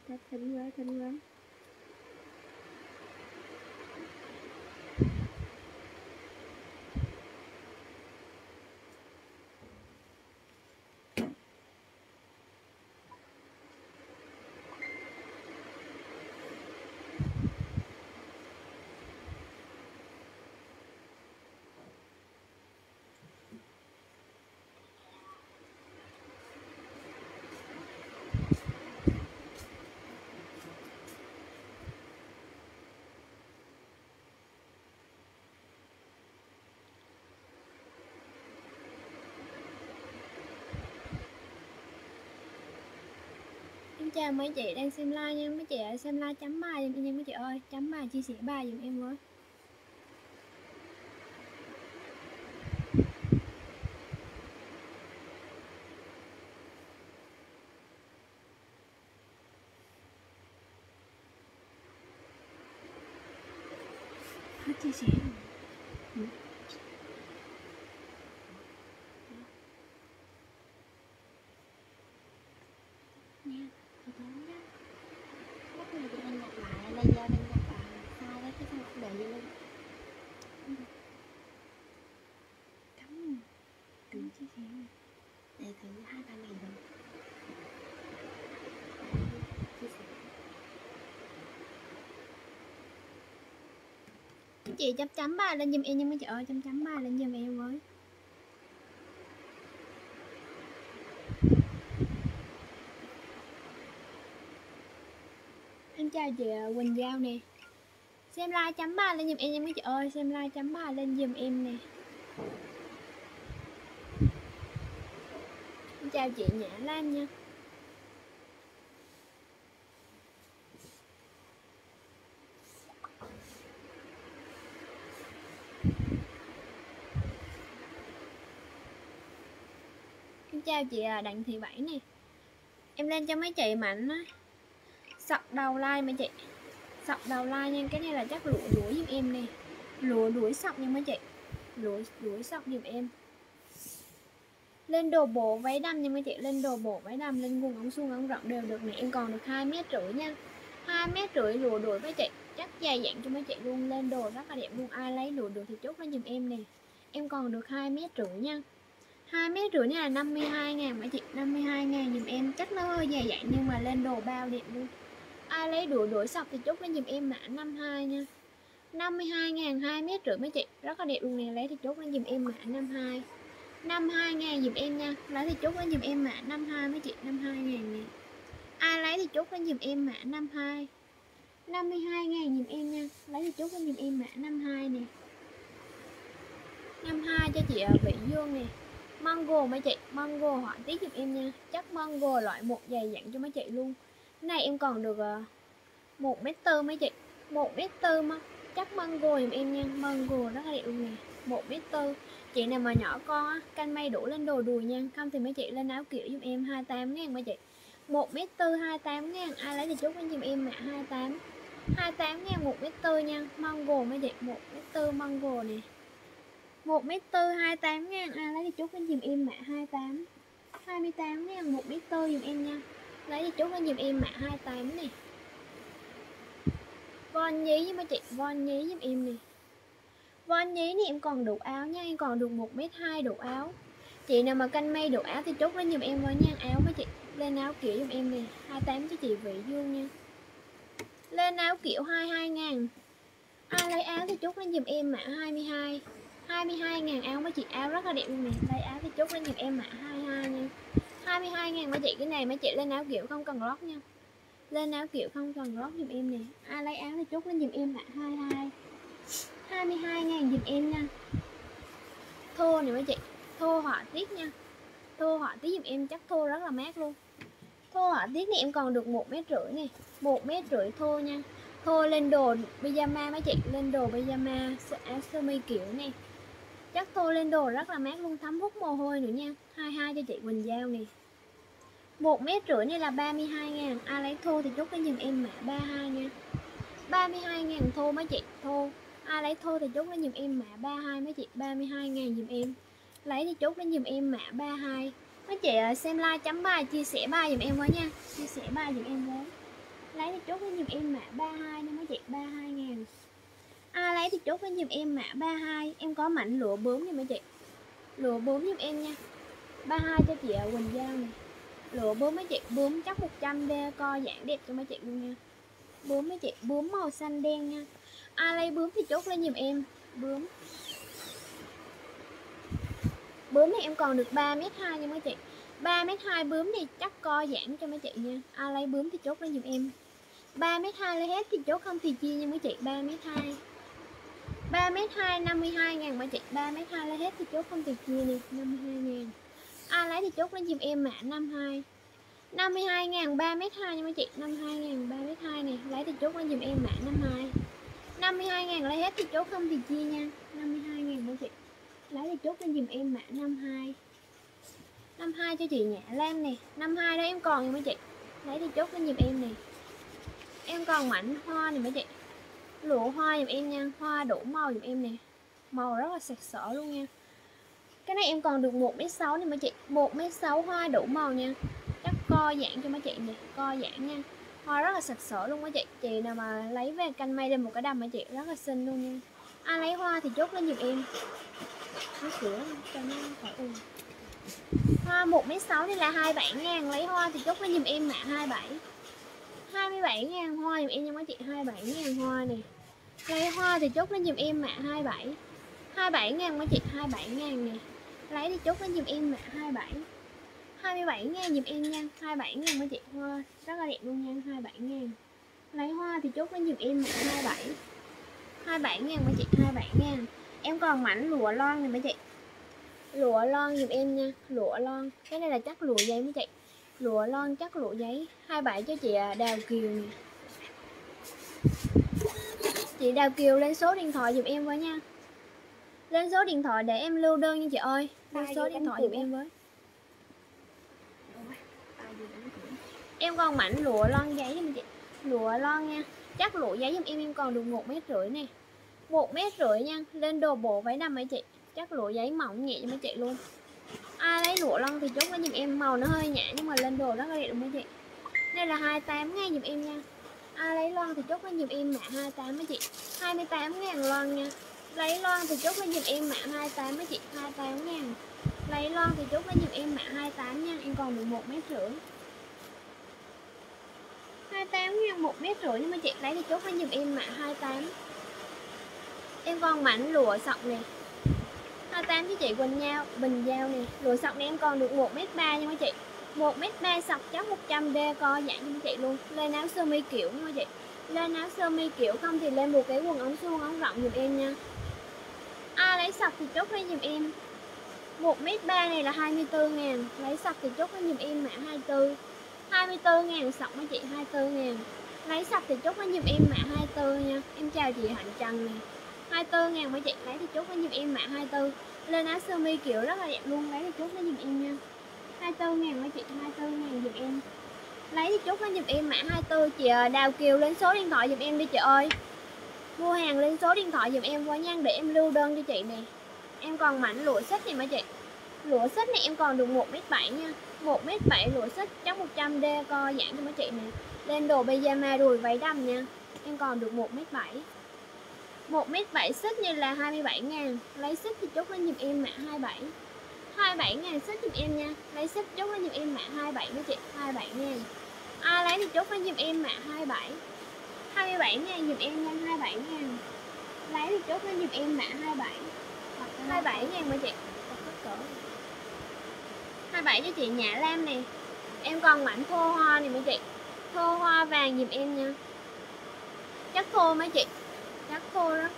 Thinh quá. Em chào mấy chị đang xem like nha, mấy chị ơi xem like chấm bài giùm em nha mấy chị ơi, chấm bài chia sẻ bài giùm em với. Hết chia sẻ rồi. Nha, từ từ nha. Lúc này tụi anh gặp lại, bây giờ đang gặp sai đó chứ không có để gì luôn. Cảm ơn. Cảm chia sẻ này. Để thử 2-3 ngày rồi. Chia sẻ. Chị chấm bài lên giùm em nha mấy chị ơi, chấm bài lên giùm em với. Em chào chị Quỳnh Giao nè. Xem like chấm bài lên giùm em nha mấy chị ơi, xem like chấm bài lên giùm em nè. Em chào chị Nhã Lan nha. Em chào chị Đặng Thị Bảy nè. Em lên cho mấy chị mạnh á. Sọc đầu like mấy chị. Sọc đầu like nha, cái này là chắc lụa đuổi giùm em nè. Lụa đuổi sọc nha mấy chị. Lụa đuổi sọc giùm em. Lên đồ bộ váy đầm nha mấy chị, lên đồ bộ váy đầm, lên quần ống suông ống rộng đều được nè. Em còn được 2,5 m nha. 2,5 m lụa đuổi mấy chị. Chắc dài dặn cho mấy chị luôn, lên đồ rất là đẹp luôn. Ai lấy lụa được thì chốt lên giùm em nè. Em còn được 2,5 m nha. 2,5 m này là 52.000 mấy chị, 52.000 giùm em, chắc nó hơi dài dặn nhưng mà lên đồ bao đẹp luôn. Ai lấy đuổi sọc thì chốt lên giùm em mã 52 nha. 52.000 2,5 m mấy chị, rất là đẹp luôn nè, lấy thì chốt lên giùm em mã 52. 52.000 giùm em nha, lấy thì chốt lên giùm em mã 52 mấy chị, 52.000 nè. Ai lấy thì chốt lên giùm em mã 52. 52.000 giùm em nha, lấy thì chốt lên giùm em mã 52 nè. 52 cho chị Vĩ Dương nè. Mango mấy chị, mango họa tiết giùm em nha. Chắc mango loại 1 dày dặn cho mấy chị luôn. Cái này em còn được 1,4 m mấy chị. 1,4 m chắc mango giùm em nha. Mango rất là đẹp luôn nè. 1,4 m. Chị nào mà nhỏ con á, canh may đủ lên đồ đùi nha. Không thì mấy chị lên áo kiểu giùm em 28.000 mấy chị. 1,4 m 28.000. Ai lấy thì chốt lên giùm em mã 28. 28.000 1,4 m nha. Mango mấy chị, 1,4 m mango nè. 1,4 m 28.000. Ai lấy thì chốt lên giùm em mã 28. 28.000 1,4 m giùm em nha. Lấy thì chốt lên giùm em mã 28 nè. Von nhí với mấy chị, von nhí giùm em nè. Von nhí này em còn đủ áo nha, em còn được 1,2 m đủ áo. Chị nào mà canh may đủ áo thì chốt lên giùm em với nha. Áo mấy chị, lên áo kiểu giùm em nè. 28 cho chị Vĩ Dương nha. Lên áo kiểu 22.000. Ai lấy áo thì chốt lên giùm em mã 22. 22.000 áo mấy chị, áo rất là đẹp luôn nè. Lấy áo thì chốt lên giùm em mã 22 nha. 22.000 mấy chị, cái này mấy chị lên áo kiểu không cần lót nha. Lên áo kiểu không cần lót giùm em nè. Ai lấy áo thì chốt lên giùm em mã 22. 22.000 giùm em nha. Thô này mấy chị, thô họa tiết nha. Thô họa tiết giùm em, chắc thô rất là mát luôn. Thô họa tiết này em còn được 1,5 m nè. 1,5 m thô nha. Thô lên đồ pyjama mấy chị, lên đồ pyjama áo sơ mi kiểu nè. Chắc thô lên đồ rất là mát luôn, thấm hút mồ hôi nữa nha. 22 cho chị Quỳnh Giao nè. 1,5 m này là 32.000. Ai lấy thô thì chốt lên giùm em mã 32 nha. 32.000 thô mấy chị, thô. Ai lấy thô thì chốt lên giùm em mã 32 mấy chị, 32.000 giùm em. Lấy thì chốt lên giùm em mã 32. Mấy chị xem like chấm bài chia sẻ bài giùm em với nha. Chia sẻ bài giùm em với. Lấy thì chốt với giùm em mã 32 nha mấy chị, 32 ngàn. Ai lấy thì chốt với giùm em mã 32. Em có mảnh lụa bướm nha mấy chị, lụa bướm giùm em nha. 32 cho chị Quỳnh Giao này. Lụa bướm mấy chị, bướm chắc 100 đê, co giãn đẹp cho mấy chị luôn nha. Bướm mấy chị, bướm màu xanh đen nha. Ai lấy bướm thì chốt lên giùm em. Bướm này em còn được 3m2 nha mấy chị. 3m2 bướm thì chắc co giãn cho mấy chị nha. Ai lấy bướm thì chốt lên giùm em. 3m2 lấy hết thì chốt, không thì chia nha mấy chị. 3m2 3m2 52 ngàn mấy chị. 3m2 lấy hết thì chốt, không thì chia nè, 52 ngàn. Ai lấy thì chốt lên giùm em mã 52. 52 ngàn 3m2 nha mấy chị. 52 ngàn 3m2 này. Lấy thì chốt lên giùm em mã 52. 52 ngàn lấy hết thì chốt, không thì chia nha. 52 ngàn mấy chị. Lấy thì chốt lên giùm em mã 52. 52 cho chị Nhã Lam nè. 52 đó em còn nha mấy chị. Lấy thì chốt lên giùm em nè. Em còn mảnh hoa này mấy chị. Lụa hoa giùm em nha. Hoa đủ màu giùm em nè. Màu rất là sặc sỡ luôn nha. Cái này em còn được 1m6 nè mấy chị. 1m6 hoa đủ màu nha. Chắc co giãn cho mấy chị nè. Co giãn nha. Hoa rất là sặc sỡ luôn mấy chị. Chị nào mà lấy về canh may lên một cái đầm mấy chị, rất là xinh luôn nha. Ai lấy hoa thì chốt lên giùm em. Nó sữa cho nó khỏi ùn. Hoa 1m6 này là 27 ngàn. Lấy hoa thì chốt lên giùm em mã 27. 27 ngàn hoa giùm em nha mấy chị. 27 ngàn hoa này. Lấy hoa thì chốt lên giùm em mã 27. 27 ngàn mấy chị. 27 ngàn nè. Lấy thì chốt lên giùm em mã 27. 27 ngàn giùm em nha. 27 ngàn mấy chị. Hoa rất là đẹp luôn nha. 27 ngàn. Lấy hoa thì chốt lên giùm em mã 27. 27 ngàn mấy chị. 27 ngàn. Em còn mảnh lụa lon này mấy chị. Lụa lon giùm em nha. Lụa lon. Cái này là chắc lụa giấy mấy chị. Lụa lon chắc lụa giấy. 27 cho chị Đào Kiều nè. Chị Đào Kiều lên số điện thoại giùm em với nha. Lên số điện thoại để em lưu đơn nha chị ơi. Lên số điện thoại giùm em với. Em còn mảnh lụa lon giấy giùm chị. Lụa lon nha. Chắc lụa giấy giùm em còn được 1m5 nè. 1m5 nha. Lên đồ bộ váy đầm mấy chị. Chắc lụa giấy mỏng nhẹ cho mấy chị luôn. Ai lấy lụa lon thì chốt với giùm em. Màu nó hơi nhã nhưng mà lên đồ rất là đẹp mấy chị. Đây là 28 ngàn giùm em nha. Ai lấy lon thì chốt với giùm em mã 28 mấy chị. 28 ngàn lon nha. Lấy lon thì chốt với giùm em mã 28 mấy chị. 28 ngàn. Lấy lon thì chốt với giùm em mã 28 nha. Em còn được 1m5. 28 ngàn 1m5 nha mấy chị. Lấy thì chốt với giùm em mã 28. Em còn mảnh lụa sọc nè. 28 cho chị Bình Giao nè. Lụa sọc này em còn được 1m3 nha mấy chị. 1m3 sọc chắc 100D, co giãn cho mấy chị luôn. Lên áo sơ mi kiểu nha mấy chị. Lên áo sơ mi kiểu, không thì lên một cái quần ống suông ống rộng giùm em nha. Ai lấy sọc thì chốt lên giùm em. 1m3 này là 24 ngàn. Lấy sọc thì chốt lên giùm em mã 24. 24 ngàn sọc mấy chị. 24 ngàn. Lấy sọc thì chốt lên giùm em mã 24 nha. Em chào chị Hạnh Trần nè. 24 ngàn mấy chị. Lấy thì chốt lên giùm em mã 24. Lên áo sơ mi kiểu rất là đẹp luôn. Lấy thì chốt lên giùm em nha. 24 ngàn mấy chị. 24 ngàn giùm em. Lấy thì chốt lên giùm em mã 24. Chị Đào Kiều lên số điện thoại giùm em đi chị ơi. Mua hàng lên số điện thoại giùm em với nha, để em lưu đơn cho chị nè. Em còn mảnh lụa xích này mấy chị. Lụa xích này em còn được 1m7 nha. 1m7 lụa xích chắc 100D, co giãn cho mấy chị nè. Lên đồ pyjama đùi váy đầm nha. Em còn được 1m7. 1m7 xích như là 27 ngàn. Lấy xích thì chốt lên giùm em mã 27. 27 ngàn xích giùm em nha. Lấy xích chốt lên giùm em mã 27 mấy chị. 27 ngàn. Ai lấy thì chốt lên giùm em mã 27. 27 ngàn giùm em nha. 27 ngàn. Lấy thì chốt lên giùm em mã 27. 27 ngàn mấy chị. 27 cho chị Nhã Lam nè. Em còn mảnh thô hoa này mấy chị. Thô hoa vàng giùm em nha. Chắc thô mấy chị. Chắc thô đó.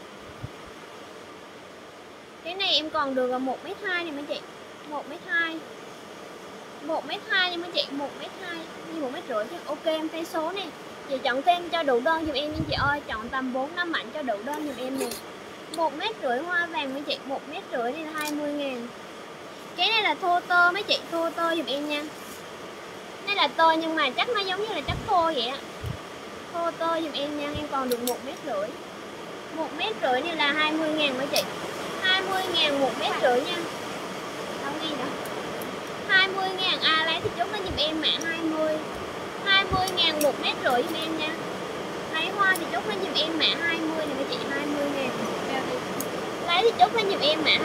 Cái này em còn được là 1m2 này mấy chị. 1m2. 1m2 nha mấy chị. 1m2 như 1m5 chứ. Ok em thấy số nè. Chị chọn thêm cho đủ đơn giùm em nha chị ơi. Chọn tầm 4-5 mảnh cho đủ đơn giùm em nè. 1m5 hoa vàng mấy chị. 1m5 này là 20 ngàn. Cái này là thô tơ mấy chị. Thô tơ giùm em nha. Đây là tơ nhưng mà chắc nó giống như là chắc thô vậy á. Thô tơ giùm em nha. Em còn được 1m5. 1m5 này là 20 ngàn mấy chị. 20 ngàn 1m5 nha. Đâu nghe nữa. 20 ngàn. Ai lấy thì chốt lên giùm em mã 20. 20.000 1,5 mét giùm em nha. Lấy hoa thì chốt lên giùm em mã 20 này mấy chị, 20.000. Lấy thì chốt lên giùm em mã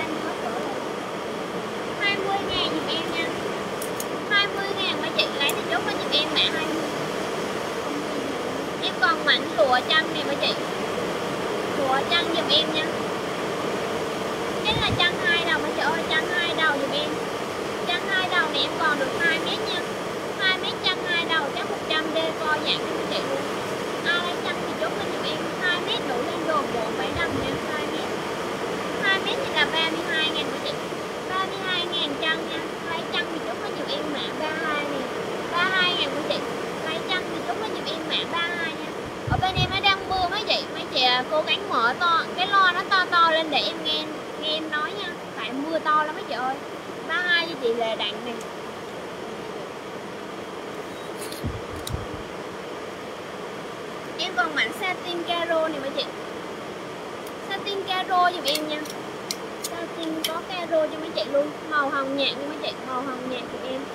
20.000 giùm em nha. 20.000 mấy chị, lấy thì chốt lên giùm em mã 20. Em còn mảnh lụa chăn này mấy chị. Lụa chăn giùm em nha. Cái là chăn 2 đầu mấy chị ơi, chăn 2 đầu giùm em. Chăn 2 đầu này em còn được 2 mét nha. 2 mét chăn 2 đầu chắc 100D co dạng cho mấy chị luôn. Ai lấy chăn thì chốt lên giùm em 2 mét đủ lên đồ bộ váy đầm nha. 2 mét. 2 mét thì là 32.000 mấy chị. 32.000 chăn nha. Lấy chăn thì chốt lên giùm em mã 32 nè. 32.000 mấy chị. Lấy chăn thì chốt lên giùm em mã 32 nha. Ở bên em nó đang mưa mấy chị cố gắng mở to cái loa nó to lên để em nghe em nói nha. Tại mưa to lắm mấy chị ơi. 32 cho chị Lê Đặng nè. Em còn mảnh satin caro này mấy chị. Satin caro giùm em nha. Satin có caro cho mấy chị luôn. Màu hồng nhạt nha mấy chị. Màu hồng nhạt giùm em.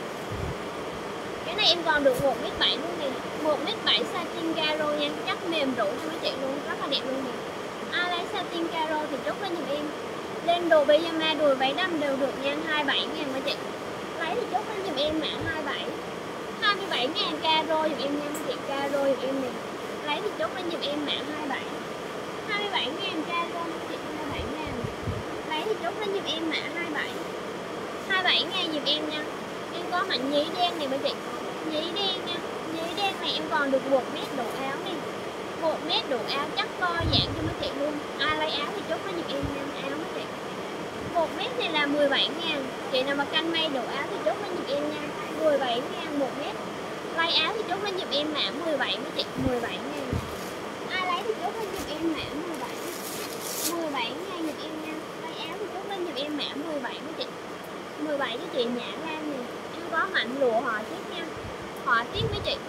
Cái này em còn được 1,7 m luôn nè. 1,7 m satin caro nha. Chắc mềm rũ cho mấy chị luôn. Rất là đẹp luôn nè. Ai lấy satin caro thì chốt lên giùm em. Lên đồ pyjama, đùi váy đầm đều được nha. 27.000 mấy chị. Lấy thì chốt lên giùm em mã 27. 27.000 caro giùm em nha mấy chị. Caro giùm em nè. Lấy thì chốt lên giùm em mã 27. 27.000 caro mấy chị. 27.000. Lấy thì chốt lên giùm em mã 27. 27.000 giùm em nha. Em có mảnh nhí đen này mấy chị. Nhí đen nha. Nhí đen này em còn được 1 mét độ áo này. 1 mét độ áo chắc co dạng cho mấy chị luôn. Ai lấy áo thì chốt lên giùm em nha. Áo mấy chị. 1 mét này là 17.000. Chị nào mà canh may độ áo thì chốt lên giùm em nha. 17.000 1 mét. Lấy áo thì chốt lên giùm em mã 17 mấy chị. 17.000. Ai lấy thì chốt lên giùm em mã 17. 17.000 giùm em nha. Lấy áo thì chốt lên giùm em mã 17 mấy chị. 17 cho chị Nhã Lan nè. Em có mảnh lụa họa tiết nha. Họa tiết mấy chị.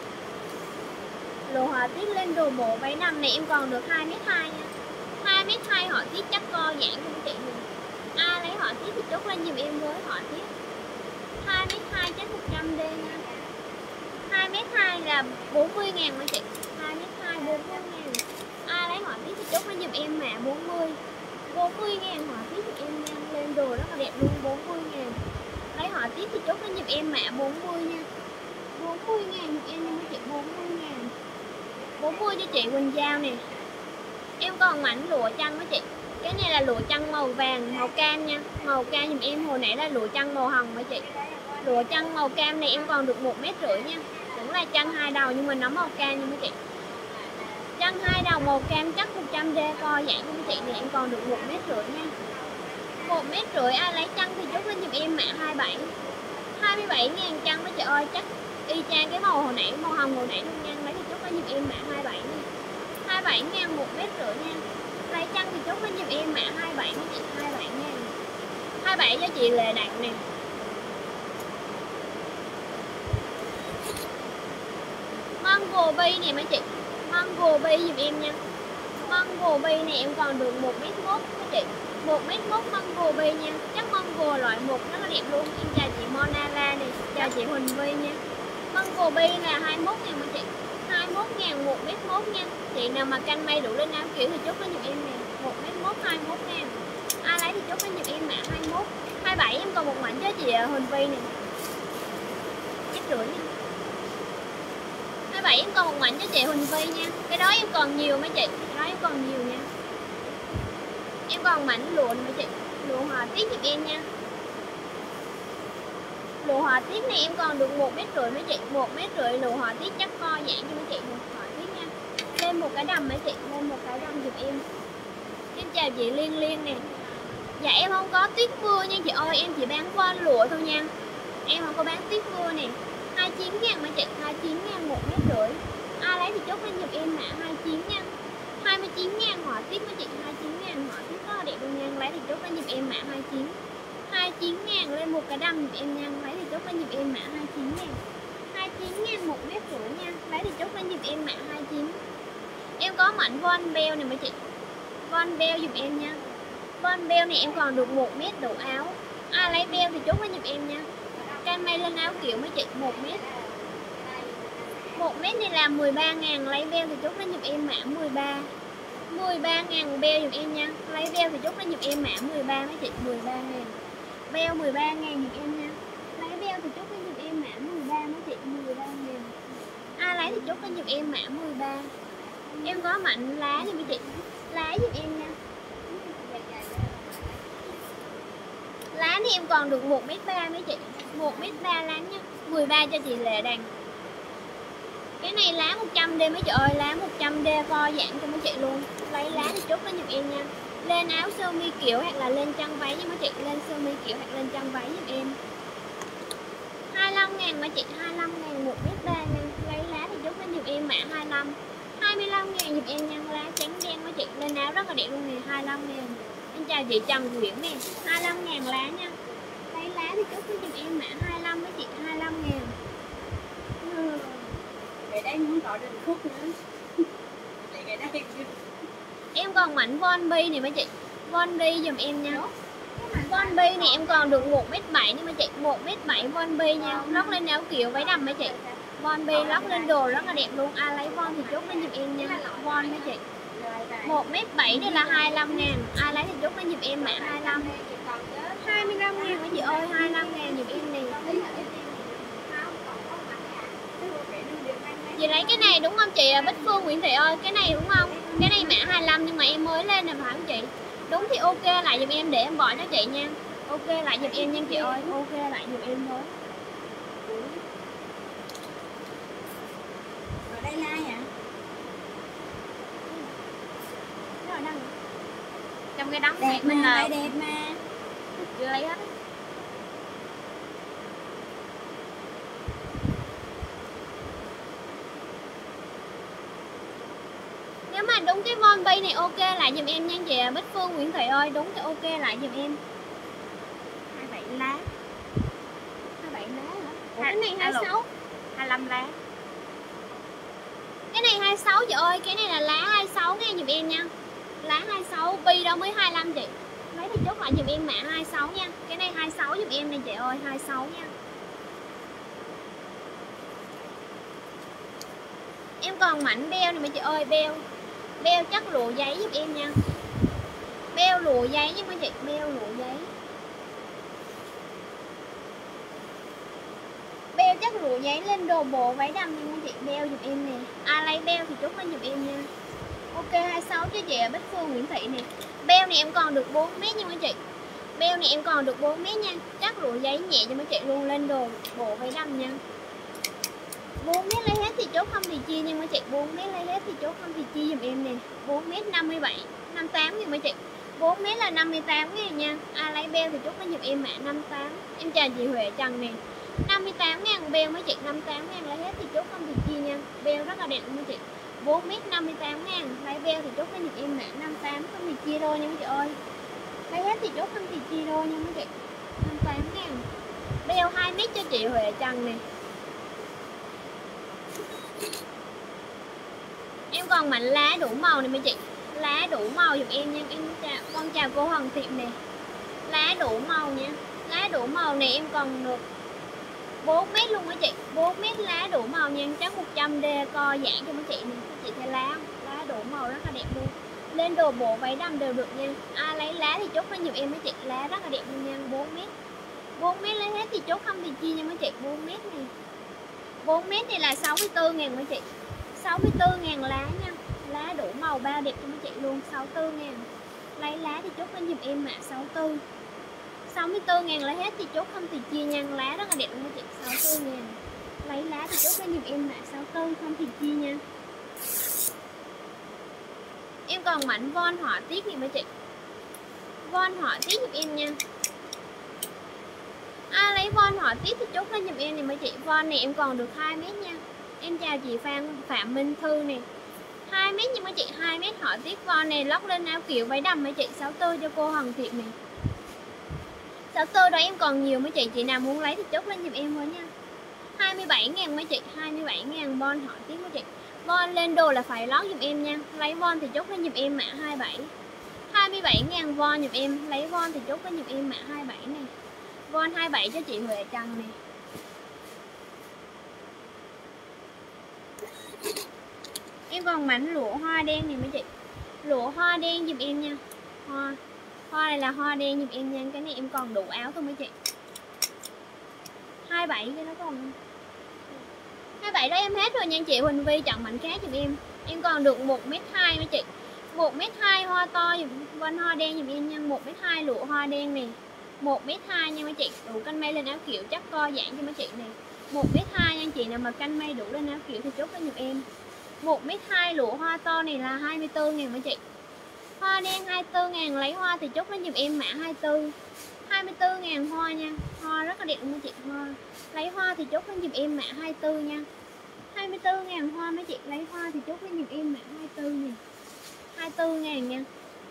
Lụa họa tiết lên đồ bộ váy nằm này em còn được 2,2 m nha. 2,2 m họa tiết chắc co dạng cho mấy chị nè. Ai lấy họa tiết thì chốt lên giùm em với họa tiết. 2,2 m chắc 100D nha. 2,2 m là 40.000 mấy chị. 2,2 m 40.000. Ai lấy họa tiết thì chốt lên giùm em mã 40. 40.000 họa tiết thì em nha. Lên đồ rất là đẹp luôn. 40.000. Lấy họa tiết thì chốt lên giùm em mã 40 nha. 40.000 giùm em nha mấy chị. 40.000. 40 cho chị Quỳnh Giao nè. Em còn mảnh lụa chăn mấy chị. Cái này là lụa chăn màu vàng, màu cam nha. Màu cam giùm em, hồi nãy là lụa chăn màu hồng mấy chị. Lụa chăn màu cam này em còn được 1,5 m nha. Cũng là chăn 2 đầu nhưng mà nó màu cam nha mấy chị. Chăn 2 đầu màu cam chắc 100D co dạng cho mấy chị này em còn được 1,5 m nha. 1,5 m. Ai lấy chăn thì chốt lên giùm em mã 27. 27.000 chăn mấy chị ơi, chắc y chang cái màu hồi nãy, màu hồng hồi nãy luôn nha. Lấy thì chốt lên giùm em mã 27 nha. 27.000 1,5 m nha. Lấy chăn thì chốt lên giùm em mã 27 mấy chị. 27.000. 27 cho chị Lê Đặng nè. Mango Bay nè mấy chị. Mango Bay giùm em nha. Mango Bay này em còn được 1,1 m mấy chị. 1,1 m Mango Bay nha. Chắc Mango loại 1 rất là đẹp luôn. Em chào chị Monala nè. Chào chị Huỳnh Vi nha. Mango Bay là 21.000 mấy chị. 21.000 1,1 m nha. Chị nào mà canh may đủ lên áo kiểu thì chốt lên giùm em nè. 1,1 m 21.000. Ai lấy thì chốt lên giùm em mã 21. 27 em còn một mảnh cho chị Huỳnh Vi nè. Chắc rưỡi nha. 27 em còn một mảnh cho chị Huỳnh Vi nha. Cái đó em còn nhiều mấy chị. Cái đó em còn nhiều nha. Em còn mảnh lụa này mấy chị. Lụa họa tiết giùm em nha. Lụa họa tiết này em còn được 1,5 m mấy chị. 1,5 m lụa họa tiết chắc co dạng cho mấy chị. Họa tiết nha. Lên một cái đầm mấy chị. Lên một cái đầm giùm em. Em chào chị Liên Liên nè. Dạ em không có tuyết mưa nha chị ơi. Em chỉ bán von lụa thôi nha. Em không có bán tuyết mưa nè. 29.000 mấy chị. 29.000 1,5 m. Ai lấy thì chốt lên giùm em mã 29 nha. 29.000 họa tiết mấy chị. 29.000 họa tiết rất là đẹp luôn nha. Lấy thì chốt lên giùm em mã 29. 29.000 lên một cái đầm giùm em nha. Lấy thì chốt lên giùm em mã 29.000. 29.000 1,5 m nha. Lấy thì chốt lên giùm em mã 29. Em có mảnh von beo này mấy chị. Von beo giùm em nha. Von beo này em còn được 1 m độ áo. Ai lấy beo thì chốt lên giùm em nha. Can may lên áo kiểu mấy chị 1 m. 1 mét này là 13.000, lấy beo thì chốt lên giùm em mã 13. 13.000 beo giùm em nha. Lấy beo thì chốt lên giùm em mã 13 mấy chị, 13.000. Beo 13.000 giùm em nha. Lấy beo thì chốt lên giùm em mã 13 mấy chị, 13.000. Ai lấy thì chốt lên giùm em mã 13. Em có mạnh lá nha mấy chị. Lá giùm em nha. Lá này em còn được 1m3 mấy chị, 1m3 lá nha. 13 cho chị Lệ Đằng. Cái này lá 100D mấy chị ơi, lá 100D co giãn cho mấy chị luôn. Lấy lá thì chốt lên giùm em nha. Lên áo sơ mi kiểu hoặc là lên chăn váy nha mấy chị, lên sơ mi kiểu hoặc lên chăn váy giùm em. 25.000 mấy chị, 25.000 1m3 nha. Lấy lá thì chốt lên giùm em mã 25. 25.000 giùm em nha, lá trắng đen mấy chị, lên áo rất là đẹp luôn nè, 25.000. Em chào chị Trần Nguyễn nè, 25.000 lá nha. Lấy lá thì chốt lên giùm em mã 25 mấy chị, 25.000. Để đây muốn gọi Đình Khúc nữa. Để đây. Em còn mảnh Von Bi này mấy chị, Von Bi giùm em nha. Von Bi này em còn được 1m7 nha mấy chị, 1m7 Von Bi nha. Lót lên áo kiểu váy đầm mấy chị. Von Bi lót lên đồ rất là đẹp luôn. Ai lấy Von thì chốt lên giùm em nha. Von mấy chị. 1m7 này là 25.000. Ai lấy thì chốt lên giùm em mã 25. 25.000 mấy chị ơi, 25.000 giùm em nè. Chị lấy cái này đúng không chị Bích Phương Nguyễn Thị ơi, cái này đúng không? Cái này mã 25 nhưng mà em mới lên nè phải không chị? Đúng thì ok lại giùm em để em bỏ cho chị nha. Ok lại giùm em nha chị ơi, ok lại giùm em thôi. Ở đây like hả? Nó ở đâu? Trong cái đống đẹp này mình là đẹp mà. chưa lấy hết. Nếu mà đúng cái Von Bi này ok lại giùm em nha chị Bích Phương Nguyễn Thị ơi, đúng thì ok lại giùm em. 27 lá. 27 lá hả? Ủa, cái này 26. 25 lá. Cái này 26 chị ơi, cái này là lá 26 nghe giùm em nha. Lá 26, Bi đâu mới 25 chị. Lấy thì chốt lại giùm em mã 26 nha. Cái này 26 giùm em nè chị ơi, 26 nha. Em còn mảnh beo này mấy chị ơi, beo. Beo chắc lụa giấy giúp em nha. Beo lụa giấy nha mấy chị, beo lụa giấy. Beo chắc lụa giấy lên đồ bộ váy đầm nha mấy chị, beo giúp em nè. Ai lấy beo thì chốt lên giúp em nha. Ok 26 cho chị Bích Phương Nguyễn Thị nè. Beo này em còn được 4m nha mấy chị. Beo này em còn được 4m nha. Chắc lụa giấy nhẹ cho mấy chị luôn, lên đồ bộ váy đầm nha. 4m lấy hết thì chốt không thì chia nha mấy chị. 4m lấy hết thì chốt không thì chia dùm em nè. 4m 57, 58 nha mấy chị. 4m là 58 ngàn nha. Ai lấy beo thì chốt lên dùm em mã 58. Em chào chị Huệ Trần nè. 58.000 beo mấy chị, 58.000 lấy hết thì chốt không thì chia nha. Beo rất là đẹp mấy chị. 4m 58.000, lấy beo thì chốt lên dùm em mã 58 không thì chia đôi nha mấy chị ơi. Lấy hết thì chốt không thì chia đôi nha mấy chị. 58.000. Beo 2m cho chị Huệ Trần nè. Em còn mảnh lá đủ màu này mấy chị. Lá đủ màu giùm em nha. Con chào cô Hoàng Thiện nè. Lá đủ màu nha. Lá đủ màu này em còn được 4m luôn mấy chị. 4m lá đủ màu nha. Chắc 100D co giãn cho mấy chị nè. Mấy chị thấy lá không? Lá đủ màu rất là đẹp luôn. Lên đồ bộ váy đầm đều được nha. Ai lấy lá thì chốt lên giùm em mấy chị. Lá rất là đẹp luôn nha. 4m. 4m lấy hết thì chốt không thì chia nha mấy chị. 4m này. 4m này là 64.000 mấy chị. 64.000 lá nha. Lá đủ màu bao đẹp cho mấy chị luôn. 64.000. Lấy lá thì chốt lên giùm em mã 64. 64.000 lấy hết thì chốt không thì chia nha. Lá rất là đẹp luôn mấy chị. 64.000. Lấy lá thì chốt lên giùm em mã 64 không thì chia nha. Em còn mảnh Von họa tiết này mấy chị. Von họa tiết giùm em nha. Ai lấy Von họa tiết thì chốt lên giùm em này mấy chị. Von này em còn được 2m nha. Em chào chị Phạm Minh Thư nè. 2m nha mấy chị, 2m họa tiết Von này lót lên áo kiểu váy đầm mấy chị. 64 cho cô Hoàng Thiện này. 64 đó em còn nhiều mấy chị. Chị nào muốn lấy thì chốt lên giùm em thôi nha. 27.000 mấy chị. 27.000 Von họa tiết mấy chị. Von lên đồ là phải lót giùm em nha. Lấy Von thì chốt lên giùm em mã 27. 27.000 Von giùm em. Lấy Von thì chốt lên giùm em mã 27 này. Von 27 cho chị Huệ Trần này. Em còn mảnh lụa hoa đen này mấy chị. Lụa hoa đen giùm em nha. Hoa này là hoa đen giùm em nha. Cái này em còn đủ áo thôi mấy chị. 27 cái đó còn 27 đó em hết rồi nha chị. Huỳnh Vi chọn mảnh khác giùm em. Em còn được 1m2 mấy chị. 1m2 hoa to vân hoa đen giùm em nha. 1m2 lụa hoa đen này. 1m2 nha mấy chị. Đủ canh may lên áo kiểu chắc co giãn cho mấy chị này. 1m2 nha chị nào mà canh may đủ lên áo kiểu thì chốt lên giùm em. 1m2 lụa hoa to này là 24.000 mấy chị. Hoa đen 24.000, lấy hoa thì chốt lên giùm em mã 24. 24.000 hoa nha. Hoa rất là đẹp luôn mấy chị. Hoa lấy hoa thì chốt lên giùm em mã 24 nha. 24.000 hoa mấy chị, lấy hoa thì chốt lên giùm em mã 24 nè. 24.000 nha.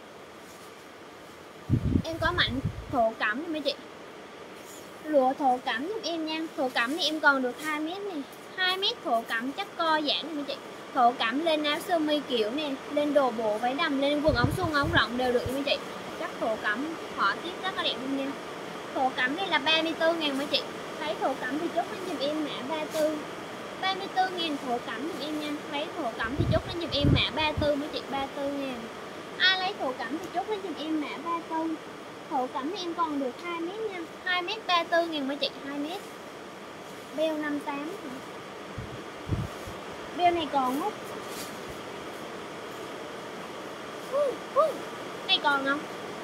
Em có mảnh thổ cẩm này mấy chị. Lụa thổ cẩm giùm em nha. Thổ cẩm thì em còn được 2m này. 2m thổ cẩm chắc co giãn này mấy chị. Thổ cẩm lên áo sơ mi kiểu nè, lên đồ bộ váy đầm, lên quần ống suông ống rộng đều được mấy chị. Chắc thổ cẩm họa tiết rất là đẹp luôn nha. Thổ cẩm này là 34.000 mấy chị. Thấy thổ cẩm thì chốt lên giùm em mã 34. 34.000 thổ cẩm giùm em nha. Lấy thổ cẩm thì chốt lên giùm em mã 34 mấy chị. 34.000. Ai lấy thổ cẩm thì chốt lên giùm em mã 34. Thổ cẩm thì em còn được 2m nha. 2m 34.000 mấy chị. 2m. Beo 58. Beo này còn không? Này còn không?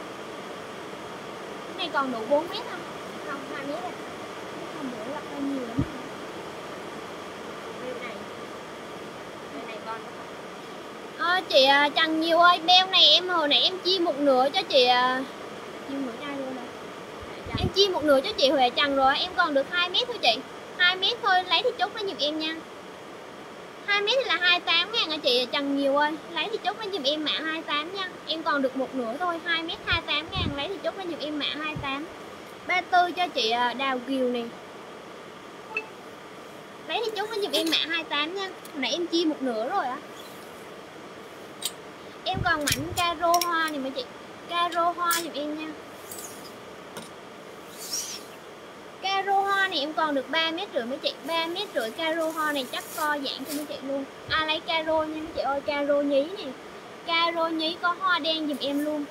Này còn đủ 4m không? Không, 2m rồi. Không bữa gặp bao nhiêu lắm. Beo này con. Chị Trần Nhiều ơi, beo này em hồi nãy em chia một nửa cho chị chia nửa chai luôn rồi. Em chia một nửa cho chị Huệ Trần rồi, em còn được 2m thôi chị. 2m thôi, lấy thì chốt lên giùm em nha. 2m thì là 28.000 hả chị Trần Nhiều ơi. Lấy thì chốt lên giùm em mã 28 nha. Em còn được một nửa thôi. 2m 28.000. Lấy thì chốt lên giùm em mã 28. 34 cho chị Đào Kiều này. Lấy thì chốt lên giùm em mã 28 nha. Hồi nãy em chia một nửa rồi á. Em còn mảnh caro hoa này mấy chị. Caro hoa giùm em nha. Caro hoa này em còn được 3m5 mấy chị. 3m5 caro hoa này chắc co giãn cho mấy chị luôn. Ai lấy caro nha mấy chị ơi. Caro nhí này. Caro nhí có hoa đen giùm em luôn.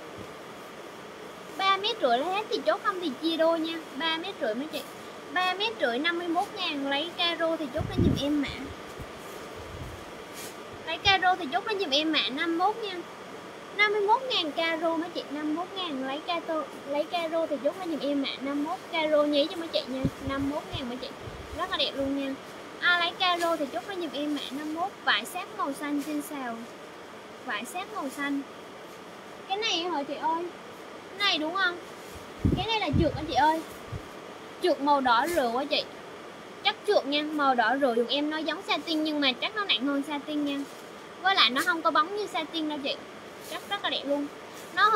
3m5 lấy hết thì chốt, không thì chia đôi nha. 3m5 mấy chị. 3m5 51.000. Lấy caro thì chốt lên giùm em mã. Lấy caro thì chốt lên giùm em mã 51 nha. 51.000 caro mấy chị. 51.000 lấy caro thì chốt lên giùm em mã 51. Caro nhí cho mấy chị nha. 51.000 mấy chị. Rất là đẹp luôn nha. Ai lấy caro thì chốt lên giùm em mã 51. Vải sát màu xanh trên sào. Vải sát màu xanh. Cái này hả chị ơi? Cái này đúng không? Cái này là trượt á chị ơi. Trượt màu đỏ rượu á chị. Chắc trượt nha. Màu đỏ rượu dùng em nó giống satin nhưng mà chắc nó nặng hơn satin nha. Với lại nó không có bóng như satin đâu chị. Chắc rất là đẹp luôn. Nó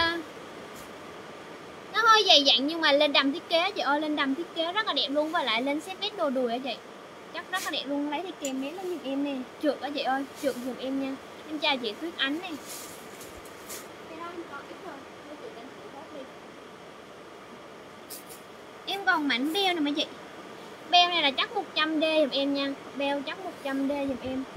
hơi dày dặn nhưng mà lên đầm thiết kế chị ơi. Lên đầm thiết kế rất là đẹp luôn. Và lại lên xếp vết đồ đùi á chị. Chắc rất là đẹp luôn. Lấy thì kèm mét lên giùm em nè. Trượt á chị ơi. Trượt giùm em nha. Em chào chị Tuyết Ánh này. Em còn mảnh beo này mấy chị. Beo này là chắc 100D giùm em nha. Beo chắc 100D giùm em.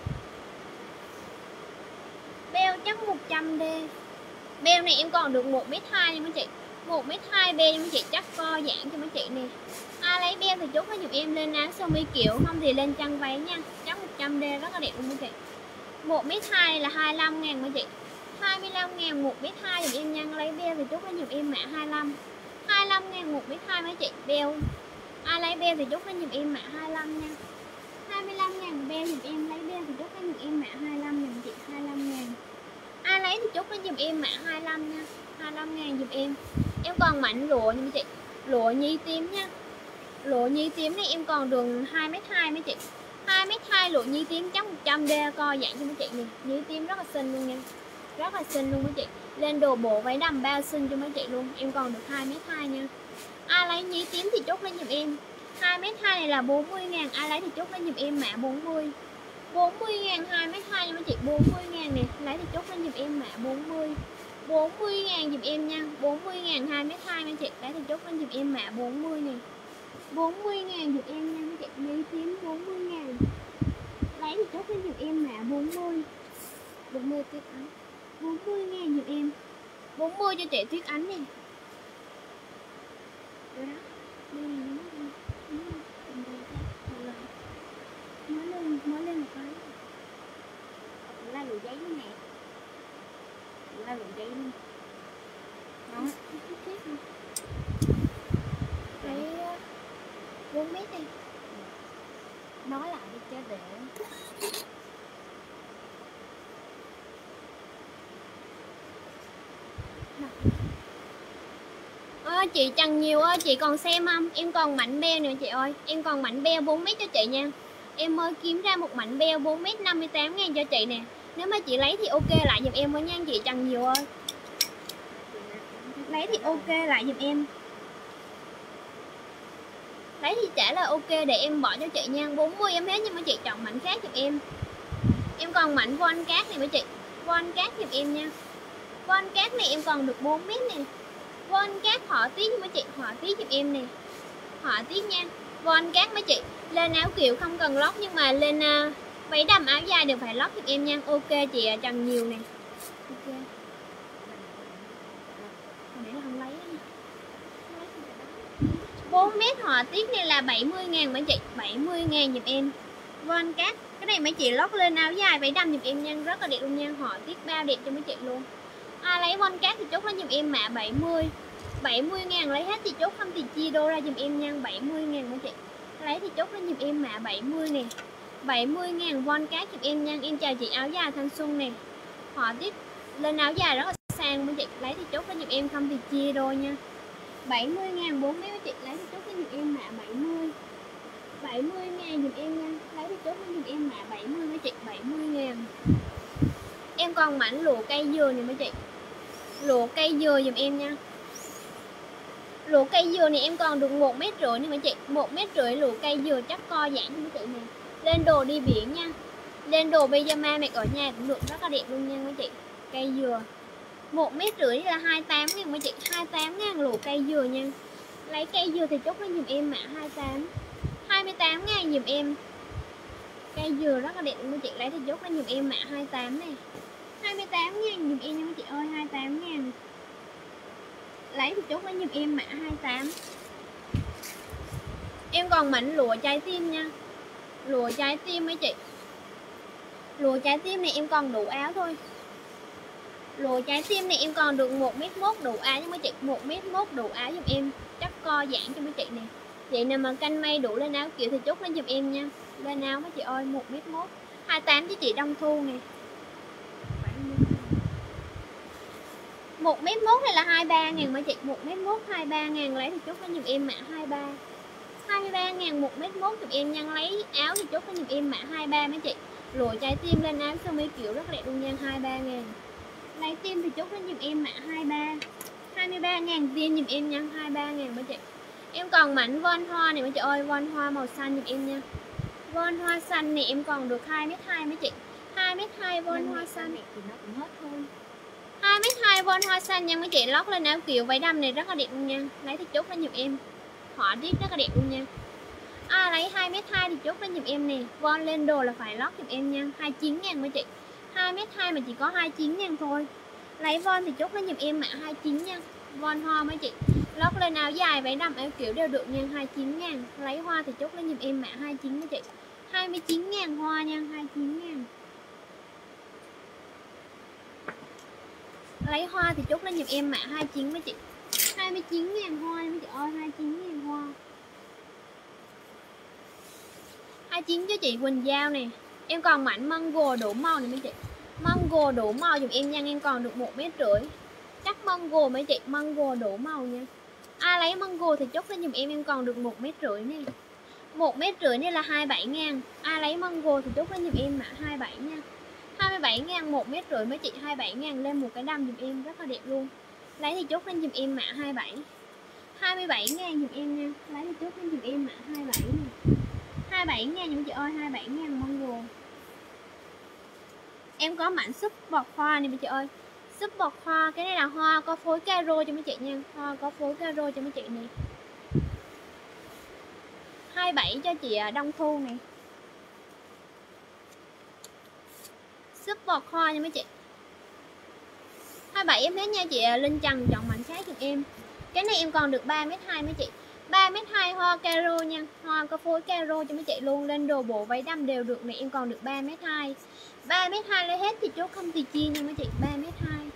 Beo chắc 100D. Beo này em còn được 1m2 nha mấy chị. 1m2 beo nha mấy chị. Chắc co giãn cho mấy chị nè. Ai lấy beo thì chốt với giùm em lên áo sơ mi kiểu. Không thì lên chăn váy nha. Chắc 100D rất là đẹp luôn mấy chị. 1m2 là 25.000 mấy chị. 25.000 1m2 giùm em nha. Lấy beo thì chốt với giùm em mã 25. 25.000 1m2 mấy chị. Beo ai lấy beo thì chốt với giùm em mã 25 nha. 25.000 beo giùm em. Lấy beo thì chốt với giùm em mã 25 giùm chị. 25.000. Ai lấy thì chốt với giùm em mã 25 nha. 25.000 giùm em. Em còn mảnh lụa nha mấy chị. Lụa nhi tím nha. Lụa nhi tím này em còn đường 2m2 mấy chị. 2m2 lụa nhi tím chắc 100D co giãn cho mấy chị nè. Nhi tím rất là xinh luôn nha. Rất là xinh luôn mấy chị. Lên đồ bộ váy đầm bao xinh cho mấy chị luôn. Em còn được 2m2 nha. Ai lấy nhí tím thì chốt lên giùm em. 2m2 này là 40.000. Ai lấy thì chốt lên giùm em mã 40. 40.000 2m2 nha mấy chị. 40.000 nè. Lấy thì chốt lên giùm em mã 40. 40.000 giùm em nha. 40.000 2m2 mấy chị. Lấy thì chốt lên giùm em mã 40 nè. 40.000 giùm em nha mấy chị. Nhí tím 40.000. Lấy thì chốt lên giùm em mã 40. 40 Tuyết Ánh, 40.000 giùm em, 40 cho chị Tuyết Ánh nè. Rồi đó, đây là mới lên một cái. La lụa giấy nữa nè, la lụa giấy nữa. Đó. Cái 4 mét đi. Nói lại đi cho để. Chị Trần Nhiều ơi, chị còn xem không? Em còn mảnh beo nữa chị ơi. Em còn mảnh beo 4 mét cho chị nha. Em mới kiếm ra một mảnh beo 4 mét 58.000 cho chị nè. Nếu mà chị lấy thì ok lại giùm em với nha chị Trần Nhiều ơi. Lấy thì ok lại giùm em. Lấy thì trả là ok để em bỏ cho chị nha. 40 em hết nhưng mà chị chọn mảnh khác giùm em. Em còn mảnh von cát này với chị. Von cát giùm em nha. Von cát này em còn được 4 mét nè. Von cát họa tiết với chị, họa tiết giùm em nè. Họa tiết nha. Von cát mấy chị. Lên áo kiểu không cần lót nhưng mà lên váy đầm áo dài đều phải lót giùm em nha. Ok chị Trần Nhiều nè. Ok. Để là không lấy nha. 4 mét họa tiết này là 70.000 mấy chị, 70.000 giùm em. Von cát. Cái này mấy chị lót lên áo dài váy đầm giùm em nha, rất là đẹp luôn nha, họa tiết bao đẹp cho mấy chị luôn. Lấy von cát thì chốt lên giùm em mã 70. 70.000 lấy hết thì chốt không thì chia đô ra giùm em nha, 70.000 mấy chị. Lấy thì chốt lên giùm em mã 70 nè. 70.000 von cát giùm em nha. Em chào chị áo dài thanh xuân nè. Họa tiết lên áo dài rất là sang mấy chị. Lấy thì chốt lên giùm em không thì chia đôi nha. 70.000 4 mấy chị. Lấy thì chốt lên giùm em mã 70. 70.000 giùm em nha. Lấy thì chốt lên giùm em mã 70 mấy chị. 70.000. Em còn mảnh lụa cây dừa này mấy chị. Lụa cây dừa giùm em nha. Lụa cây dừa này em còn được 1,5 mét nè mấy chị. 1,5 mét lụa cây dừa chắc co giãn cho mấy chị nè. Lên đồ đi biển nha. Lên đồ pyjama mặc ở nhà cũng được, rất là đẹp luôn nha mấy chị. Cây dừa 1,5 mét là 28.000 mấy chị. 28.000 lụa cây dừa nha. Lấy cây dừa thì chốt lên giùm em mã 28. 28.000 giùm em. Cây dừa rất là đẹp luôn mấy chị. Lấy thì chốt lên giùm em mã 28 này. 28.000 giùm em nha mấy chị ơi. 28.000. Lấy thì chốt lên giùm em mã 28. Em còn mảnh lụa trái tim nha. Lụa trái tim mấy chị. Lụa trái tim này em còn đủ áo thôi. Lụa trái tim này em còn được 1,1 m đủ áo nha mấy chị. 1,1 m đủ áo giùm em. Chắc co giãn cho mấy chị nè. Vậy nào mà canh may đủ lên áo kiểu thì chốt lên giùm em nha. Lên áo mấy chị ơi 1,1 m. 28 cho chị Đông Thu nè. 1,1 m này là 23.000 mấy chị. 1,1 m 23.000 lấy thì chốt lên giùm em mã 23. 23.000 1,1 m giùm em nha. Lấy áo thì chốt lên giùm em mã 23 mấy chị. Lụa trái tim lên áo sơ mi kiểu rất đẹp luôn nha. 23.000. Lấy tim thì chốt lên giùm em mã 23. 23.000 tiền giùm em nha. 23.000 mấy chị. Em còn mảnh von hoa này mấy chị ơi. Von hoa màu xanh giùm em nha. Von hoa xanh này em còn được 2,2 m mấy chị. 2,2 m von hoa xanh thì nó cũng hết thôi. 2,2 m von hoa xanh nha mấy chị. Lót lên áo kiểu váy đầm này rất là đẹp luôn nha. Lấy thì chốt lên giùm em. Họa tiết rất là đẹp luôn nha. Lấy 2,2 m thì chốt lên giùm em nè. Von lên đồ là phải lót giùm em nha. 29.000 mấy chị. 2,2 m mà chỉ có 29.000 thôi. Lấy von thì chốt lên giùm em mã 29 nha. Von hoa mấy chị. Lót lên áo dài váy đầm áo kiểu đều được nha. 29.000. Lấy hoa thì chốt lên giùm em mã 29 mấy chị. 29.000 hoa nha. 29.000. Lấy hoa thì chốt lên giùm em mã 29 mấy chị. 29.000 hoa mấy chị ơi. 29.000 hoa. 29 cho chị Quỳnh Giao nè. Em còn mảnh Mango đủ màu này mấy chị. Mango đủ màu dùm em nha. Em còn được 1,5 m. Chắc Mango mấy chị. Mango đủ màu nha. Lấy Mango thì chốt lên dùm em còn được 1,5 m nè. 1,5 m này là 27.000. Lấy Mango thì chốt lên dùm em mã 27 nha. 27.000 1,5 m mấy chị. 27.000 lên một cái đầm dùm em rất là đẹp luôn. Lấy thì chốt lên dùm em mã 27. 27.000 dùm em nha. Lấy thì chốt lên dùm em mã 27 nè. 27.000 những chị ơi. 27.000 Mango. Em có mảnh súp bọt hoa này mấy chị ơi. Súp bọt hoa. Cái này là hoa có phối caro cho mấy chị nha. Hoa có phối caro cho mấy chị nè. 27 cho chị Đông Thu nè. Ship bọt hoa nha mấy chị. 27 em hết nha chị. Linh Trần chọn mảnh khác giùm em. Cái này em còn được 3m2 mấy chị. 3m2 hoa caro nha. Hoa có phối caro cho mấy chị luôn. Lên đồ bộ váy đầm đều được này, em còn được 3m2. 3m2 lấy hết thì chốt không thì chia nha mấy chị. 3m2.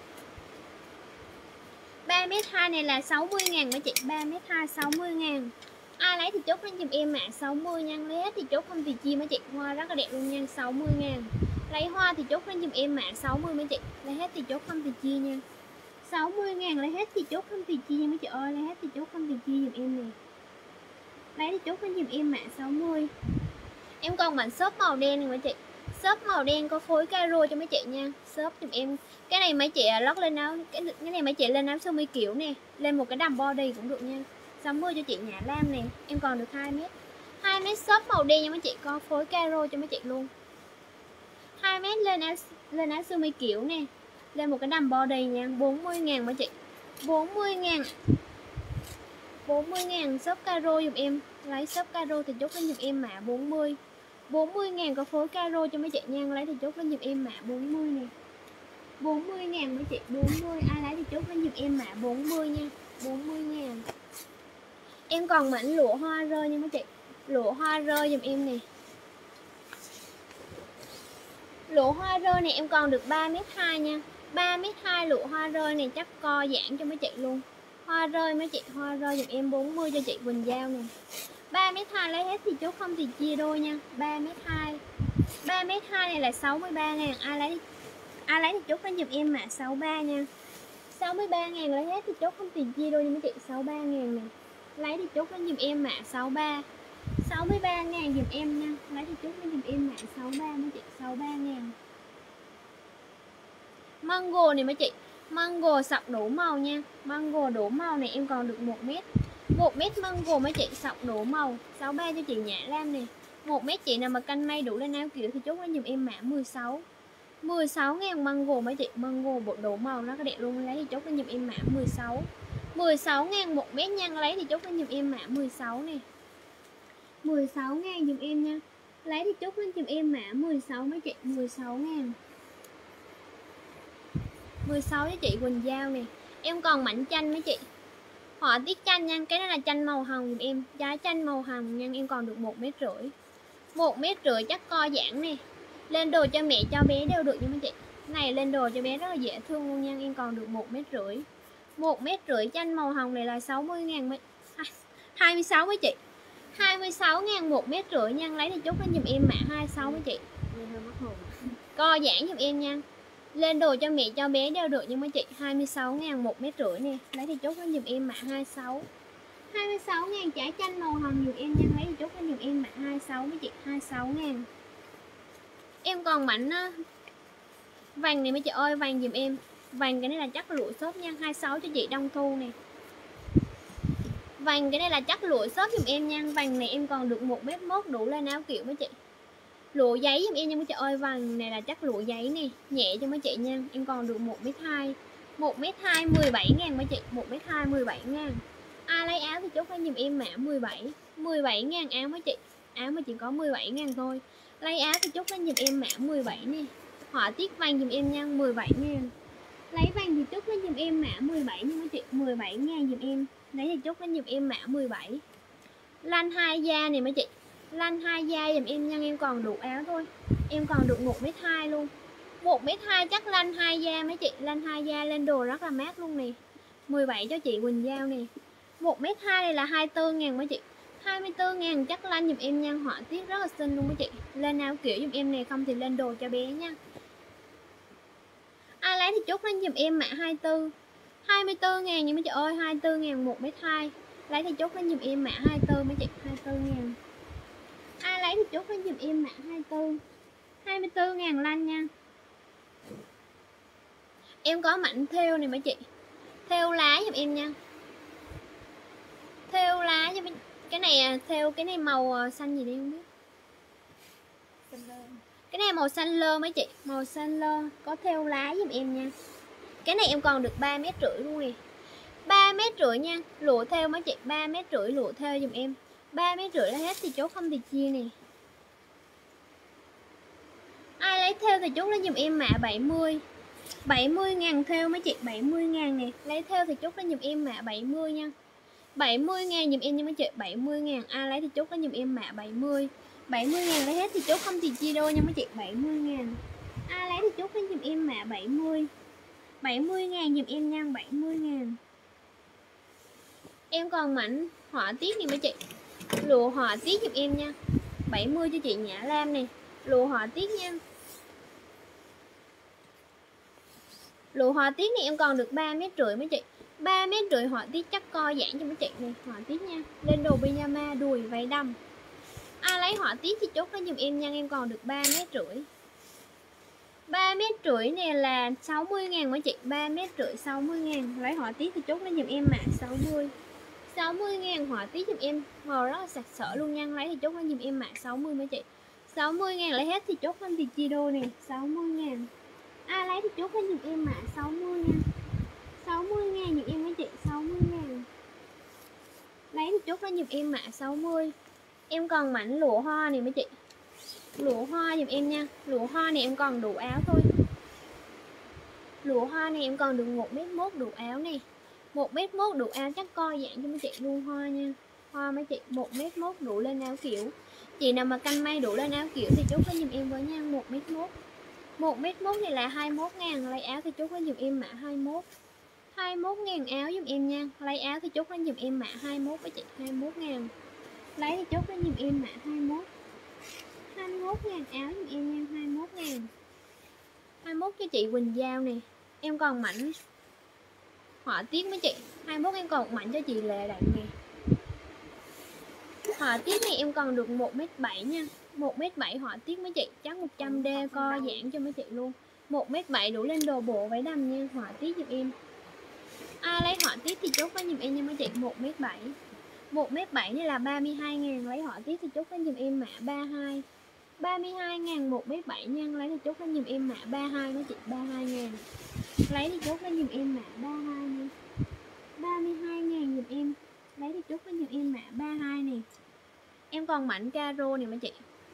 3m2 này là 60.000 mấy chị. 3m2 60.000. Ai lấy thì chốt lên giùm em ạ. 60 nha. Lấy hết thì chốt không thì chia mấy chị. Hoa rất là đẹp luôn nha. 60.000. Lấy hoa thì chốt lên giùm em ạ. 60 mấy chị. Lấy hết thì chốt không thì chia nha. 60.000 lấy hết thì chốt không thì chia mấy chị ơi. Lấy hết thì chốt không thì chia giùm em nè. Lấy thì chốt lên giùm em ạ. 60. Em còn mảnh shop màu đen này mấy chị. Shop màu đen có phối caro cho mấy chị nha. Shop giùm em. Cái này mấy chị lót lên áo. Cái này mấy chị lên áo sơ mi kiểu nè. Lên một cái đầm body cũng được nha. 60 cho chị Nhã Lam nè. Em còn được 2m. 2m shop màu đen nha mấy chị. Có phối caro cho mấy chị luôn. 2m lên áo sơ mi kiểu nè. Lên một cái đầm body nha. 40.000 mấy chị. 40.000. 40.000 shop caro giùm em. Lấy shop caro thì chốt lên giùm em mã 40. 40.000 có phối caro cho mấy chị nha. Lấy thì chốt lên giùm em mã 40 nè. 40.000 mấy chị. 40. Ai lấy thì chốt lên giùm em mã 40 nha. 40.000. Em còn mảnh lụa hoa rơi nha mấy chị. Lụa hoa rơi giùm em nè. Lụa hoa rơi này em còn được 3m2 nha. 3m2 lụa hoa rơi này chắc co giãn cho mấy chị luôn. Hoa rơi mấy chị. Hoa rơi giùm em 40 cho chị Quỳnh Giao nè. 3m2 lấy hết thì chốt không thì chia đôi nha. 3m2. 3m2 này là 63.000. Ai lấy thì chốt lên giùm em mà 63 nha. 63.000 lấy hết thì chốt không thì chia đôi nha mấy chị. 63.000 nè. Lấy thì chốt lên giùm em mã 63. 63.000 giùm em nha. Lấy thì chốt lên giùm em mã 63 mấy chị. 63.000. Mango này mấy chị. Mango sọc đủ màu nha. Mango đủ màu này em còn được 1m. 1m mango mấy chị sọc đủ màu. 63 cho chị Nhã Lam nè. 1m chị nào mà canh may đủ lên áo kiểu thì chốt lên giùm em mã 16. 16.000 mango mấy chị. Mango bộ đủ màu nó có đẹp luôn. Lấy thì chốt lên giùm em mã 16. 16.000 1m nha. Lấy thì chốt lên giùm em mã 16 nè. 16.000 giùm em nha. Lấy thì chốt lên giùm em mã 16 mấy chị. 16.000. 16 cho chị Quỳnh Giao nè. Em còn mảnh chanh mấy chị. Họa tiết chanh nha. Cái này là chanh màu hồng giùm em. Giá chanh màu hồng nha. Em còn được 1m rưỡi. 1m rưỡi chắc co giãn nè. Lên đồ cho mẹ cho bé đều được nha mấy chị. Này lên đồ cho bé rất là dễ thương luôn nha. Em còn được 1m rưỡi. 1m rưỡi chanh màu hồng này là 60.000 mấy 26 mấy chị. 26.000 1m rưỡi nha. Lấy thì chốt lên giùm em mã 26 mấy chị. Co giãn giùm em nha. Lên đồ cho mẹ cho bé đều được nha mấy chị. 26.000 1m rưỡi nè. Lấy thì chốt lên giùm em mã 26. 26.000 trái chanh màu hồng giùm em nha. Lấy thì chốt lên giùm em mã 26 mấy chị. 26.000. Em còn mảnh vàng này mấy chị ơi. Vàng giùm em. Vàng cái này là chắc lụa xốp nha. 26 cho chị Đông Thu nè. Vàng cái này là chắc lụa xốp giùm em nha. Vàng này em còn được 1m1 đủ lên áo kiểu mấy chị. Lụa giấy giùm em nha mấy chị ơi. Vàng này là chắc lụa giấy nè. Nhẹ cho mấy chị nha. Em còn được 1m2. 1m2 17.000 mấy chị. 1m2 17.000. Ai lấy áo thì chốt lên giùm em mã 17. 17.000 áo mấy chị. Áo mà chỉ có 17.000 thôi. Lấy áo thì chốt lên giùm em mã 17 nè. Họa tiết vàng giùm em nha. 17.000. Lấy vàng thì chốt lên giùm em mã 17 nha mấy chị. 17.000 giùm em. Lấy thì chốt lên giùm em mã 17. Lanh 2 da này mấy chị. Lanh 2 da giùm em nha. Em còn đủ áo thôi. Em còn được 1m2 luôn. 1m2 chắc lanh 2 da mấy chị. Lanh 2 da lên đồ rất là mát luôn nè. 17 cho chị Quỳnh Giao nè. 1m2 này là 24.000 mấy chị. 24.000 chắc lanh giùm em nha. Họa tiết rất là xinh luôn mấy chị. Lên áo kiểu giùm em này. Không thì lên đồ cho bé nha. Ai lấy thì chốt lên giùm em mã 24. 24.000 nha mấy chị ơi. 24.000 1m2. Lấy thì chốt lên giùm em mã 24 mấy chị. 24.000. Ai lấy thì chốt lên giùm em mã 24. 24.000 lanh nha. Em có mảnh thêu này mấy chị. Thêu lá giùm em nha. Thêu lá cho mấy... Cái này thêu cái này màu xanh gì đây không biết. Cái này màu xanh lơ mấy chị. Màu xanh lơ. Có thêu lá giùm em nha. Cái này em còn được 3m rưỡi luôn nè. 3m rưỡi nha. Lụa thêu mấy chị. 3m rưỡi lụa thêu giùm em. 3m rưỡi là hết thì chốt không thì chia nè. Ai lấy theo thì chốt lên giùm em mã 70. 70.000 theo mấy chị, 70.000 nè. Lấy theo thì chốt lên giùm em mã 70 nha. 70.000 giùm em nha mấy chị, 70.000. Ai lấy thì chốt lên giùm em mã 70. 70.000 lấy hết thì chốt không thì chia đôi nha mấy chị, 70.000. Ai lấy thì chốt lên giùm em mã 70. 70.000 giùm em nha, 70.000. Em còn mảnh họa tiết nè mấy chị. Lụa họa tiết giùm em nha. 70 cho chị Nhã Lam nè. Lụa họa tiết nha. Lụa họa tiết này em còn được 3,5 mét mấy chị. 3,5 mét họa tiết chắc co giãn cho mấy chị này, họa tiết nha. Lên đồ pyjama đùi váy đầm. Ai lấy họa tiết thì chốt lên giùm em nha, em còn được 3,5 mét. 3,5 mét này là 60.000 mấy chị, 3,5 mét 60.000. Lấy họa tiết thì chốt lên giùm em mã 60. 60.000 họa tiết giùm em, màu rất là sặc sỡ luôn nha. Lấy thì chốt lên giùm em mã 60 mấy chị. 60.000 lấy hết thì chốt lên thì chia đôi nè, 60.000. Ai lấy thì chốt lên giùm em mã 60 nha. 60.000 giùm em mấy chị, 60.000. Lấy thì chốt lên giùm em mã 60. Em còn mảnh lụa hoa này mấy chị. Lụa hoa giùm em nha. Lụa hoa này em còn đủ áo thôi. Lụa hoa này em còn được 1,1 mét đủ áo này. 1,1 mét đủ áo chắc co giãn cho mấy chị luôn hoa nha. Hoa mấy chị, 1,1 mét đủ lên áo kiểu. Chị nào mà canh may đủ lên áo kiểu thì chốt lên giùm em với nha, 1,1 mét. 1,1 mét này là 21.000. Lấy áo thì chốt lên giùm em mã 21. 21.000 áo giùm em nha. Lấy áo thì chốt lên giùm em mã 21 với chị, 21.000. Lấy thì chốt lên giùm em mã 21. 21.000 áo giùm em nha, 21.000. 21 cho chị Quỳnh Giao nè. Em còn mảnh họa tiết mấy chị. 21 em còn mảnh cho chị Lệ Đặng nè. Họa tiết này em còn được 1,7 m nha. 1,7 m họa tiết mấy chị, chắc 100D co giãn cho mấy chị luôn. 1,7 m đủ lên đồ bộ váy đầm nha, họa tiết giùm em. Ai lấy họa tiết thì chốt lên giùm em nha mấy chị, 1,7 m. 1,7 m này là 32.000. Lấy họa tiết thì chốt lên giùm em mã 32. 32.000 1,7 m nha. Lấy thì chốt lên giùm em mã 32 mấy chị, 32.000. Lấy thì chốt lên giùm em mã 32 nha. 32.000 giùm em. Lấy thì chốt lên giùm em mã 32 nè. Em còn mảnh caro nè mấy chị.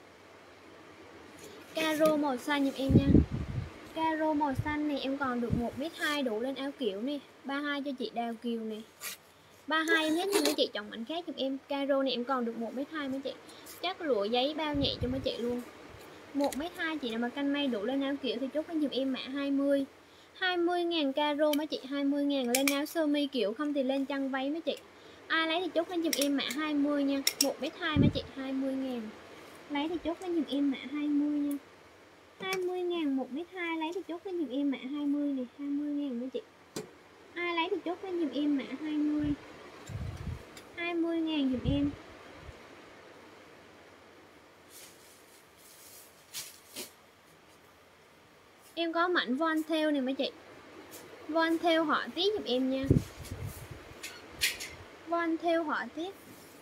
Caro màu xanh giùm em nha. Caro màu xanh này em còn được 1,2 m đủ lên áo kiểu nè. 32 cho chị Đào Kiều nè. 32 em hết cho mấy chị chọn mảnh khác giùm em. Caro này em còn được 1,2 m mấy chị. Chắc lụa giấy bao nhẹ cho mấy chị luôn. 1,2 m chị nào mà canh may đủ lên áo kiểu thì chốt lên giùm em mã 20. 20.000 caro mấy chị, 20.000 lên áo sơ mi kiểu, không thì lên chăn váy mấy chị. Ai lấy thì chốt lên giùm em mã 20 nha. 1,2 m mấy chị, 20.000. Lấy thì chốt lên giùm em mã 20 nha. 20.000 1,2 m. Lấy thì chốt lên giùm em mã 20 nè, 20.000 mấy chị. Ai lấy thì chốt lên giùm em mã 20. 20.000 giùm em. Em có mảnh von theo này mấy chị. Von theo họa tiết giùm em nha. Von theo họa tiết.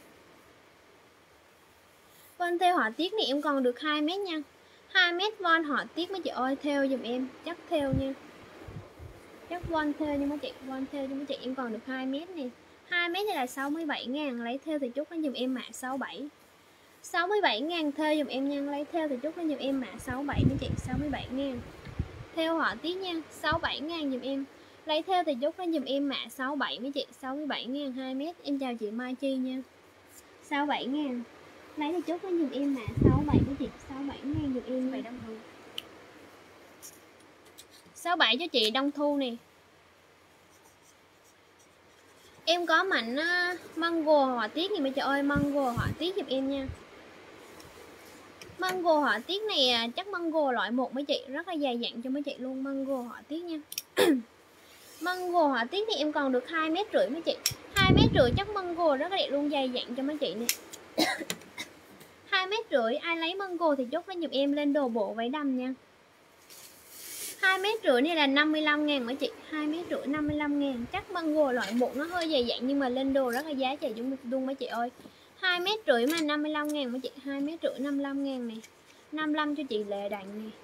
Von theo họa tiết này em còn được 2 m nha. 2 m von họa tiết mấy chị ơi, theo giùm em, chắc theo nha. Chắc von theo nha mấy chị, von theo cho mấy chị em còn được 2 m nè. 2 m này là 67.000, lấy theo thì chốt lên giùm em mã 67. 67.000 theo giùm em nha, lấy theo thì chốt lên giùm em mã 67 mấy chị, 67.000. Theo họa tiết nha, 67.000 giùm em. Lấy theo thì chốt lên giùm em mã 67 mấy chị, 67.000 2 m. Em chào chị Mai Chi nha. 67.000. Lấy thì chốt lên giùm em mã 67 mấy chị, 67.000 giùm em vậy Đông Thu. 67 cho chị Đông Thu nè. Em có mảnh mango họa tiết này mấy chị ơi, mango họa tiết giùm em nha. Mango họa tiết này chắc mango loại 1 mấy chị, rất là dày dặn cho mấy chị luôn, mango họa tiết nha. Mango họa tiết thì em còn được 2,5 m mấy chị. 2,5 m chắc mango rất là đẹp luôn, dày dặn cho mấy chị nè. 2,5 m, ai lấy mango thì chốt lên giùm em lên đồ bộ váy đầm nha. 2,5 m này là 55.000 mấy chị, 2,5 m 55.000. Chắc mango loại 1 nó hơi dày dặn nhưng mà lên đồ rất là giá trị luôn mấy chị ơi. 2,5 m mà 55.000 mấy chị, 2,5 m 55.000 này. 55 cho chị Lệ Đặng nè.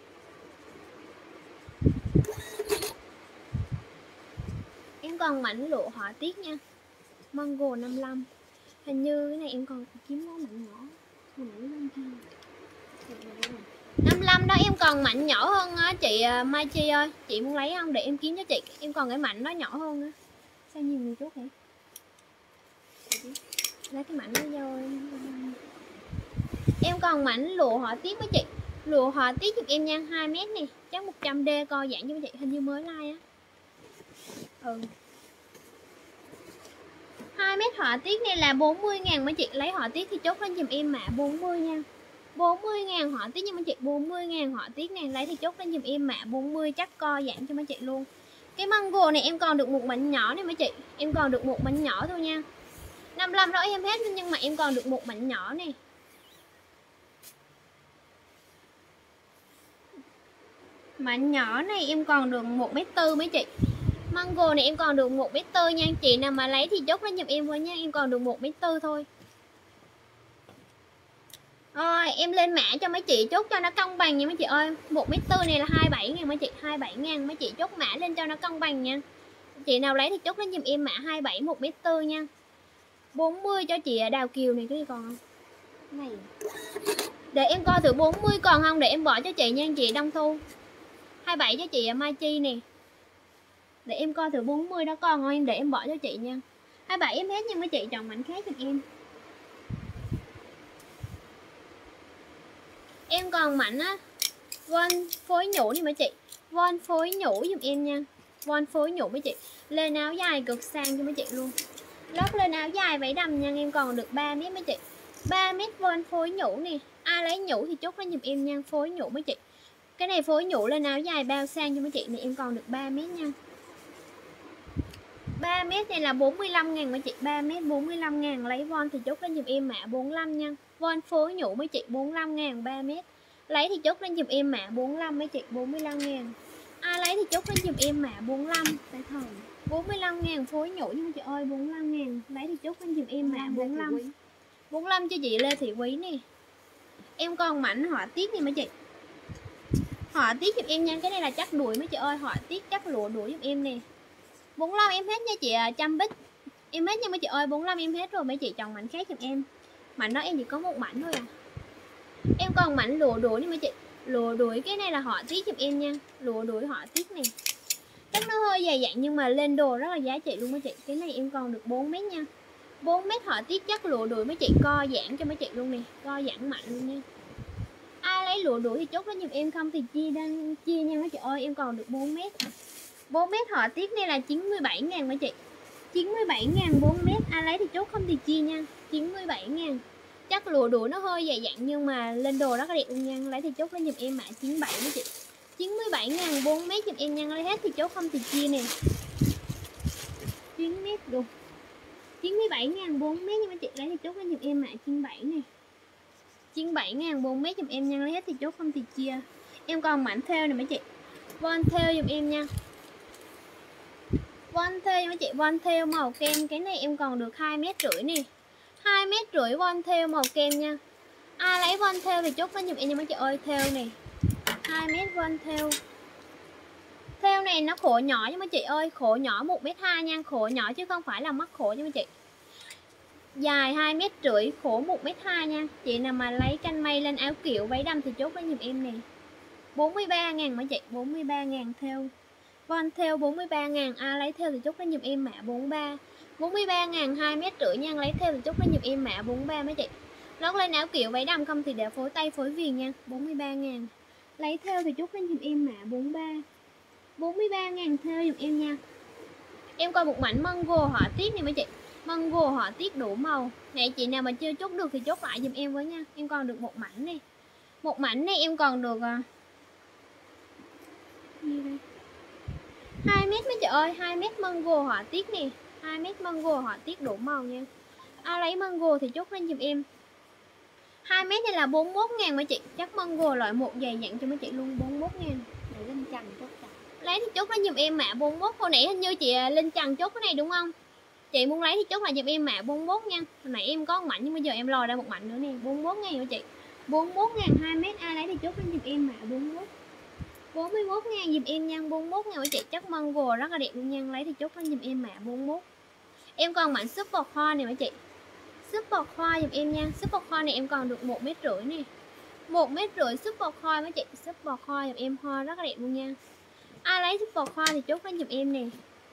Em còn mảnh lụa họa tiết nha. Mango 55. Hình như cái này em còn kiếm nó mảnh nhỏ. 55 đó em còn còn mảnh nhỏ hơn á chị Mai Chi ơi, chị muốn lấy không để em kiếm cho chị. Em còn cái mảnh nó nhỏ hơn á. Sao nhiều người chút vậy? Lấy cái mảnh nó vô em còn mảnh lụa họa tiết với chị. Lụa họa tiết giúp em nha, 2 mét nè, chắc 100D co giãn cho chị, hình như mới like á. 2 mét họa tiết này là 40.000 mấy chị, lấy họa tiết thì chốt lên giùm em mã 40 nha. 40.000 họa tiết nha mấy chị, 40.000 họa tiết này, lấy thì chốt lên giùm em mã 40 chắc co giãn cho mấy chị luôn. Cái mango này em còn được một mảnh nhỏ này mấy chị, em còn được một mảnh nhỏ thôi nha. 55 đó em hết nhưng mà em còn được một mảnh nhỏ này. Mảnh nhỏ này em còn được 1m4 mấy chị. Mango này em còn được 1m4 nha. Chị nào mà lấy thì chốt lên giùm em với nha. Em còn được 1m4 thôi. Rồi em lên mã cho mấy chị chốt cho nó công bằng nha mấy chị ơi. 1m4 này là 27.000 mấy chị, 27.000 mấy chị chốt mã lên cho nó công bằng nha. Chị nào lấy thì chốt lên giùm em mã 27 1m4 nha. 40 cho chị Đào Kiều này, cái gì còn không? Này. Để em coi thử 40 còn không để em bỏ cho chị nha chị Đông Thu. 27 cho chị Mai Chi nè. Để em coi thử 40 đó còn không em để em bỏ cho chị nha. 27 em hết nhưng mấy chị chọn mảnh khác giùm em. Em còn mảnh á von phối nhũ đi mấy chị. Von phối nhũ giùm em nha. Von phối nhũ mấy chị. Lên áo dài cực sang cho mấy chị luôn. Lót lên áo dài váy đầm nha, em còn được 3 mét mấy chị. 3 mét von phối nhũ nè. Ai lấy nhũ thì chốt lên giùm em nha, phối nhũ mấy chị. Cái này phối nhũ lên áo dài bao sang cho mấy chị này, em còn được 3 mét nha. 3 mét này là 45.000 mấy chị, 3 mét 45.000, lấy von thì chốt lên giùm em mã 45 nha. Von phối nhũ mấy chị 45.000 3 mét. Lấy thì chốt lên giùm em mã 45 mấy chị, 45.000. Ai lấy thì chốt lên giùm em mã 45. Tại thời 45.000 phối nhũ nhưng chị ơi, 45.000. Lấy thì chốt lên giùm em mã 45. 45 cho chị Lê Thị Quý nè. Em còn mảnh họa tiết này mấy chị. Họa tiết giùm em nha, cái này là chắc đuổi mấy chị ơi, họa tiết chắc lụa đuổi giùm em nè. 45 em hết nha chị Trăm Bích. Em hết nha mấy chị ơi, 45 em hết rồi, mấy chị chọn mảnh khác giùm em. Mảnh đó em chỉ có một mảnh thôi à. Em còn mảnh lụa đuổi nha mấy chị. Lụa đuổi cái này là họa tiết giùm em nha. Lụa đuổi họa tiết này. Chắc nó hơi dày dặn nhưng mà lên đồ rất là giá trị luôn mấy chị. Cái này em còn được 4 mét nha. 4 mét họa tiết chắc lụa đuổi mấy chị, co giãn cho mấy chị luôn nè, co giãn mạnh luôn nha. Ai lấy lụa đuổi thì chốt lên giùm em, không thì chia nha mấy chị ơi, em còn được 4 mét. 4 mét họa tiết này là 97.000 mấy chị. 97.000 4 mét, ai lấy thì chốt, không thì chia nha. 97.000. Chắc lụa đuổi nó hơi dày dặn nhưng mà lên đồ rất là đẹp luôn nha. Lấy thì chốt lên giùm em mã 97 mấy chị. 97.000 4 mét giùm em nha, lấy hết thì chốt, không thì chia nè. 9 mét luôn. 97.000 4 mét nha mấy chị, lấy thì chốt lên giùm em mã 97 nè. 97.000 4 mét giùm em nha, lấy hết thì chốt, không thì chia. Em còn mảnh thêu này mấy chị. Von thêu giùm em nha. Von thêu mấy chị, von thêu màu kem, cái này em còn được 2,5 mét nè. 2,5 mét von thêu màu kem nha. Ai lấy von thêu thì chốt lên giùm em nha mấy chị ơi, thêu này. 2 mét von thêu. Thêu này nó khổ nhỏ nha mấy chị ơi, khổ nhỏ 1,2 m nha, khổ nhỏ chứ không phải là mắc khổ nha mấy chị. Dài 2,5 mét, khổ 1,2 m nha. Chị nào mà lấy canh mây lên áo kiểu váy đầm thì chốt lên giùm em nè. 43.000 mấy chị, 43.000 thêu. Von thêu 43.000, ai lấy thêu thì chốt lên giùm em mã 43. 43.000 2,5 mét nha, lấy thêu thì chốt lên giùm em mã 43 mấy chị. Lót lên áo kiểu váy đầm không thì để phối tay phối viền nha, 43.000. Lấy thêu thì chốt lên giùm em mã 43. 43.000 thêu giùm em nha. Em coi một mảnh mango họa tiết này mấy chị. Mango họa tiết đủ màu. Này chị nào mà chưa chốt được thì chốt lại giùm em với nha. Em còn được một mảnh này. Một mảnh này em còn được 2 mét mấy chị ơi, 2 mét mango họa tiết nè. 2 mét mango họa tiết đủ màu nha. Ai lấy mango thì chốt lên giùm em. 2 mét này là 41.000 mấy chị. Chắc mango loại một dày dặn cho mấy chị luôn, 41.000. Để lên trần chốt trần. Lấy thì chốt lên giùm em mã 41. Hồi nãy hình như chị Linh Trần chốt cái này đúng không? Chị muốn lấy thì chốt lại giùm em mã 41 nha. Hồi nãy em có một mảnh nhưng bây giờ em lòi ra một mảnh nữa nè, 41.000 chị. 41.000 2 mét, ai lấy thì chốt lên giùm em mã 41. 41.000 giùm em nha, 41.000 chị, chắc mango rất là đẹp luôn nha, lấy thì chốt lên giùm em mã 41. Em còn mảnh super hoa này mấy chị. Super hoa giùm em nha, super hoa này em còn được 1,5 m nè. 1,5 m super khoi mấy chị, super khoi giùm em, hoa rất là đẹp luôn nha. Ai lấy super khoi thì chốt lên giùm em nè.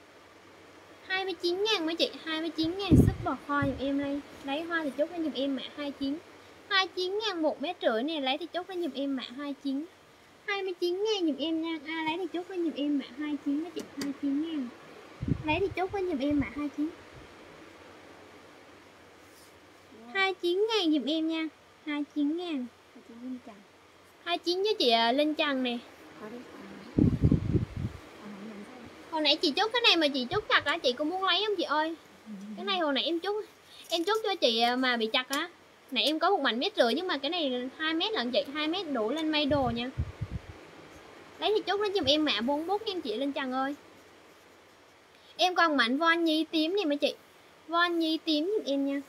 29.000 mấy chị, 29.000 super khoi giùm em đây. Lấy hoa thì chốt lên giùm em mã 29. 29.000 1,5 m này, lấy thì chốt lên giùm em mã 29. 29.000 giùm em nha. Ai lấy thì chốt lên giùm em mã 29 mấy chị, 29.000. Lấy thì chốt lên giùm em mã 29. 29.000 giùm em nha. 29.000. 29 cho chị Linh Trần nè. Hồi nãy chị chốt cái này mà chị chốt chặt á, chị cũng muốn lấy không chị ơi? Cái này hồi nãy em chốt cho chị mà bị chặt á. Nãy em có một mảnh 1,5 m nhưng mà cái này 2 m lận chị, 2 m đủ lên may đồ nha. Lấy thì chốt lên giùm em mã 41 nha chị Linh Trần ơi. Em còn mảnh von nhí tím này mấy chị. Von nhí tím giùm em nha.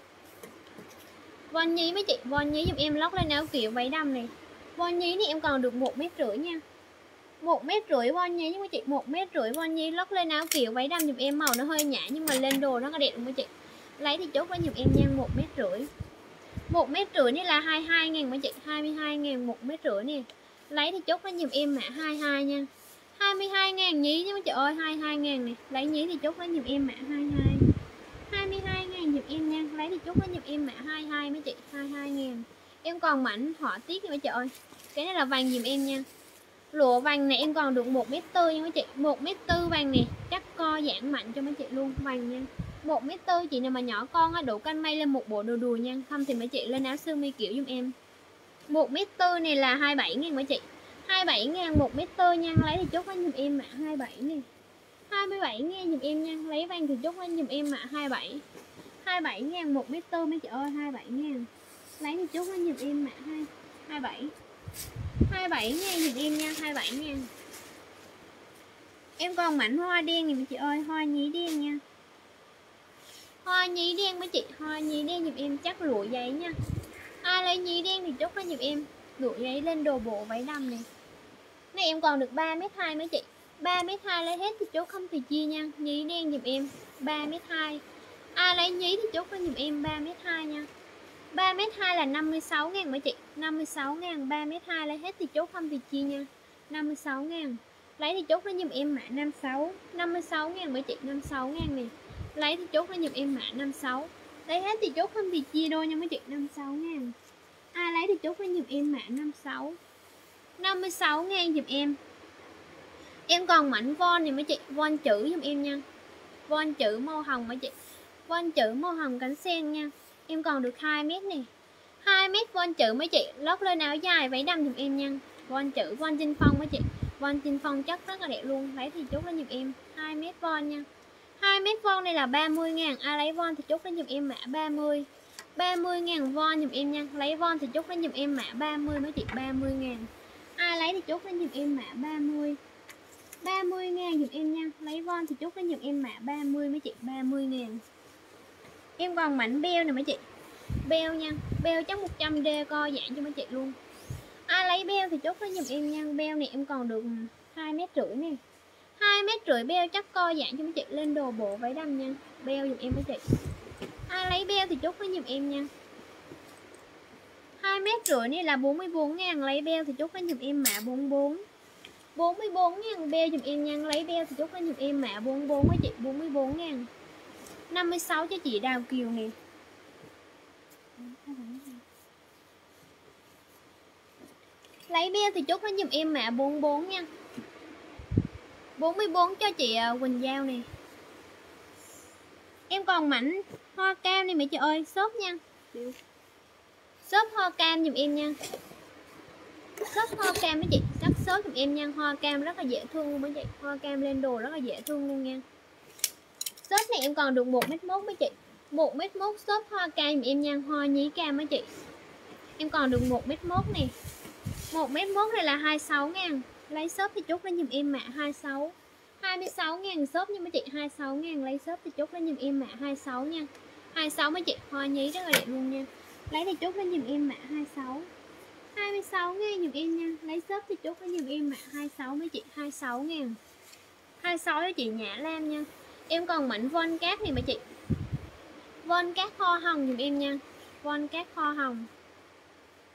Von nhí mấy chị, von nhí giùm em lót lên áo kiểu váy đầm này. Von nhí này em còn được 1,5 m nha. 1,5 m von nhí với chị, 1,5 m von nhí lót lên áo kiểu váy đầm giùm em, màu nó hơi nhã nhưng mà lên đồ nó đẹp luôn mấy chị. Lấy thì chốt với giùm em nha, 1,5 m. 1,5 m này là 22.000 mấy chị, 22.000 1,5 m nè. Lấy thì chốt với giùm em mã 22 nha. 22.000 nhí nha mấy chị ơi, 22.000 này. Lấy nhí thì chốt với giùm em mã 22. 22.000 giùm em nha. Lấy thì chốt với giùm em mã 22 mấy chị, 22.000. Em còn mảnh họa tiết nha mấy chị ơi. Cái này là vàng giùm em nha. Lụa vàng này em còn được 1,4 m nha mấy chị. 1,4 m vàng này chắc co giãn mạnh cho mấy chị luôn, vàng nha. 1,4 m chị nào mà nhỏ con á, đủ canh may lên một bộ đồ đùi nha. Không thì mấy chị lên áo sơ mi kiểu giùm em. 1,4 m này là 27.000 mấy chị. 27.000 1,4 m nha. Lấy thì chốt lên giùm em mã 27 nè. 27.000 giùm em nha. Lấy vàng thì chốt lên giùm em mã 27. 27.000 1,4 m mấy chị ơi, 27.000. Lấy thì chốt lên giùm em mã 27. 27.000 giùm em nha, 27.000. Em còn mảnh hoa đen này mấy chị ơi, hoa nhí đen nha. Hoa nhí đen mấy chị, hoa nhí đen giùm em chắc lụa giấy nha. Ai lấy nhí đen thì chốt lên giùm em. Lụa giấy lên đồ bộ váy đầm này. Này em còn được 3,2 m mấy chị. 3,2 m lấy hết thì chốt không thì chia nha. Nhí đen giùm em 3,2 m. Ai lấy nhí thì chốt lên giùm em 3,2 m nha. 3,2 m là 56.000 mấy chị. 56.000 3,2 m lấy hết thì chốt không thì chia nha. 56.000. Lấy thì chốt lên giùm em mã 56. 56.000 mấy chị, 56.000 nè. Lấy thì chốt lên giùm em mã 56. Lấy hết thì chốt không thì chia đôi nha mấy chị, 56.000. Ai lấy thì chốt lên giùm em mã 56. 56.000 giùm em. Em còn mảnh von này mấy chị, von chữ giùm em nha. Von chữ màu hồng mấy chị. Von chữ màu hồng cánh sen nha. Em còn được 2 m nè. 2 m von chữ mấy chị, lót lên áo dài váy đầm giùm em nha. Von chữ, von Trinh Phong mấy chị. Von Trinh Phong chất rất là đẹp luôn. Lấy thì chốt lên giùm em 2 m von nha. 2 m von này là 30.000. Ai lấy von thì chốt lên giùm em mã 30. 30.000 von giùm em nha. Lấy von thì chốt lên giùm em mã 30 mấy chị, 30.000. Ai lấy thì chốt lên giùm em mã 30. 30.000 giùm em nha. Lấy von thì chốt lên giùm em mã 30 mấy chị, 30.000. Em còn mảnh beo nè mấy chị. Beo nha. Beo chắc 100D co giãn cho mấy chị luôn. Ai lấy beo thì chốt lên giùm em nha. Beo này em còn được 2,5 m nè. 2,5 m beo chắc co giãn cho mấy chị lên đồ bộ váy đầm nha. Beo giùm em mấy chị. Ai lấy beo thì chốt lên giùm em nha. 2,5 m này là 44.000. Lấy beo thì chốt lên giùm em mã 44. 44.000 beo giùm em nha. Lấy beo thì chốt lên giùm em mã 44 mấy chị, 44.000. 56 cho chị Đào Kiều nè. Lấy beo thì chốt lên giùm em mã 44 nha. 44 cho chị Quỳnh Giao nè. Em còn mảnh hoa cam này mấy chị ơi, shop nha. Shop hoa cam giùm em nha. Shop hoa cam mấy chị, sắc shop giùm em nha. Hoa cam rất là dễ thương luôn mấy chị. Hoa cam lên đồ rất là dễ thương luôn nha. Shop này em còn được 1,1 m mấy chị. 1,1 m shop hoa cam giùm em nha. Hoa nhí cam mấy chị. Em còn được 1,1 m nè. 1,1 m này là 26.000. Lấy shop thì chốt lên giùm em mã 26. 26.000 shop nha mấy chị, 26.000 lấy shop thì chốt lên giùm em mã 26 nha. 26 mấy chị, hoa nhí rất là đẹp luôn nha. Lấy thì chốt lên giùm em mã 26. 26.000 giùm em nha. Lấy shop thì chốt lên giùm em mã 26 mấy chị, 26.000. 26 cho chị Nhã Lam nha. Em còn mảnh von cát này mấy chị. Von cát hoa hồng giùm em nha. Von cát hoa hồng.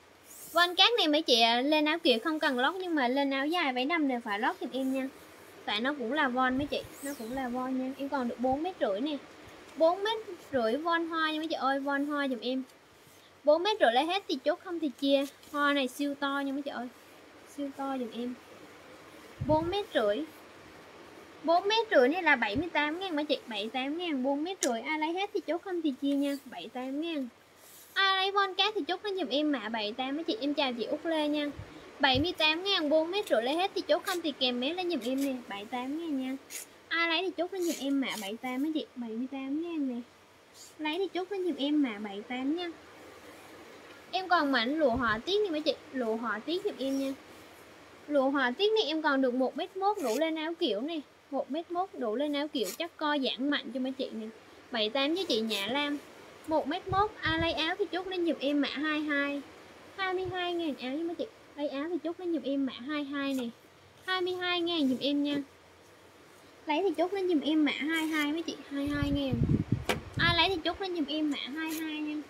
Von cát này mấy chị lên áo kiểu không cần lót, nhưng mà lên áo dài váy đầm đều phải lót giùm em nha. Tại nó cũng là von mấy chị, nó cũng là von nha. Em còn được 4,5 m nè, 4,5 m von hoa nha mấy chị ơi, von hoa giùm em. 4,5 m lấy hết thì chốt, không thì chia. Hoa này siêu to nha mấy chị ơi, siêu to giùm em. 4,5 m, 4,5 m này là 78.000 mấy chị, 78.000, 4,5 m. Ai lấy hết thì chốt, không thì chia nha, 78.000. Ai lấy von cát thì chốt nó giùm em mã 78 mấy chị. Em chào chị Út Lê nha. 78.000, 4,5 m lấy hết thì chốt, không thì kèm mé lên giùm em nè, 78.000 nha. Ai lấy thì chốt nó giùm em mã 78 mấy chị, 78.000 nè. Lấy thì chốt nó giùm em mã 78 nha. Em còn mảnh lụa họa tiết này mấy chị, lụa họa tiết giùm em nha. Lụa họa tiết này em còn được 1,1 m đủ lên áo kiểu này, 1,1 m đủ lên áo kiểu chắc co giãn mạnh cho mấy chị nè. 78 với chị Nhã Lam. 1,1 m. Ai lấy áo thì chốt lên giùm em mã 22. 22.000 áo với mấy chị. Lấy áo thì chốt lên giùm em mã 22 nè. 22.000 giùm em nha. Lấy thì chốt lên giùm em mã 22 mấy chị, 22.000. Ai lấy thì chốt lên giùm em mã 22 nha.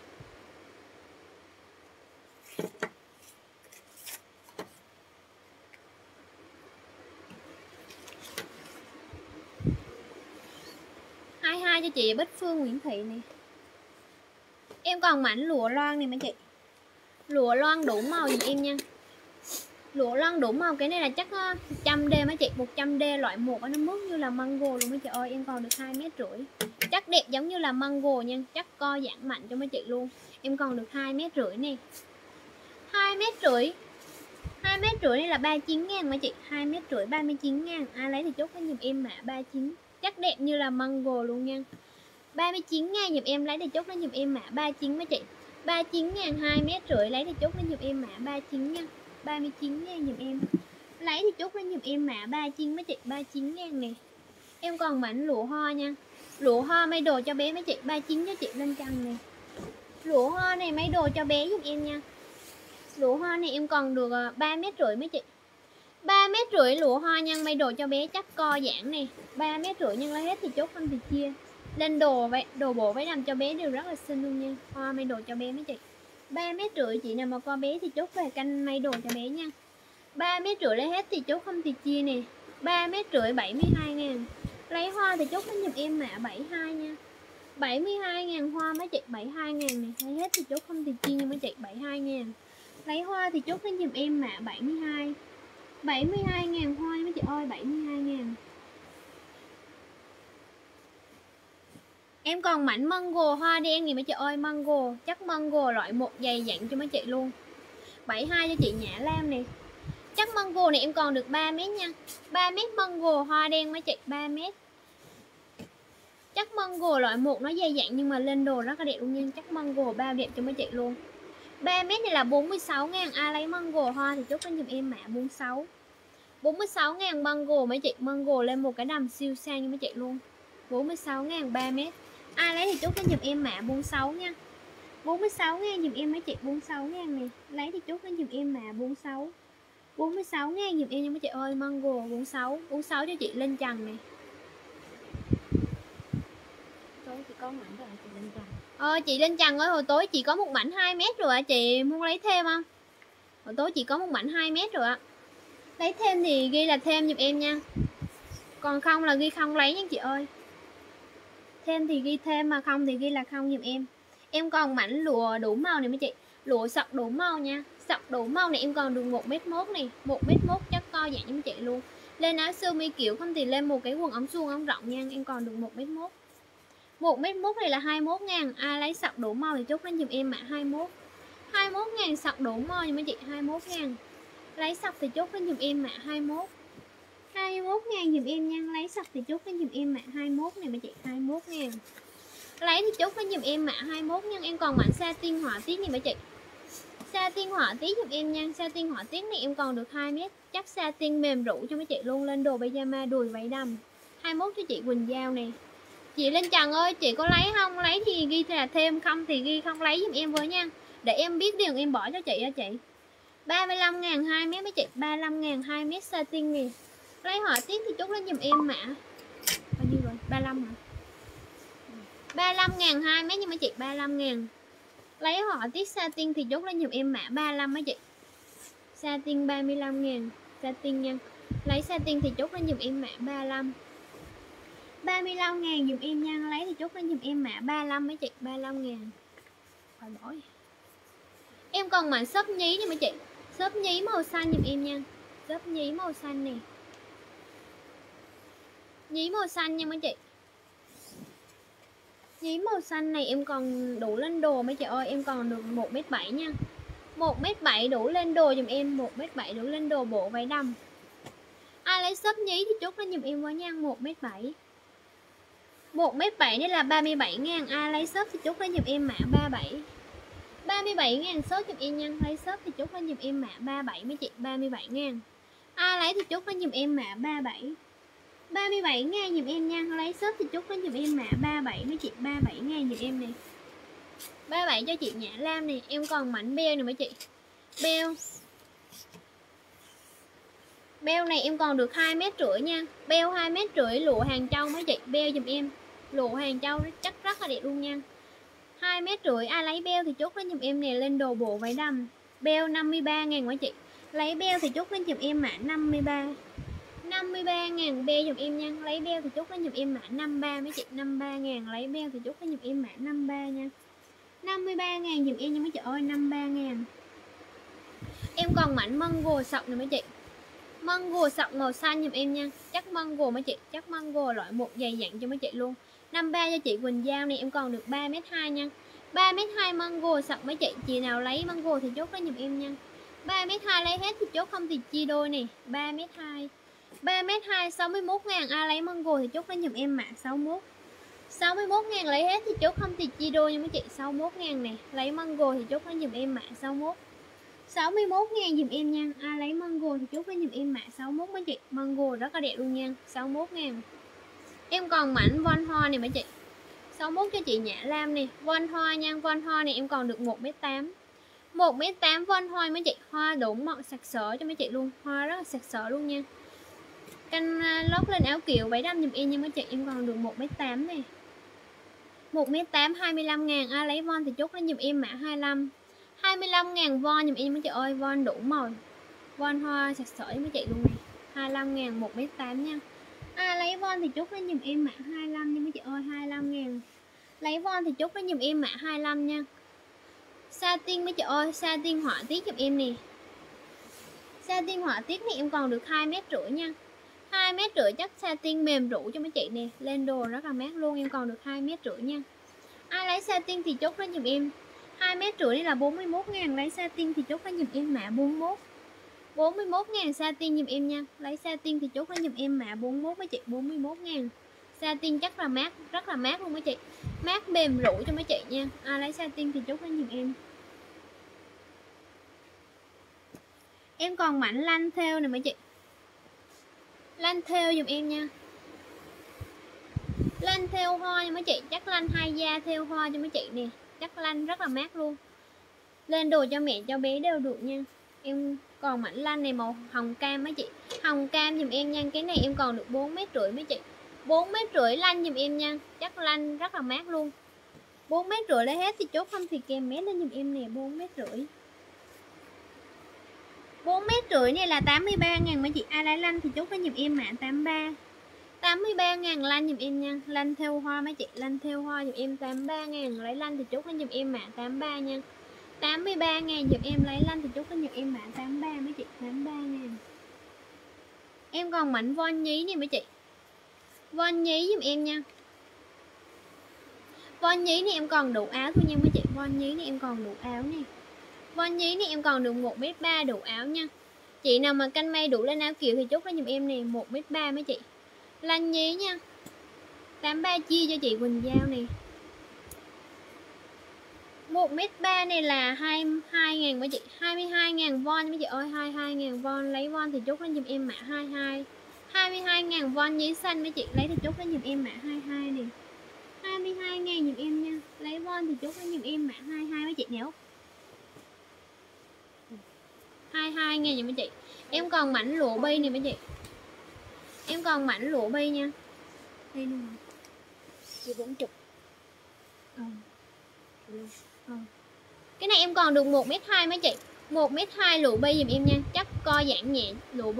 Cho chị Bích Phương Nguyễn Thị này. Em còn mảnh lụa loan này mấy chị. Lụa loan đủ màu giùm em nha. Lụa loan đủ màu, cái này là chắc 100D mấy chị, 100D loại 1 nó mướt như là mango luôn mấy chị ơi. Em còn được 2,5 m. Chắc đẹp giống như là mango nha, chắc co giãn mạnh cho mấy chị luôn. Em còn được 2,5 m nè. 2,5 m. 2,5 m này là 39.000 mấy chị, 2,5 m 39.000. Ai lấy thì chốt cái giùm em mã 39. Chắc đẹp như là mango luôn nha. 39.000 giùm em, lấy thì chốt lên giùm em mã 39 mấy chị. 39.000, 2,5 m lấy thì chốt lên giùm em mã 39 nha. 39.000 giùm em. Lấy thì chốt lên giùm em mã 39 mấy chị, 39.000 nè. Em còn mảnh lụa hoa nha. Lụa hoa may đồ cho bé mấy chị, 39 cho chị lên chân nè. Lụa hoa này may đồ cho bé giùm em nha. Lụa hoa này em còn được 3,5 m mấy chị. 3,5 m lụa hoa nhân may đồ cho bé chắc co giãn nè. 3,5 m nhân lấy hết thì chốt, không thì chia. Lên đồ bộ váy đầm cho bé đều rất là xinh luôn nha. Hoa may đồ cho bé mấy chị. 3,5 m chị nào mà con bé thì chốt về canh may đồ cho bé nha. 3,5 m lấy hết thì chốt, không thì chia nè. 3,5 m 72.000. Lấy hoa thì chốt lên giùm em mã 72 nha. 72.000 hoa mấy chị, 72.000 này. Lấy hết thì chốt, không thì chia nha mấy chị, 72.000. Lấy hoa thì chốt lên giùm em mã 72. 72.000 hoa mấy chị ơi, 72.000. Em còn mảnh mango hoa đen này mấy chị ơi, mango, chắc mango loại 1 dày dặn cho mấy chị luôn. 72 cho chị Nhã Lam nè. Chắc mango này em còn được 3 m nha. 3 m mango hoa đen mấy chị, 3 m. Chắc mango loại 1 nó dày dặn nhưng mà lên đồ rất là đẹp luôn nha. Chắc mango bao đẹp cho mấy chị luôn. 3 m này là 46.000. Ai lấy mango hoa thì chốt lên giùm em mã 46. 46.000 mango mấy chị, mango lên một cái đầm siêu sang như mấy chị luôn. 46.000 3 m. Ai lấy thì chốt lên giùm em mã 46 nha. 46.000 giùm em mấy chị, 46.000 này. Lấy thì chốt lên giùm em mã 46. 46.000 giùm em nha mấy chị ơi, mango 46. 46 cho chị lên trần này. Tối chị có mảnh rồi chị lên trần. Chị lên trần ơi, hồi tối chị có một mảnh 2 m rồi ạ. Chị muốn lấy thêm không? Hồi tối chị có một mảnh 2 m rồi ạ. Lấy thêm thì ghi là thêm giùm em nha. Còn không là ghi không lấy nha chị ơi. Thêm thì ghi thêm, mà không thì ghi là không giùm em. Em còn mảnh lụa đủ màu này mấy chị. Lụa sọc đủ màu nha. Sọc đủ màu này em còn được 1,1 m này. 1,1 m chắc co dạng như mấy chị luôn. Lên áo sơ mi kiểu, không thì lên một cái quần ống suông ống rộng nha. Em còn được 1,1 m. 1,1 m này là 21.000. Ai lấy sọc đủ màu thì chốt lên giùm em mã 21. 21.000 sọc đủ màu nha mấy chị, 21.000. Lấy sọc thì chốt lên giùm em mã 21. 21.000 giùm em nha. Lấy sọc thì chốt lên giùm em mã 21 này mấy chị, 21.000. Lấy thì chốt lên giùm em mã 21 nha. Em còn mảnh satin họa tiết này mấy chị. Satin họa tiết giùm em nha. Satin họa tiết này em còn được 2 m. Chắc satin mềm rũ cho mấy chị luôn. Lên đồ pyjama đùi váy đầm. 21 cho chị Quỳnh Giao này. Chị Linh Trần ơi, chị có lấy không? Lấy thì ghi là thêm, không thì ghi không lấy giùm em với nha. Để em biết điều em bỏ cho chị á chị. 35.000 2 m mấy chị, 35.000 2 m satin nè. Lấy họa tiết thì chốt lên giùm em mã bao nhiêu rồi? 35 hả? 35.000 2 m nha mấy chị, 35.000. Lấy họa tiết satin thì chốt lên giùm em mã 35 mấy chị. Satin 35.000. Satin nha. Lấy satin thì chốt lên giùm em mã 35. 35.000 giùm em nha. Lấy thì chốt lên giùm em mã 35 mấy chị. 35.000. Khỏi bỏ. Em còn mã xốp nhí nha mấy chị. Xốp nhí màu xanh giùm em nha. Xốp nhí màu xanh nè. Nhí màu xanh nha mấy chị. Nhí màu xanh này em còn đủ lên đồ mấy chị ơi. Em còn được 1m7 nha. 1m7 đủ lên đồ giùm em. 1m7 đủ lên đồ bộ váy đầm. Ai lấy xốp nhí thì chốt lên giùm em với nha. 1m7. 1m7 này là 37.000. Ai lấy xốp thì chốt lên giùm em mã 37. 37.000 xốp giùm em nha. Lấy xốp thì chốt lên giùm em mã 37 mấy chị. 37.000. Ai lấy thì chốt lên giùm em mã 37. 37.000 giùm em nha. Lấy shop thì chốt lên giùm em mã 37 mấy chị. 37.000 giùm em nè. 37 cho chị Nhã Lam nè. Em còn mảnh beo nè mấy chị. Beo. Beo này em còn được 2,5 m nha. Beo 2,5 m lụa Hàng Châu mấy chị. Beo giùm em. Lụa Hàng Châu chắc rất là đẹp luôn nha. 2,5 m. Ai lấy beo thì chốt lên giùm em nè. Lên đồ bộ váy đầm. Beo 53.000 mấy chị. Lấy beo thì chốt lên giùm em mã 53. 53.000 beo giùm em nha. Lấy beo thì chốt lên giùm em mã 53 mấy chị. 53.000 lấy beo thì chốt lên giùm em mã 53 nha. 53.000 giùm em nha mấy chị ơi. 53.000. Em còn mảnh mango sọc nè mấy chị. Mango sọc màu xanh giùm em nha. Chắc mango mấy chị. Chắc mango loại một dày dặn cho mấy chị luôn. 53 cho chị Quỳnh Giao này. Em còn được 3m2 nha. 3m2 mango sọc mấy chị. Chị nào lấy mango thì chốt lên giùm em nha. 3m2 lấy hết thì chốt, không thì chia đôi nè. 3m2. 3m2 61.000. Ai lấy mango thì chốt lên giùm em mã 61. 61.000 lấy hết thì chốt, không thì chia đôi nha mấy chị. 61.000 nè. Lấy mango thì chốt lên giùm em mã 61. 61.000 giùm em nha. Ai lấy mango thì chốt lên giùm em mã 61 mấy chị. Mango rất là đẹp luôn nha. 61.000. Em còn mảnh von hoa này mấy chị. 61 cho chị Nhã Lam nè. Von hoa nha. Von hoa này em còn được 1m8. 1m8 von hoa mấy chị. Hoa đủ mọng sặc sỡ cho mấy chị luôn. Hoa rất là sặc sỡ luôn nha. Canh lót lên áo kiểu váy đầm giùm em nha mấy chị. Em còn được 1m8 nè. 1m8 25.000. Ai lấy von thì chốt lên giùm em mã 25. 25.000 von giùm em mấy chị ơi. Von đủ màu. Von hoa sặc sỡ với mấy chị luôn này. 25.000 1m8 nha. Ai lấy von thì chốt lên giùm em mã 25 nha mấy chị ơi. 25.000. Lấy von thì chốt lên giùm em mã 25 nha. Satin mấy chị ơi. Satin họa tiết giùm em nè. Satin họa tiết này em còn được 2,5 m nha. 2,5 m chắc satin mềm rũ cho mấy chị nè. Lên đồ rất là mát luôn. Em còn được 2,5 m nha. Ai lấy satin thì chốt lên giùm em. 2,5 m đây là 41.000. Lấy satin thì chốt lên giùm em mã 41. 41.000 satin giùm em nha. Lấy satin thì chốt lên giùm em mã 41 mấy chị. 41.000. Satin chắc là mát, rất là mát luôn mấy chị. Mát mềm rũ cho mấy chị nha. Ai lấy satin thì chốt lên giùm em. Em còn mảnh lanh thêu nè mấy chị. Lanh thêu giùm em nha. Lanh thêu hoa nha mấy chị. Chắc lanh hai da thêu hoa cho mấy chị nè. Chắc lanh rất là mát luôn. Lên đồ cho mẹ cho bé đều được nha. Em còn mảnh lanh này màu hồng cam mấy chị. Hồng cam giùm em nha. Cái này em còn được 4,5 m mấy chị. 4,5 m lanh giùm em nha. Chắc lanh rất là mát luôn. 4,5 m lấy hết thì chốt, không thì kèm mét lên giùm em nè. 4,5 m. 4,5 m này là 83.000 mấy chị. Ai lấy lanh thì chốt lên giùm em mã 83. 83.000 lanh giùm em nha. Lanh theo hoa mấy chị. Lanh theo hoa giùm em 83.000. Lấy lanh thì chốt lên giùm em mã 83 nha. 83.000 giùm em. Lấy lanh thì chốt lên giùm em mã 83 mấy chị. 83.000. Em còn mảnh von nhí nè mấy chị. Von nhí giùm em nha. Von nhí này em còn đủ áo thôi nha mấy chị. Von nhí này em còn đủ áo nè. Von nhí này em còn được 1m3 đủ áo nha. Chị nào mà canh may đủ lên áo kiểu thì chốt lên giùm em nè. 1m3 mấy chị. Lanh nhí nha. 83 chia cho chị Quỳnh Giao nè. 1m3 này là 22.000 mấy chị. 22.000 von mấy chị ơi. 22.000 von. Lấy von thì chốt lên giùm em mã 22. 22.000 von nhí xanh mấy chị. Lấy thì chốt lên giùm em mã 22 nè. 22.000 giùm em nha. Lấy von thì chốt lên giùm em mã 22 mấy chị nhớ. 22.000 giùm mấy chị. Em còn mảnh lụa bi nè mấy chị. Em còn mảnh lụa bi nha. Đây luôn rồi. Chị 40. Cái này em còn được 1m2 mấy chị. 1m2 lụa bi dùm em nha, chắc co giãn nhẹ, lụa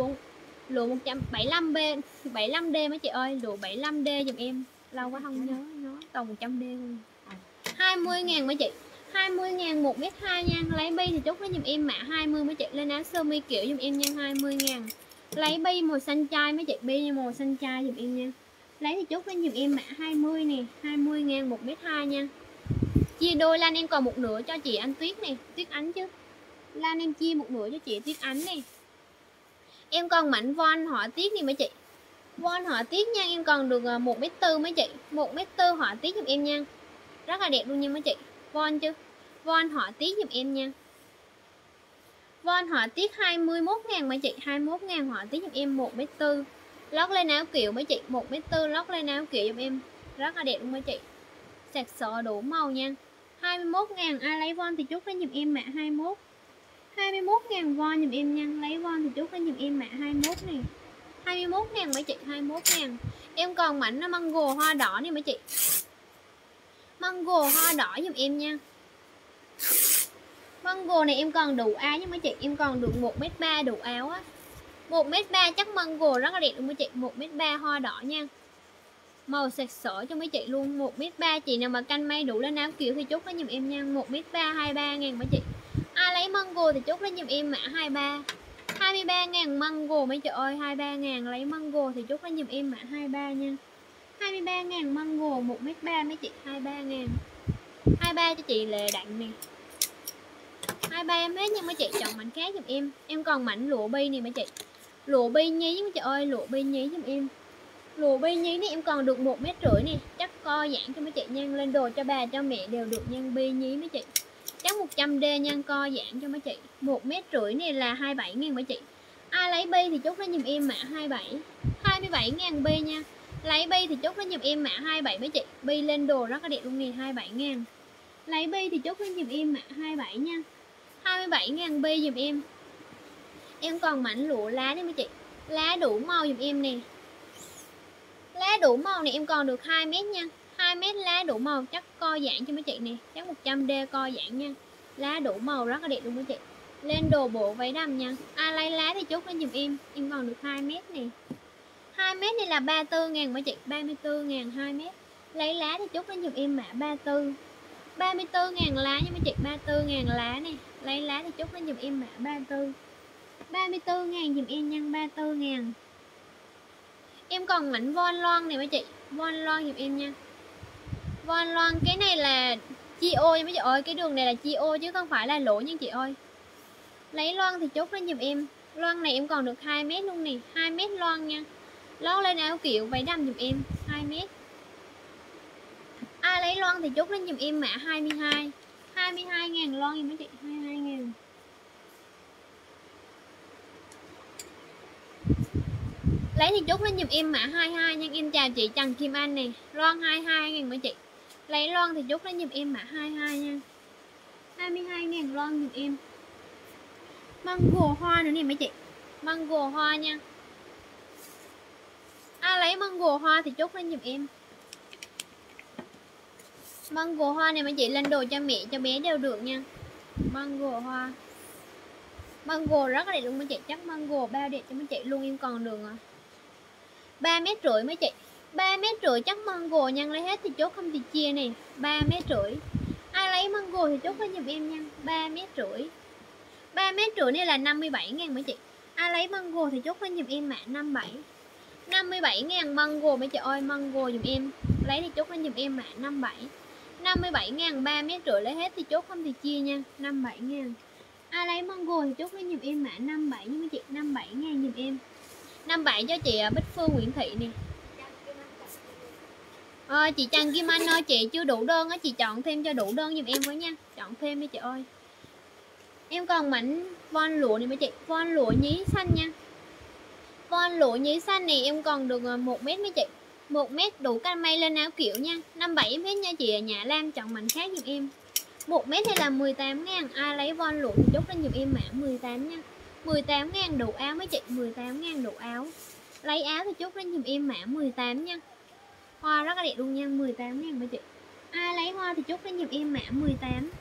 175B 75D mấy chị ơi, lụa 75D dùm em. Lâu quá không nhớ nó còn 100D luôn. 20.000 mấy chị. 20.000 1m2 nha. Lấy bi thì chốt với dùm em mã 20 mấy chị. Lên áo sơ mi kiểu dùm em nha, 20.000. Lấy bi màu xanh chai mấy chị, bi màu xanh chai dùm em nha. Lấy thì chốt với dùm em mã 20 nè, 20.000 1m2 nha. Chia đôi lan em còn một nửa cho chị Anh Tuyết nè, Tuyết Ánh chứ. Lan em chia một nửa cho chị Tuyết Ánh nè. Em còn mảnh von họa tiết nè mấy chị. Von họa tiết nha, em còn được 1m4 mấy chị. 1m4 họa tiết giùm em nha. Rất là đẹp luôn nha mấy chị. Von chứ. Von họa tiết giùm em nha. Von họa tiết 21.000 mấy chị. 21.000 họa tiết giùm em 1m4. Lót lên áo kiểu mấy chị. 1m4 lót lên áo kiểu giùm em. Rất là đẹp luôn mấy chị. Sạc sỡ đủ màu nha. 21.000 ai lấy von thì chốt lên giùm em mã 21. 21.000 von giùm em nha. Lấy von thì chốt lên giùm em mã 21 này. 21.000 mấy chị. 21.000. Em còn mảnh mango hoa đỏ này mấy chị. Mango hoa đỏ giùm em nha. Mango này em còn đủ áo nha mấy chị. Em còn được 1m3 đủ áo á. 1m3 chắc mango rất là đẹp luôn mấy chị. 1m3 hoa đỏ nha. Màu sặc sỡ cho mấy chị luôn. 1m3 chị nào mà canh may đủ lên áo kiểu thì chốt lấy giùm em nha. 1m3 23.000 mấy chị. Ai lấy mango thì chốt lấy giùm em mã 23. 23.000 mango mấy chị ơi. 23.000 lấy mango thì chốt lấy giùm em mã 23 nha. 23.000 mango 1m3 mấy chị. 23.000. 23 cho chị Lệ Đặng nè. 23 em hết nha mấy chị. Chọn mảnh khác giùm em. Em còn mảnh lụa bi nè mấy chị. Lụa bi nhí mấy chị ơi. Lụa bi nhí giùm em. Lụa bi nhí này em còn được 1m rưỡi nè. Chắc co giãn cho mấy chị nha. Lên đồ cho bà cho mẹ đều được nha. Bi nhí mấy chị. Chắc 100D nha. Co giãn cho mấy chị. 1m rưỡi này là 27.000 mấy chị. Ai lấy bi thì chốt lên giùm em mã 27. 27.000 bi nha. Lấy bi thì chốt lên giùm em mã 27 mấy chị. Bi lên đồ rất là đẹp luôn nè. 27.000. Lấy bi thì chốt lên giùm em mã 27 nha. 27.000 bi giùm em. Em còn mảnh lụa lá đấy mấy chị. Lá đủ màu giùm em nè. Lá đủ màu này em còn được 2m nha. 2m lá đủ màu chắc co giãn cho mấy chị nè. Chắc 100D co giãn nha. Lá đủ màu rất là đẹp luôn mấy chị. Lên đồ bộ váy đầm nha. Ai lấy lá thì chốt lên giùm em. Em còn được 2m nè. 2m này là 34.000 mấy chị. 34.000 2m. Lấy lá thì chốt lên giùm em mã 34. 34.000 lá nha mấy chị. 34.000 lá nè. Lấy lá thì chốt lên giùm em mã 34. 34.000 giùm em nha. 34.000. Em còn mảnh von loan này mấy chị. Von loan giùm em nha. Von loan cái này là chi ô nha mấy chị ơi. Cái đường này là chi ô chứ không phải là lỗ nha chị ơi. Lấy loan thì chốt lên giùm em. Loan này em còn được 2m luôn nè. 2m loan nha. Lót lên áo kiểu váy đầm giùm em 2m. Ai lấy loan thì chốt lên giùm em mã 22. 22.000 loan nha mấy chị. 22.000. Lấy thì chốt lên giùm em mã 22 nha. Em chào chị Trần Kim Anh nè. Loan 22.000 mấy chị. Lấy loan thì chốt lên giùm em mã 22 nha. 22.000 loan giùm em. Mango hoa nữa nè mấy chị. Mango hoa nha. Ai lấy mango hoa thì chốt lên giùm em. Mango hoa này mấy chị lên đồ cho mẹ cho bé đều được nha. Mango hoa. Mango rất là đẹp luôn mấy chị. Chắc mango bao đẹp cho mấy chị luôn. Em còn được 3m rưỡi mấy chị. 3m rưỡi chắc mango nha. Lấy hết thì chốt không thì chia nè. 3m rưỡi. Ai lấy mango thì chốt lên giùm em nha. 3m rưỡi. 3m rưỡi này là 57.000 mấy chị. Ai lấy mango thì chốt lên giùm em mã 57. 57.000 mango mấy chị ơi. Mango giùm em. Lấy thì chốt lên giùm em mã 57. 57.000 3m rưỡi. Lấy hết thì chốt không thì chia nha. 57.000. Ai lấy mango thì chốt lên giùm em mã 57 nha mấy chị. 57.000 giùm em. 57 cho chị Bích Phương Nguyễn Thị nè. Chị Trần Kim Anh ơi, chị chưa đủ đơn á, chị chọn thêm cho đủ đơn giùm em với nha. Chọn thêm đi chị ơi. Em còn mảnh von lụa này mấy chị. Von lụa nhí xanh nha. Von lụa nhí xanh này em còn được 1m mấy chị. 1m đủ canh may lên áo kiểu nha. 57 em hết nha chị ở nhà Lam. Chọn mảnh khác giùm em. 1m này là 18.000. Ai lấy von lụa thì chốt lên giùm em mã 18 nha. 18.000 đủ áo mấy chị. 18.000 đủ áo. Lấy áo thì chốt lên giùm em mã 18 nha. Hoa rất là đẹp luôn nha. 18.000 mấy chị. Ai lấy hoa thì chốt lên giùm em mã 18.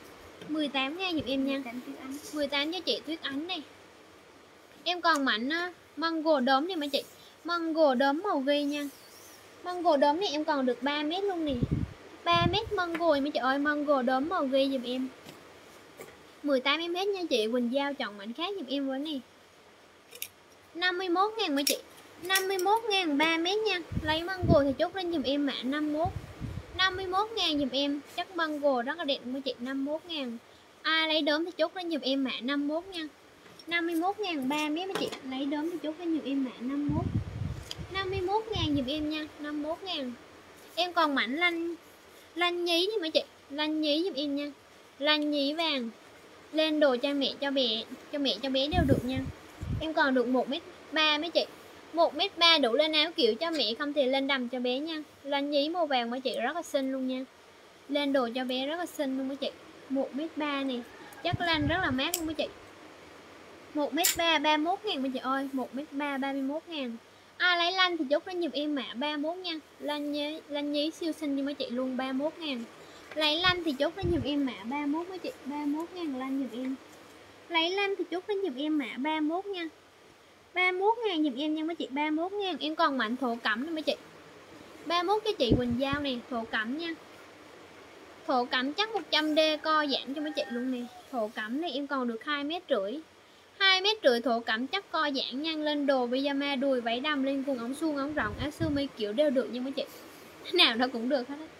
18.000 giùm em nha. 18 cho chị Tuyết Ánh này. Em còn mảnh mango đốm này mấy chị. Mango đốm màu ghi nha. Mango đốm này em còn được 3 mét luôn nè. 3 mét mango mấy chị ơi, mango đốm màu ghi giùm em. 18 em hết nha chị. Quỳnh Giao chọn mảnh khác giùm em với nè. 51.000 mấy chị. 51.000 3 mét nha. Lấy mango thì chốt lên giùm em mã 51. 51.000 giùm em. Chắc mango rất là đẹp mấy chị. 51.000. Ai lấy đốm thì chốt lên giùm em mã 51 nha. 51.000 3 mét mấy chị. Lấy đốm thì chốt lên giùm em mã 51. 51.000 giùm em nha. 51.000. Em còn mảnh lanh nhí đi mấy chị. Lanh nhí giùm em nha. Lanh nhí vàng. Lên đồ cho mẹ cho bé đều được nha. Em còn được 1m3 mấy chị. 1m3 đủ lên áo kiểu cho mẹ, không thì lên đầm cho bé nha. Lanh nhí màu vàng mấy chị rất là xinh luôn nha. Lên đồ cho bé rất là xinh luôn mấy chị. 1m3 này. Chắc lanh rất là mát luôn mấy chị. 1m3 31.000 mấy chị ơi. 1m3 31.000. Ai lấy lanh thì chốt lên giùm em mã 31 nha. Lanh nhí siêu xinh như mấy chị luôn. 31.000. Lấy lanh thì chốt lên giùm em mã 31 mấy chị. 31.000 lanh giùm em. Lấy lanh thì chốt lên giùm em mã 31 nha. 31.000 giùm em nha mấy chị. 31.000. Em còn mảnh thổ cẩm nữa mấy chị. 31 cho chị Quỳnh Giao nè. Thổ cẩm nha. Thổ cẩm chắc 100D co giãn cho mấy chị luôn nè. Thổ cẩm này em còn được 2,5 m. 2,5 m thổ cẩm chắc co giãn nha. Lên đồ pyjama đùi váy đầm lên cùng ống suông ống rộng áo sơ mi kiểu đều được nha mấy chị. Thế nào nó cũng được hết á.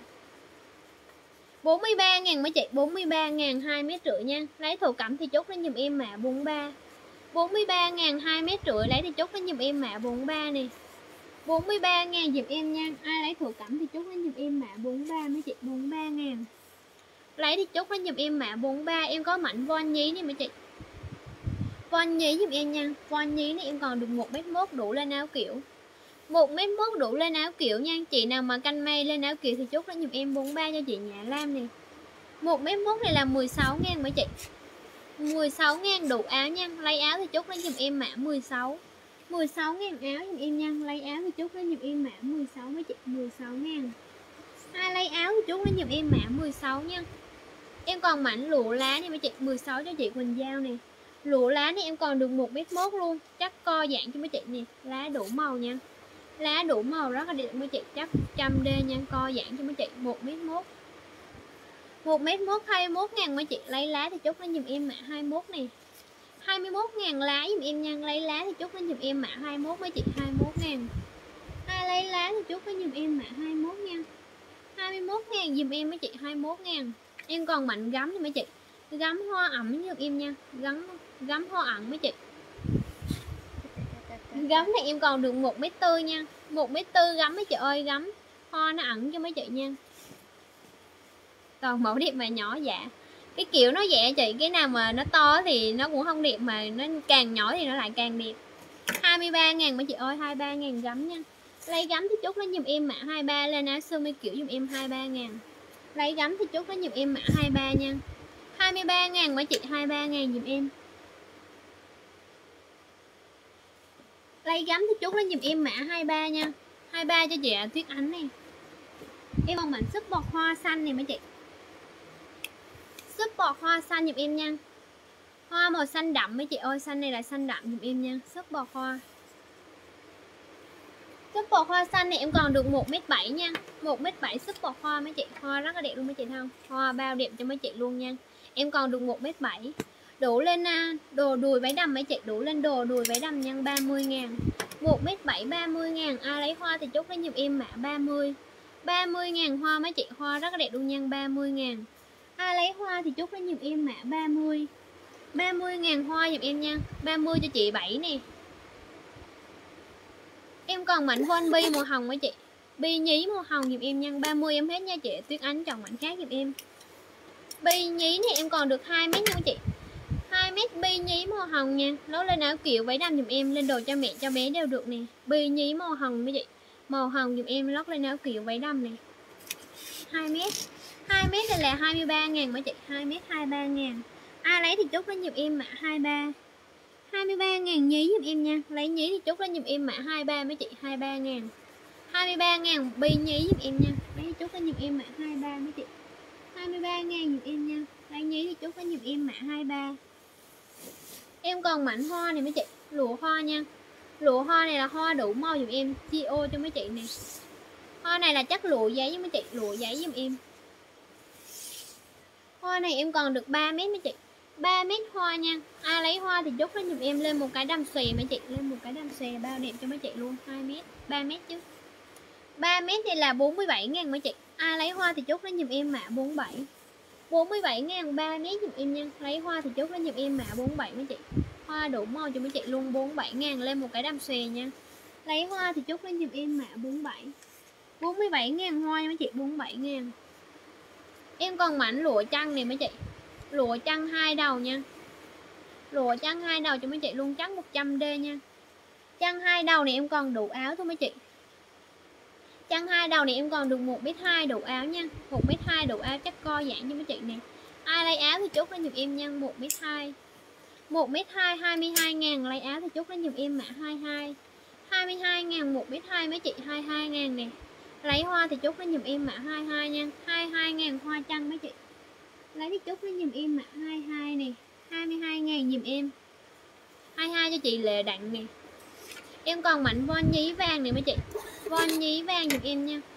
43.000 mấy chị. 43.000 2,5 m nha. Lấy thổ cẩm thì chốt lên giùm em mã 43. 43.000 2,5 m lấy thì chốt lên giùm em mã 43 nè. 43.000 giùm em nha. Ai lấy thổ cẩm thì chốt lên giùm em mã 43 mấy chị. 43.000. Lấy thì chốt lên giùm em mã 43. Em có mảnh von nhí nè mấy chị. Von nhí giùm em nha. Von nhí này em còn được 1m1 đủ lên áo kiểu. 1m1 đủ lên áo kiểu nha. Chị nào mà canh may lên áo kiểu thì chốt lên giùm em 43 cho chị Nhã Lam nè. 1m1 này là 16.000 mấy chị. 16.000 đủ áo nha. Lấy áo thì chốt lên giùm em mã 16. 16.000 áo giùm em nha. Lấy áo thì chốt lên giùm em mã 16 mấy chị. 16.000. Ai lấy áo thì chốt lên giùm em mã 16 nha. Em còn mảnh lụa lá này mấy chị. 16 cho chị Quỳnh Giao nè. Lụa lá này em còn được 1m1 luôn. Chắc co giãn cho mấy chị nè. Lá đủ màu nha. Lá đủ màu rất là đẹp mấy chị. Chắc 100D nha. Co giãn cho mấy chị. 1m1. 1m1 21.000 mấy chị. Lấy lá thì chốt lên giùm em mã 21 nè. 21.000 lá giùm em nha. Lấy lá thì chốt lên giùm em mã 21 mấy chị. 21.000. Ai lấy lá thì chốt lên giùm em mã 21 nha. 21.000 giùm em mấy chị. 21.000. Em còn mảnh gấm nha mấy chị. Gấm hoa ẩm giùm em nha. Gấm hoa ẩm mấy chị. Gấm này em còn được 1m4 nha. 1m4 gấm mấy chị ơi. Gấm hoa nó ẩn cho mấy chị nha. Còn mẫu đẹp mà nhỏ dạ. Cái kiểu nó dạ chị. Cái nào mà nó to thì nó cũng không đẹp. Mà nó càng nhỏ thì nó lại càng đẹp. 23.000 mấy chị ơi. 23.000 gấm nha. Lấy gấm thì chốt lên giùm em mã 23. Lên áo sơ mi kiểu giùm em 23.000. Lấy gấm thì chốt lên giùm em mã 23 nha. 23.000 mấy chị. 23.000 giùm em. Lấy gấm thì chốt lên giùm em mã 23 nha. 23 cho chị Tuyết Ánh này. Em còn mảnh súp bọt hoa xanh này mấy chị. Súp bọt hoa xanh giùm em nha. Hoa màu xanh đậm mấy chị ơi. Xanh này là xanh đậm giùm em nha. Súp bọt hoa. Súp bọt hoa xanh này em còn được 1m7 nha. 1m7 súp bọt hoa mấy chị. Hoa rất là đẹp luôn mấy chị thấy không. Hoa bao đẹp cho mấy chị luôn nha. Em còn được 1m7. Đủ lên đồ đùi váy đầm mấy chị. Đủ lên đồ đùi váy đầm nha. 30.000. 1m7 30.000. Ai lấy hoa thì chốt lên giùm em mã 30. 30.000 hoa mấy chị. Hoa rất là đẹp luôn nha. 30.000. Ai lấy hoa thì chốt lên giùm em mã 30. 30.000 hoa giùm em nha. 30 cho chị 7 nè. Em còn mảnh von bi màu hồng mấy chị. Bi nhí màu hồng giùm em nha. 30 em hết nha chị Tuyết Ánh. Chọn mảnh khác giùm em. Bi nhí này em còn được 2m nha chị. 2m bi nhí màu hồng nha. Lấu lên áo kiểu váy đầm giùm em. Lên đồ cho mẹ cho bé đều được nè. Bi nhí màu hồng mấy chị. Màu hồng giùm em. Lót lên áo kiểu váy đầm nè. 2m. 2m này là 23.000 mấy chị. 2m 23.000. Ai lấy thì chốt lên giùm em mã 23. 23.000 nhí giùm em nha. Lấy nhí thì chốt lên giùm em mã 23 mấy chị. 23.000. 23.000 bi nhí giùm em nha. Lấy chốt lên giùm em mã 23 mấy chị. 23.000 giùm em nha. Lấy nhí thì chốt với giùm em mã 23. Em còn mảnh hoa này mấy chị, lụa hoa nha. Lụa hoa này là hoa đủ màu giùm em, chia ô cho mấy chị nè. Hoa này là chắc lụa giấy với mấy chị, lụa giấy giùm em. Hoa này em còn được 3 mét mấy chị, 3 mét hoa nha. Ai lấy hoa thì chốt lên giùm em lên một cái đầm xòe mấy chị, lên một cái đầm xòe bao đẹp cho mấy chị luôn. 2 mét, 3 mét chứ. 3 mét này là 47.000 mấy chị. Ai lấy hoa thì chốt lên giùm em mã 47. 47.000 3 mét giùm em nha. Lấy hoa thì chốt lên giùm em mã 47 mấy chị. Hoa đủ màu cho mấy chị luôn. 47.000 lên một cái đầm xòe nha. Lấy hoa thì chốt lên giùm em mã 47. 47.000 hoa nha mấy chị, 47.000. Em còn mảnh lụa chăn này mấy chị. Lụa chăn 2 đầu nha. Lụa chăn 2 đầu cho mấy chị luôn, chắc 100D nha. Chăn 2 đầu này em còn đủ áo thôi mấy chị. Chăn 2 đầu này em còn được 1m2 đủ áo nha. 1m2 đủ áo chắc co giãn cho mấy chị nè. Ai lấy áo thì chốt lên giùm em nha, 1m2. 1m2 22.000, lấy áo thì chốt lên giùm em mã 22. 22.000 1m2 mấy chị, 22.000 nè. Lấy hoa thì chốt lên giùm em mã 22 nha. 22.000 hoa chăn mấy chị. Lấy thì chốt lên giùm em mã 22 nè. 22.000 giùm em. 22 cho chị Lệ Đặng nè. Em còn mảnh von nhí vàng này mấy chị. Von nhí vàng giùm em nha.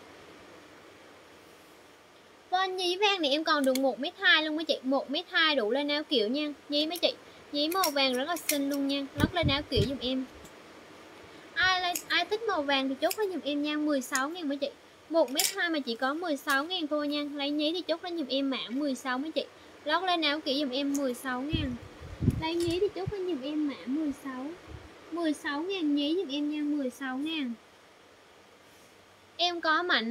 Von nhí vàng này em còn được 1m2 luôn mấy chị. 1m2 đủ lên áo kiểu nha. Nhí mấy chị. Nhí màu vàng rất là xinh luôn nha. Lót lên áo kiểu giùm em. Ai thích màu vàng thì chốt lên giùm em nha. 16.000 mấy chị. 1m2 mà chỉ có 16.000 thôi nha. Lấy nhí thì chốt lên giùm em mã 16 mấy chị. Lót lên áo kiểu giùm em 16.000. Lấy nhí thì chốt lên giùm em mã 16. 16.000 nhí giùm em nha, 16.000. Em có mảnh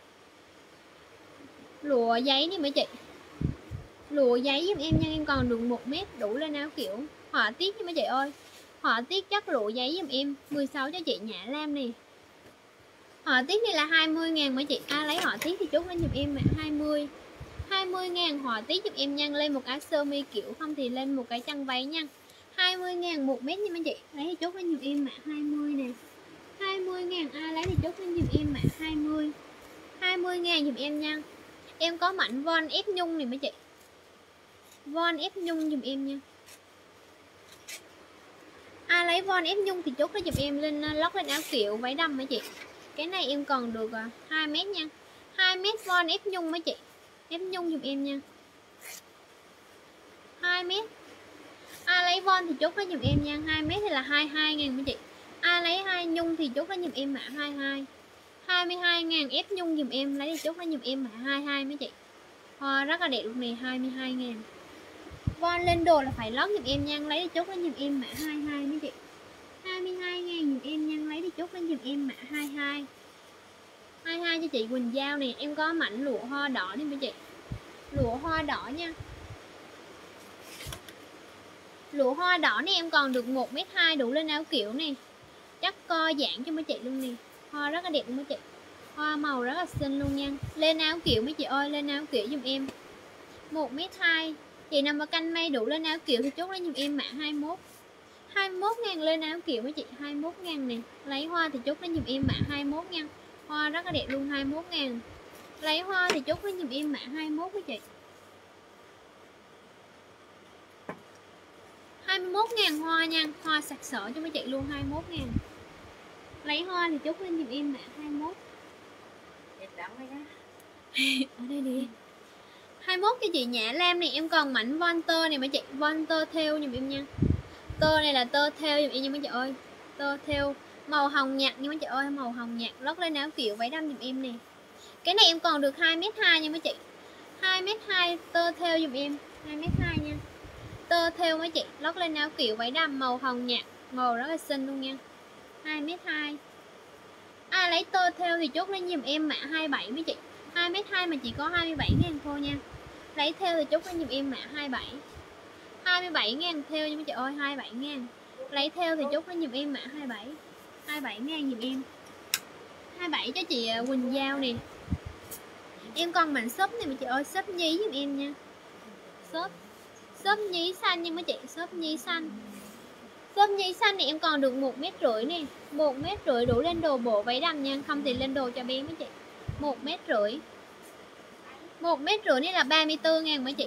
lụa giấy đi mấy chị. Lụa giấy giùm em nha, em còn được 1 mét đủ lên áo kiểu. Họa tiết nha mấy chị ơi. Họa tiết chắc lụa giấy giùm em, 16 cho chị Nhã Lam nè. Họa tiết này là 20.000 mấy chị. Ai lấy họa tiết thì chốt lên giùm em mã 20. 20.000 họa tiết giùm em nha, lên một cái sơ mi kiểu, không thì lên một cái chăn váy nha. 20.000 1 mét nha mấy chị. Lấy thì chốt lên giùm em mã 20 nè. 20.000 ai lấy thì chốt lên giùm em mã 20. 20.000 giùm em nha. Em có mảnh von ép nhung này mấy chị. Von ép nhung giùm em nha. Ai lấy von ép nhung thì chốt lên giùm em lên lót lên áo kiểu váy đầm mấy chị. Cái này em còn được 2 mét nha. 2 mét von ép nhung mấy chị. Ép nhung giùm em nha. 2 mét. Ai lấy von thì chốt lên giùm em nha. 2 mét thì là 22.000 mấy chị. Ai lấy 2 nhung thì chốt lên giùm em mã 22. 22.000 ép nhung giùm em. Lấy thì chốt lên giùm em mã 22 mấy chị. Hoa rất là đẹp lúc này, 22.000. Von lên đồ là phải lót giùm em nha. Lấy thì chốt lên giùm em mã 22 mấy chị. 22.000 giùm em nha. Lấy thì chốt lên giùm em mã 22. 22 cho chị Quỳnh Giao nè. Em có mảnh lụa hoa đỏ đi mấy chị. Lụa hoa đỏ nha. Lụa hoa đỏ này em còn được 1m2 đủ lên áo kiểu nè. Chắc co giãn cho mấy chị luôn nè. Hoa rất là đẹp luôn mấy chị. Hoa màu rất là xinh luôn nha. Lên áo kiểu mấy chị ơi, lên áo kiểu giùm em. 1m2. Chị nào mà canh may đủ lên áo kiểu thì chốt lên giùm em mã 21. 21.000 lên áo kiểu mấy chị, 21.000 nè. Lấy hoa thì chốt lên giùm em mã 21 nha. Hoa rất là đẹp luôn, 21.000. Lấy hoa thì chốt lên giùm em mã 21 mấy chị. 21.000 hoa nha. Hoa sặc sỡ cho mấy chị luôn, 21.000. Lấy hoa thì chốt lên giùm em mã 21. Ở đây đi. 21 cho chị Nhã Lam này. Em còn mảnh von tơ này mấy chị. Von tơ theo giùm em nha. Tơ này là tơ theo giùm em nha mấy chị ơi. Tơ theo màu hồng nhạt nha mấy chị ơi. Màu hồng nhạt lót lên áo kiểu váy đầm giùm em nè. Cái này em còn được 2m2 nha mấy chị. 2m2 tơ theo giùm em. 2m2 nha. Tơ theo mấy chị. Lót lên áo kiểu váy đầm màu hồng nhạt. Màu rất là xinh luôn nha. 2m2. Ai lấy tơ theo thì chốt lên giùm em mã 27 mấy chị. 2m2 mà chỉ có 27.000 thôi nha. Lấy theo thì chốt lên giùm em mã 27. 27.000 theo nha mấy chị ơi, 27.000. Lấy theo thì chốt lên giùm em mã 27. 27.000 giùm em. 27 cho chị Quỳnh Giao nè. Em còn mảnh shop này mấy chị ơi, shop nhí giùm em nha. Shop nhí xanh nha mấy chị, shop nhí xanh. Shop nhí xanh này em còn được 1m50 nè. 1m50 đủ lên đồ bộ váy đầm nha, không thì lên đồ cho bé mấy chị. 1m50. 1m50 này là 34.000 mấy chị.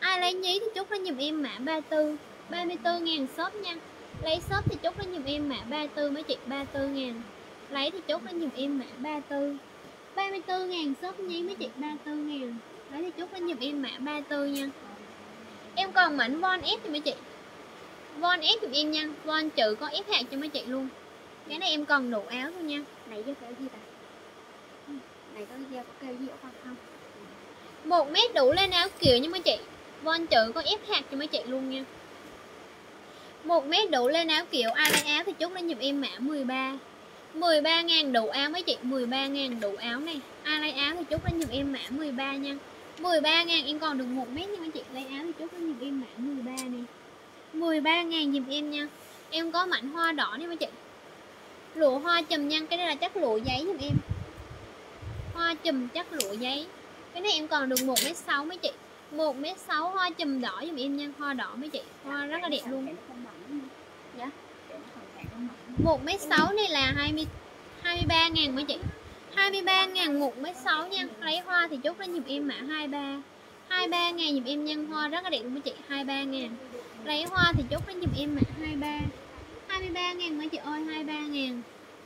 Ai lấy nhí thì chốt lên giùm em mã 34, 34.000 shop nha. Lấy shop thì chốt lên giùm em mã 34 mấy chị, 34.000. Lấy thì chốt lên giùm em mã 34, 34.000 shop nhí mấy chị, 34.000. Lấy thì chốt lên giùm em mã 34 nha. Em còn mảnh von ép thì mấy chị, von ép giùm em nha. Von chữ có ép hạt cho mấy chị luôn. Cái này em còn đủ áo thôi nha. Này với kêu gì ta? Này có kêu gì ở con không? 1 mét đủ lên áo kiểu nha mấy chị. Von chữ có ép hạt cho mấy chị luôn nha. 1 mét đủ lên áo kiểu. Ai lấy áo thì chốt lên giùm em mã 13, 13.000 đủ áo mấy chị, 13.000 đủ áo này. Ai lấy áo thì chốt lên giùm em mã 13 nha. 13.000 em còn được 1 mét nha mấy chị. Lấy áo thì chốt lên giùm em mã 13 này, 13.000 giùm em nha. Em có mảnh hoa đỏ nha mấy chị, lụa hoa chùm nha. Cái này là chắc lụa giấy giùm em, hoa chùm chắc lụa giấy. Cái này em còn được 1m6 mấy chị, 1m6 hoa chùm đỏ giùm em nha. Hoa đỏ mấy chị, hoa rất là đẹp luôn. Dạ. 1m6 này là 23.000 mấy chị, 23.000 1m6 nha. Lấy hoa thì chốt lên giùm em mã 23, 23.000 giùm em nha. Hoa rất là đẹp luôn mấy chị, 23.000. Lấy hoa thì chốt lên giùm em mã 23, 23.000 mấy chị ơi, 23.000.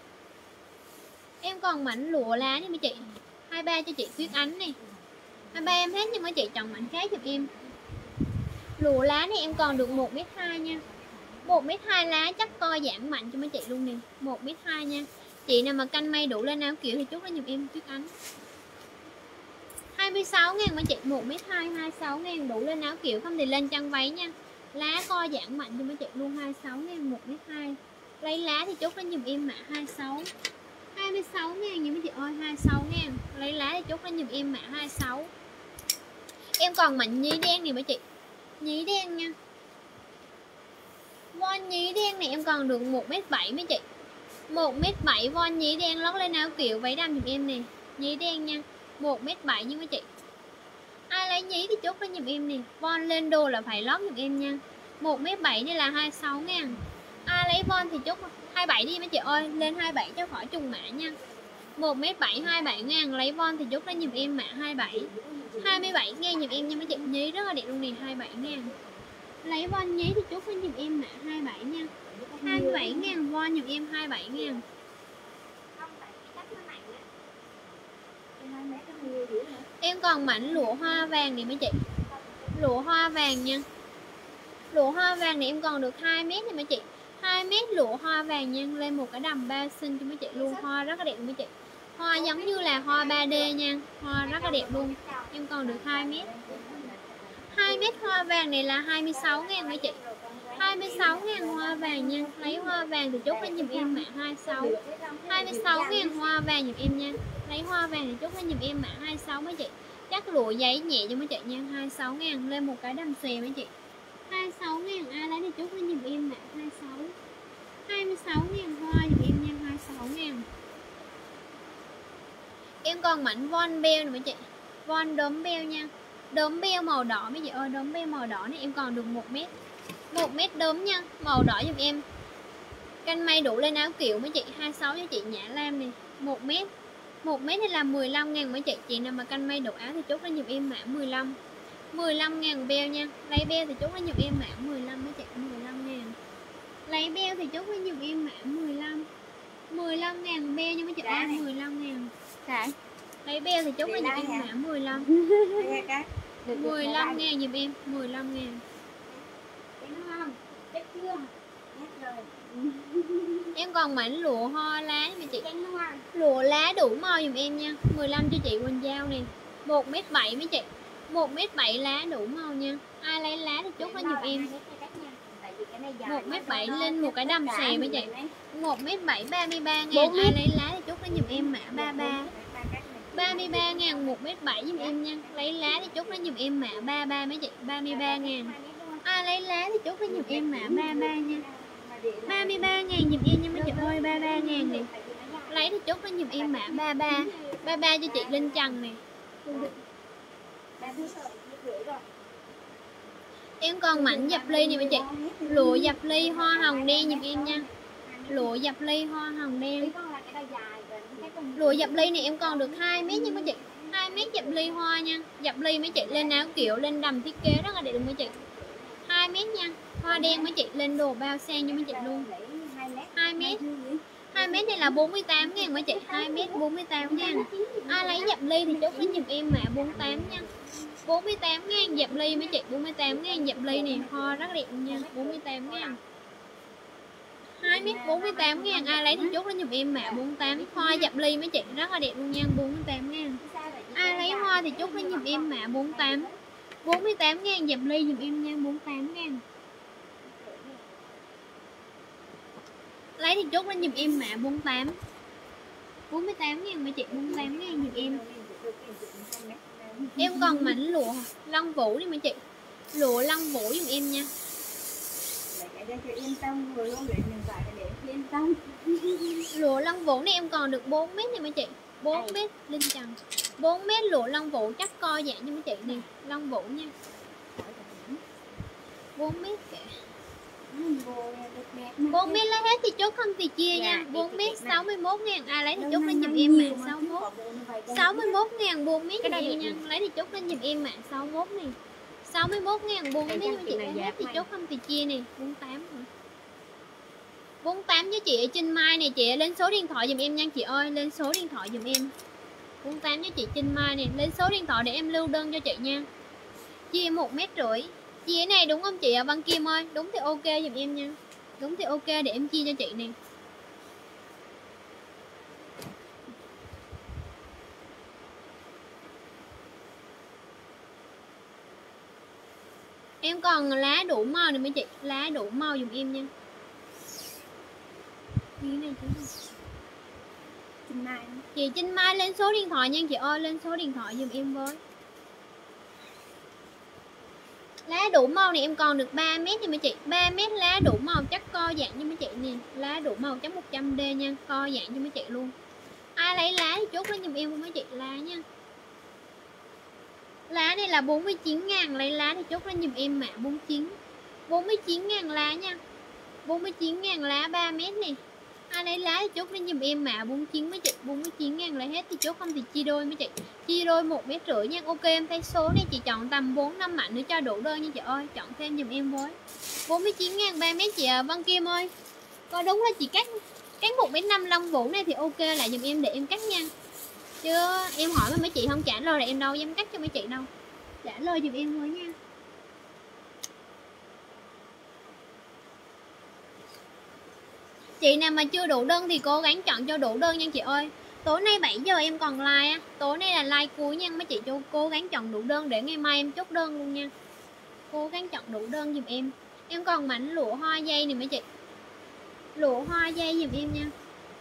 Em còn mảnh lụa lá nha mấy chị, 23 cho chị Tuyết Ánh này, 23 em hết nhưng mấy chị chọn mảnh khác giùm em. Lụa lá này em còn được 1m2 nha, 1m2 lá chắc co giãn mạnh cho mấy chị luôn nè, 1m2 nha. Chị nào mà canh may đủ lên áo kiểu thì chốt lên giùm em Tuyết Ánh. 26.000 mấy chị, 1m2 26.000 đủ lên áo kiểu, không thì lên chăn váy nha. Lá co giãn mạnh cho mấy chị luôn, 26.000 1m2. Lấy lá thì chốt lên giùm em mã 26, 26.000 nha mấy chị ơi, 26.000. Lấy lá thì chốt lên giùm em mã 26. Em còn mảnh nhí đen này mấy chị, nhí đen nha. Von nhí đen này em còn được 1m7 mấy chị, 1m7 von nhí đen lót lên áo kiểu váy đầm giùm em nè, nhí đen nha, 1m7 nha mấy chị. Ai lấy nhí thì chốt lên giùm em nè, von lên đồ là phải lót giùm em nha. 1m7 này là 26.000. Ai lấy von thì chốt 27 đi mấy chị ơi, lên 27 cho khỏi trùng mã nha. 1m7 27.000. Lấy von thì chốt lên giùm em mã 27, 27.000 giùm em nha mấy chị. Nhí rất là đẹp luôn nè, 27.000. Lấy von nhí thì chốt lên giùm em mã 27 nha, 27.000 von giùm em, 27.000. Em còn mảnh lụa hoa vàng này mấy chị, lụa hoa vàng nha. Lụa hoa vàng này em còn được 2m này mấy chị, 2m lụa hoa vàng nha. Lên một cái đầm 3 xinh cho mấy chị luôn, hoa rất là đẹp mấy chị. Hoa giống như là hoa 3D nha, hoa rất là đẹp luôn. Em còn được 2m. 2m hoa vàng này là 26.000 mấy chị, 26.000 hoa vàng nha. Lấy hoa vàng thì chốt lên giùm em mã 26, 26.000 hoa vàng giùm em nha. Lấy hoa vàng thì chốt lên giùm em mã 26 mấy chị. Chắc lụa giấy nhẹ cho mấy chị nha, 26.000. Lên một cái đầm xòe mấy chị, 26.000. Ai lấy thì chốt lên giùm em mã 26, 26.000 hoa giùm em nha, 26.000. Em còn mảnh von beo này mấy chị, von đốm beo nha. Đốm beo màu đỏ mấy chị ơi, đốm beo màu đỏ này em còn được 1m, 1m đốm nha, màu đỏ giùm em. Canh may đủ lên áo kiểu mấy chị, 26 cho chị Nhã Lam này, 1m. 1m này là 15.000 mấy chị. Chị nào mà canh may đủ áo thì chốt lên giùm em mã 15, 15.000 beo nha. Lấy beo thì chốt lên giùm em mã 15 mấy chị, 15.000. Lấy beo thì chốt lên giùm em mã 15, 15.000 beo nha mấy chị ơi, 15.000. Dạ. Lấy beo thì chốt lên giùm em mã 15, 15.000 giùm em, 15.000. Em còn mảnh lụa hoa lá nha chị, lụa lá đủ màu giùm em nha, 15 cho chị Quỳnh Giao nè, 1m7 mấy chị, 1m7 lá đủ màu nha. Ai lấy lá thì chốt lên giùm em, 1m7 lên một cái đầm xòe mấy chị, 1m7 33.000. Ai lấy lá thì chốt lên giùm em mã 33, 33.000 1m7 giùm em nha. Lấy lá thì chốt lên giùm em mã 33 mấy chị, 33.000. Ai lấy lá thì chốt lên giùm em mã 33 nha, 33.000 giùm em nha mấy chị ơi, 33.000 nè. Lấy thì chốt lên giùm em mã 33, 33 cho chị Linh Trần nè. Em còn mảnh dập ly này mấy chị, lụa dập ly hoa hồng đen giùm em nha, lụa dập ly hoa hồng đen. Lụa dập ly này em còn được 2m nha mấy chị, 2 mét dập ly hoa nha. Dập ly mấy chị, lên áo kiểu, lên đầm thiết kế rất là đẹp luôn mấy chị. 2 mét nha. Hoa đen mấy chị, lên đồ bao sang cho mấy chị luôn. 2 mét. 2 mét này là 48.000 mấy chị. 2 mét 48.000. Ai lấy dập ly thì chốt với giùm em mã 48 nha. 48.000 dập ly mấy chị. 48.000 dập ly này, hoa rất đẹp nha. 48.000. 2 mét 48.000. Ai lấy thì chốt với giùm em mã 48. Hoa dập ly mấy chị, rất là đẹp luôn nha. 48.000. Ai lấy hoa thì chốt với giùm em mã 48. 48.000 dập ly giùm em nha. 48.000. Lấy thì chốt lên giùm em mã 48. 48.000 mấy chị. 48.000 giùm em. Em còn mảnh lụa lông vũ đi mấy chị. Lụa lông vũ giùm em nha. Lụa lông vũ này em còn được 4 mét này mấy chị. 4 mét linh trần. 4 mét lụa lông vũ chắc co dạng như mấy chị nè. Lông vũ nha. 4 mét kìa. 4 mét lấy hết thì chốt không thì chia nha. 4 mét 61.000. Ai lấy thì chốt lên giùm em mã 61. 61.000 4 mét giùm em nha. Lấy thì chốt lên giùm em mã 61 này. 61.000 4 mét cho chị, lấy hết thì chốt không thì chia nè. 48 rồi. 48 cho chị ở Trinh Mai này, chị lên số điện thoại giùm em nha chị ơi, lên số điện thoại giùm em. 48 cho chị Trinh Mai này, lên số điện thoại để em lưu đơn cho chị nha. Chia 1,5 mét. Chia này đúng không chị ạ? Văn Kim ơi, đúng thì ok giùm em nha. Đúng thì ok để em chia cho chị nè. Em còn lá đủ màu này mấy chị, lá đủ màu giùm em nha. Này chị Trinh Mai lên số điện thoại nha chị ơi, lên số điện thoại giùm em với. Lá đủ màu này em còn được 3 mét nha mấy chị. 3 mét lá đủ màu chắc co dạng cho mấy chị nè. Lá đủ màu chắc 100D nha, co dạng cho mấy chị luôn. Ai lấy lá thì chốt lên giùm em với mấy chị lá nha. Lá này là 49.000, lấy lá thì chốt lên giùm em mã 49. 49.000 lá nha. 49.000 lá 3 mét này. Ai lấy lá thì chốt lên giùm em mã 49 mấy chị. 49.000 lấy hết thì chốt, không thì chia đôi mấy chị. Chia đôi 1,5 mét nha. Ok em thấy số này chị chọn tầm 4-5 mảnh nữa cho đủ đơn nha chị ơi. Chọn thêm giùm em với. 49.000 3 mét chị Văn Kim ơi. Có đúng là chị cắt 1,5 m lông vũ này thì ok lại giùm em để em cắt nha. Chứ em hỏi mà mấy chị không trả lời là em đâu dám cắt cho mấy chị đâu. Trả lời giùm em thôi nha. Chị nào mà chưa đủ đơn thì cố gắng chọn cho đủ đơn nha chị ơi. Tối nay 7 giờ em còn like á. Tối nay là like cuối nha mấy chị, cố gắng chọn đủ đơn để ngày mai em chốt đơn luôn nha. Cố gắng chọn đủ đơn giùm em. Em còn mảnh lụa hoa dây này mấy chị. Lụa hoa dây giùm em nha.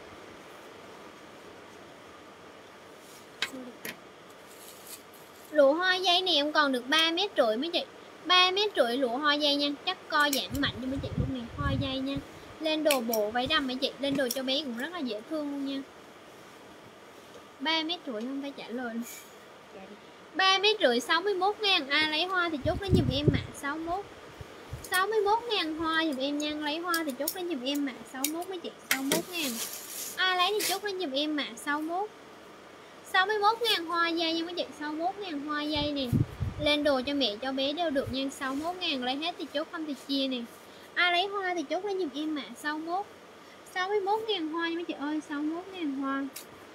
Lụa hoa dây này em còn được 3,5 mét mấy chị. 3,5 mét lụa hoa dây nha. Chắc co giãn mạnh cho mấy chị luôn nè. Hoa dây nha. Lên đồ bộ váy đầm mấy chị. Lên đồ cho bé cũng rất là dễ thương luôn nha. 3,5 mét không phải trả lời. 3,5 mét 61.000. Ai lấy hoa thì chốt lấy giùm em mã 61. 61.000 hoa giùm em nha. Lấy hoa thì chốt lấy giùm em mã 61 mấy chị. 61.000. Ai lấy thì chốt lấy giùm em mã 61. 61.000 hoa dây nha mấy chị. 61.000 hoa dây nè. Lên đồ cho mẹ cho bé đều được nha. 61.000 lấy hết thì chốt, không thì chia nè. Ai lấy hoa thì chốt lấy giùm em mã 61. 61.000 hoa nha mấy chị ơi. 61.000 hoa.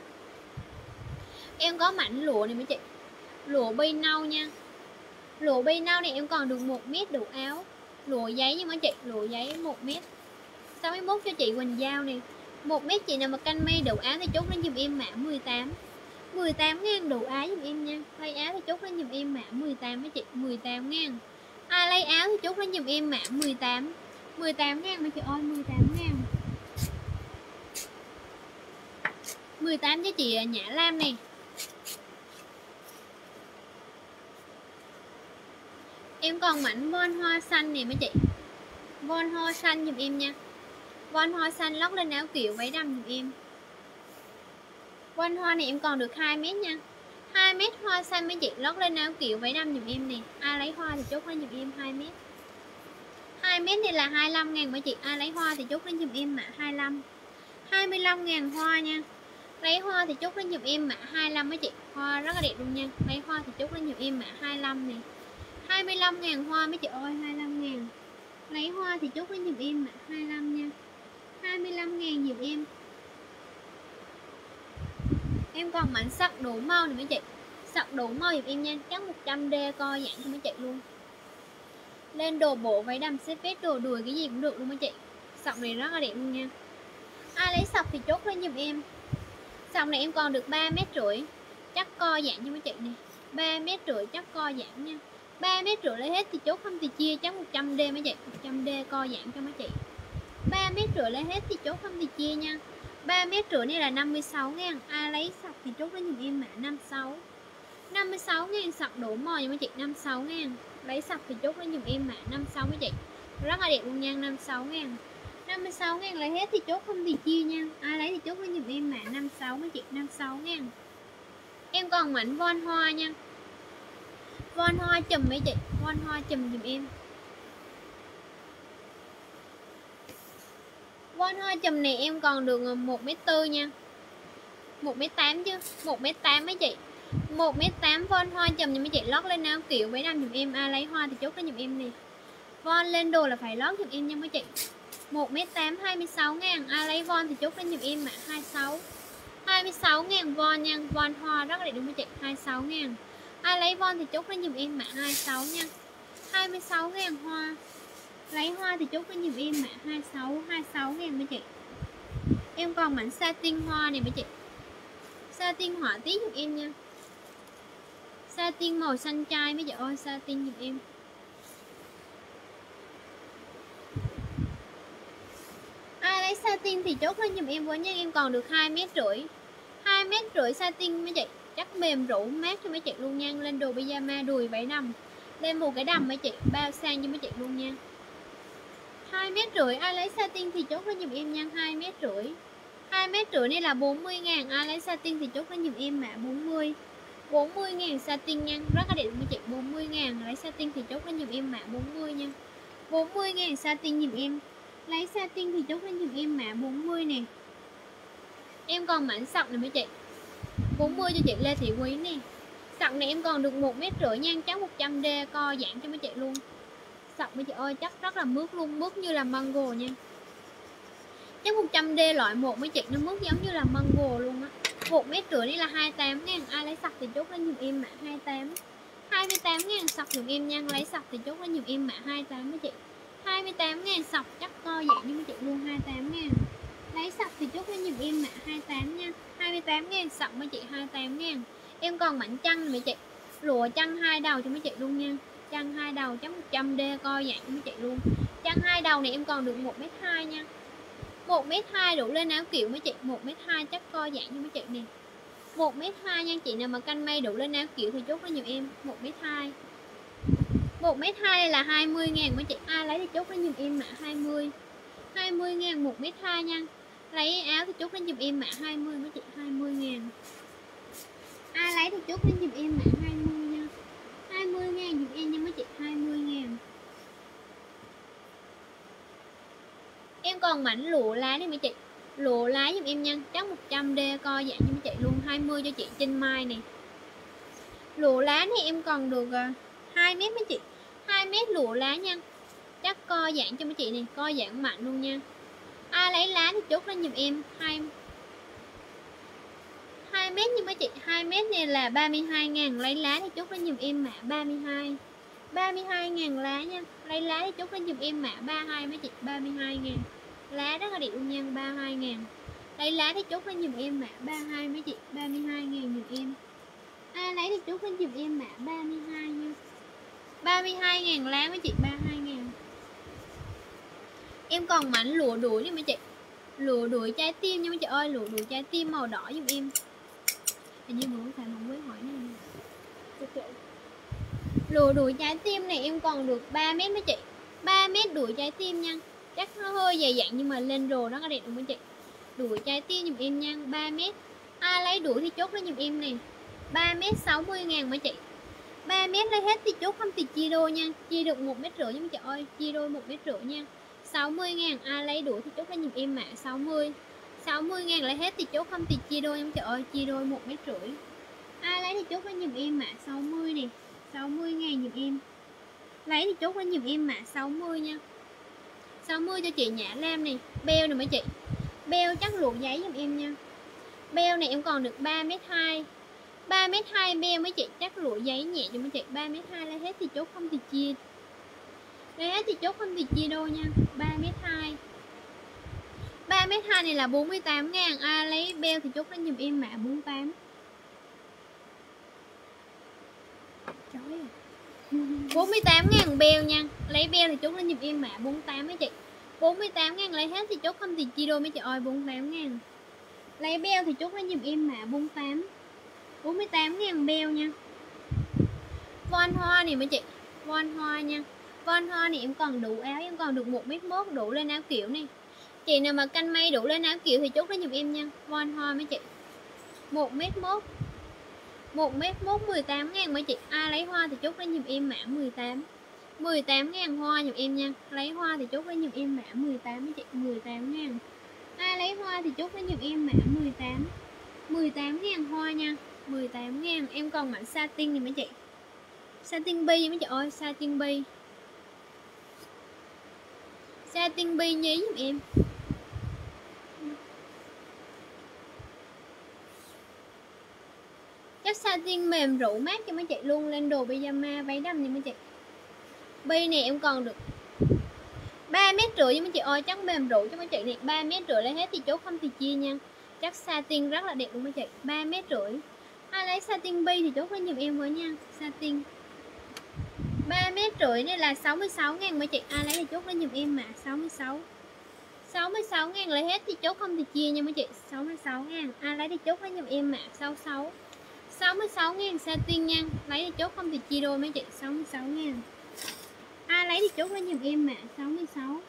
Em có mảnh lụa này mấy chị. Lụa bi nâu nha. Lụa bi nâu này em còn được 1 mét đủ áo. Lụa giấy nha mấy chị. Lụa giấy 1 mét. 61 cho chị Quỳnh Giao nè. 1 mét chị nào mà canh may đủ áo thì chốt lên giùm em mã 18. 18.000 đủ áo giùm em nha. Lấy áo thì chốt lên giùm em mã 18 mấy chị. 18.000. Ai lấy áo thì chốt lên giùm em mã 18. 18.000 mấy chị ơi. 18.000. 18 cho chị Nhã Lam nè. Em còn mảnh von hoa xanh nè mấy chị. Von hoa xanh giùm em nha. Von hoa xanh lót lên áo kiểu váy đầm giùm em. Von hoa này em còn được 2 mét nha. 2 mét hoa xanh mấy chị, lót lên áo kiểu váy đầm giùm em nè. Ai lấy hoa thì chốt lên giùm em 2 mét. 2 mét này là 25.000 mấy chị. Ai lấy hoa thì chốt lên giùm em mã 25. 25.000 hoa nha. Lấy hoa thì chốt lên giùm em mã 25 mấy chị. Hoa rất là đẹp luôn nha. Lấy hoa thì chốt lên giùm em mã 25 nè. 25.000 hoa mấy chị ơi, 25.000. Lấy hoa thì chốt lên giùm em mã 25 nha. 25.000 giùm em. Em còn mảnh sắc đủ màu này mấy chị. Sắc đủ màu giùm em nha. Chắc 100D co giãn cho mấy chị luôn. Lên đồ bộ váy đầm xếp vest đồ đùi cái gì cũng được luôn mấy chị. Sọc này rất là đẹp luôn nha. Ai lấy sọc thì chốt lên giùm em. Sọc này em còn được 3,5 m. Chắc co giãn cho mấy chị nè. 3,5 m chắc co giãn nha. 3,5 m lấy hết thì chốt, không thì chia chắc 100D mấy chị. 100D co giãn cho mấy chị. 3,5 m lấy hết thì chốt, không thì chia nha. 3,5 m này là 56.000. Ai lấy sọc thì chốt lên giùm em mã 56. 56.000 sọc đủ màu nha mấy chị. 56.000. Lấy sọc thì chốt lên giùm em mã 56 mấy chị. Rất là đẹp luôn nha. 56.000. 56.000 lấy hết thì chốt, không thì chia nha. Ai lấy thì chốt lên giùm em mã 56 mấy chị. 56.000. Em còn mảnh von hoa nha. Von hoa chùm mấy chị. Von hoa chùm giùm em. Von hoa chùm này em còn được 1,4 m nha. 1,8 m chứ. 1,8 m mấy chị. 1,8 m von hoa chùm nha mấy chị. Lót lên áo kiểu váy đầm giùm em. Ai lấy hoa thì chốt lên giùm em nè. Von lên đồ là phải lót giùm em nha mấy chị. 1,8 m 26.000. Ai lấy von thì chốt lên giùm em mã 26. 26.000 von nha. Von hoa rất là đẹp đúng không chị. 26.000. Ai lấy von thì chốt lên giùm em mã 26 nha. 26.000 hoa. Lấy hoa thì chốt lên giùm em mã 26. 26.000 mấy chị. Em còn mảnh satin hoa này mấy chị. Satin họa tí giùm em nha. Satin màu xanh chai mấy chị ơi. Satin giùm em. Ai lấy satin thì chốt lên giùm em với nha. Em còn được 2,5 m. 2,5 m satin mấy chị. Chắc mềm rũ mát cho mấy chị luôn nha. Lên đồ pyjama đùi váy đầm. Lên một cái đầm mấy chị. Bao sang cho mấy chị luôn nha. 2,5 m. Ai lấy satin thì chốt lên giùm em nha. 2,5 m. 2,5 m này là 40.000. Ai lấy satin thì chốt lên giùm em mã 40. 40.000 satin nha. Rất là đẹp mấy chị. 40.000. Lấy satin thì chốt lên giùm em mã 40 nha. 40.000 satin giùm em. Lấy satin thì chốt lên giùm em mã 40 nè. Em còn mảnh sọc này mấy chị. 40 cho chị Lê Thị Quý nè. Sọc này em còn được 1,5 m nha. Chắc 100D co giãn cho mấy chị luôn. Sọc mấy chị ơi chắc rất là mướt luôn. Mướt như là mango nha. Chắc 100D loại 1 mấy chị. Nó mướt giống như là mango luôn á. 1,5 m này là 28.000. Ai lấy sọc thì chốt lên giùm em mã 28. 28.000 sọc giùm em nha. Lấy sọc thì chốt lên giùm em mã 28 mấy chị. 28.000 sọc chắc co giãn như mấy chị luôn. 28.000. Lấy sọc thì chốt lên giùm em mã 28 nha. 28.000 sọc mấy chị. 28.000. Em còn mảnh chăn mấy chị. Lụa chăn 2 đầu cho mấy chị luôn nha. Chăn 2 đầu chắc 100D co giãn cho mấy chị luôn. Chăn 2 đầu này em còn được 1,2 m nha. 1,2 m đủ lên áo kiểu mấy chị. 1,2 m chắc co giãn cho mấy chị nè. 1,2 m nha. Chị nào mà canh may đủ lên áo kiểu thì chốt lên giùm em 1,2 m. 1,2 m này là 20.000 mấy chị. Ai lấy thì chốt lên giùm em mã 20. 20.000 1,2 m nha. Lấy áo thì chốt lên giùm em mã 20 mấy chị. 20.000. Ai lấy thì chốt lên giùm em mã 20 nha. 20.000 giùm em nha mấy chị. 20.000. Em còn mảnh lụa lá đi mấy chị. Lụa lá giùm em nha. Chắc 100D co giãn cho mấy chị luôn. 20 cho chị Trinh Mai nè. Lụa lá này em còn được 2 m mấy chị. 2 m lụa lá nha. Chắc co giãn cho mấy chị này. Co giãn mạnh luôn nha. Ai lấy lá thì chốt lên giùm em 2 m như mấy chị. 2 m này là 32.000. Lấy lá thì chốt lên giùm em mã 32. 32.000 lá nha. Lấy lá thì chốt lên giùm em mã 32 mấy chị. 32.000. Lá rất là đẹp luôn nha. 32.000. Lấy lá thì chốt lên giùm em mã 32 mấy chị. 32.000 giùm em. Ai lấy thì chốt lên giùm em mã 32 nha. 32.000 lá mấy chị. 32.000. Em còn mảnh lụa đuổi đi mấy chị. Lụa đuổi trái tim nha mấy chị ơi. Lụa đuổi trái tim màu đỏ giùm em. Hình như bữa phải không biết hỏi này. Lụa đuổi trái tim này em còn được 3 m mấy chị. 3 m đuổi trái tim nha. Chắc nó hơi dày dặn nhưng mà lên đồ rất là đẹp đúng mấy chị. Đuổi trái tim giùm em nha. 3 m. Ai lấy đuổi thì chốt lên giùm em nè. 3 m 60.000 mấy chị. 3 m lấy hết thì chốt, không thì chia đôi nha. Chia được 1,5 m nha mấy chị ơi. Chia đôi 1,5 m nha. 60.000. Ai lấy đuổi thì chốt lên giùm em mã 60. 60.000 lấy hết thì chốt không thì chia đôi em, trời ơi chia đôi 1,5 m. Ai lấy thì chốt lên giùm em mã 60 nè, 60.000 giùm em. Lấy thì chốt lên giùm em mã 60 nha. 60 cho chị Nhã Lam này. Beo nè mấy chị, beo chắc lụa giấy giùm em nha. Beo này em còn được 3,2 m. 3,2 m beo mấy chị, chắc lụa giấy nhẹ cho mấy chị. 3,2 m lấy hết thì chốt không thì chia. Lấy hết thì chốt không thì chia đôi nha. 3,2 m. 3,2 m này là 48.000. Ai lấy beo thì chốt lên giùm em mã 48. Trời ơi. 48.000 beo nha. Lấy beo thì chốt lên giùm em mã 48 mấy chị. 48.000 lấy hết thì chốt không thì chia đôi mấy chị ơi. 48.000 lấy beo thì chốt lên giùm em mã 48. 48.000 beo nha. Von hoa này mấy chị, von hoa nha. Von hoa này em còn đủ áo, em còn được 1,1 m đủ lên áo kiểu này. Chị nào mà canh may đủ lên áo kiểu thì chốt lên giùm em nha. Von hoa mấy chị, 1,1 m, 1,1 m 18.000 mấy chị. Ai lấy hoa thì chốt lên giùm em mã 18. 18.000 hoa giùm em nha. Lấy hoa thì chốt lên giùm em mã 18 mấy chị. 18.000. Ai lấy hoa thì chốt lên giùm em mã 18. 18.000 hoa nha. 18.000. Em còn mảnh satin này mấy chị. Satin bi mấy chị ơi, satin bi. Satin bi nhí giùm em. Chắc satin mềm rũ mát cho mấy chị luôn. Lên đồ pyjama váy đầm nha mấy chị. Bi này em còn được 3,5 m cho mấy chị ơi, chắc mềm rũ cho mấy chị này. 3,5 m lấy hết thì chốt không thì chia nha. Chắc satin rất là đẹp luôn mấy chị. 3,5 m. Ai lấy satin bi thì chốt lên giùm em với nha. Satin 3,5 m này là 66.000 mấy chị. Ai lấy thì chốt lên giùm em mà 66. 66.000 lấy hết thì chốt không thì chia nha mấy chị. 66.000. Ai lấy thì chốt lên giùm em mà 66. 66.000 satin nha. Lấy thì chốt không thì chia đôi mấy chị. 66.000. Ai lấy thì chốt lên giùm em mà 66.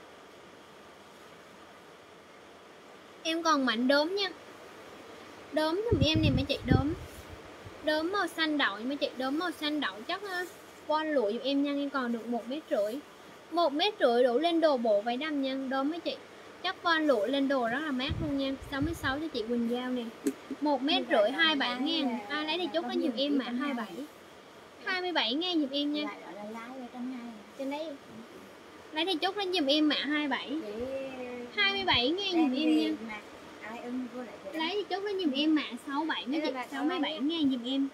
Em còn mảnh đốm nha. Đốm giùm em này mấy chị. Đốm màu xanh đậu mấy chị. Đốm màu xanh đậu chắc von lụa giùm em nha. Em còn được 1,5 m. 1,5 m đủ lên đồ bộ váy đầm nha. Đốm mấy chị, chắc von lụa lên đồ rất là mát luôn nha. 66 cho chị Quỳnh Giao nè. 1,5 m 27.000. Ai lấy thì chốt lên giùm em mà 27. 27.000 giùm em nha. Trên đấy lấy thì chốt lên giùm em mã 27. 27.000 giùm em nha. Lấy thì chốt lên giùm em mã 67 mấy chị. 67.000 giùm em.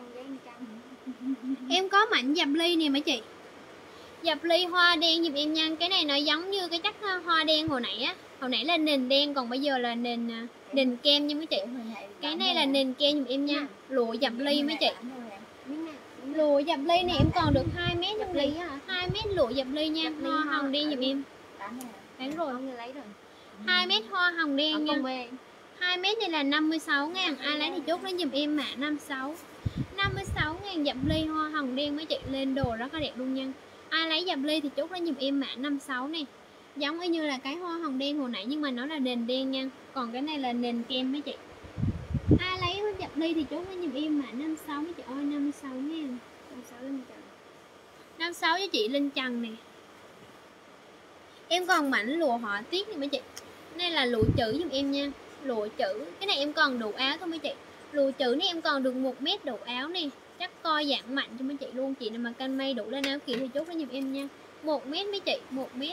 Em có mảnh dập ly nè mấy chị. Dập ly hoa đen giùm em nha. Cái này nó giống như cái chất hoa đen hồi nãy á. Hồi nãy là nền đen, còn bây giờ là nền kem nha mấy chị. Cái này là nền kem giùm em nha. Lụa dập ly mấy chị. Lụa dập ly này em còn được 2 m dập ly hả? 2 m lụa dập ly nha. Hoa hồng đen giùm em. Bán rồi. 2 m hoa hồng đen nha. 2 m này là 56.000. Ai lấy thì chốt lên giùm em mã 56. 56.000 dập ly hoa hồng đen mấy chị. Lên đồ rất là đẹp luôn nha. Ai lấy dập ly thì chốt lên giùm em mã 56 này. Giống như là cái hoa hồng đen hồi nãy nhưng mà nó là nền đen nha. Còn cái này là nền kem mấy chị. Ai lấy dập ly thì chốt lên giùm em mã 56 mấy chị ơi. 56.000. 56 cho chị Linh Trần nè. Em còn mảnh lụa họa tiết này mấy chị. Đây là lụa chữ giùm em nha. Lụa chữ. Cái này em còn đủ áo thôi mấy chị. Lụa chữ này em còn được 1 m đủ áo nè. Chắc coi dạng mạnh cho mấy chị luôn. Chị nào mà canh may đủ lên áo kiểu thì chốt lên giùm em nha. 1 m mấy chị. 1 m.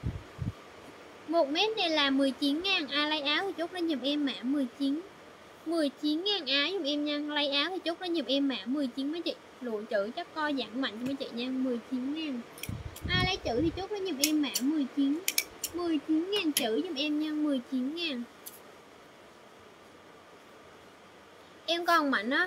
1 m này là 19.000. Ai lấy áo thì chốt lên giùm em mã 19. 19.000 áo giùm em nha. Lấy áo thì chốt lên giùm em mã 19 mấy chị. Lụa chữ chắc coi dạng mạnh cho mấy chị nha. 19.000. Ai lấy chữ thì chốt lên giùm em mã 19. 19.000 chữ giùm em nha. 19.000. Em còn mảnh á.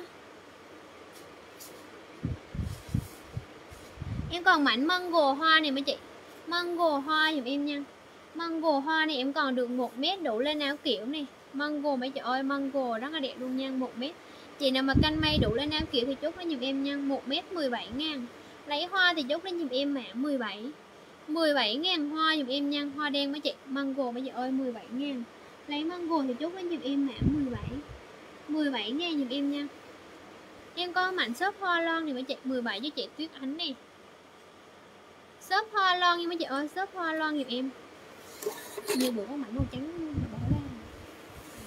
Em còn mảnh mango hoa này mấy chị. Mango hoa giùm em nha. Mango hoa này em còn được 1 m đủ lên áo kiểu này. Mango mấy chị ơi, mango rất là đẹp luôn nha. 1 m. Chị nào mà canh may đủ lên áo kiểu thì chốt lên giùm em nha. 1 m 17.000. Lấy hoa thì chốt lên giùm em mã 17. 17.000 hoa giùm em nha. Hoa đen mấy chị. Mango mấy chị ơi 17.000. Lấy mango thì chốt lên giùm em mã 17. 17.000 giùm em nha. Em có mảnh shop hoa lon này mấy chị. 17 cho chị Tuyết Ánh nè. Shop hoa lon nha mấy chị ơi. Shop hoa lon giùm em. Như bữa có mảnh màu trắng bỏ ra.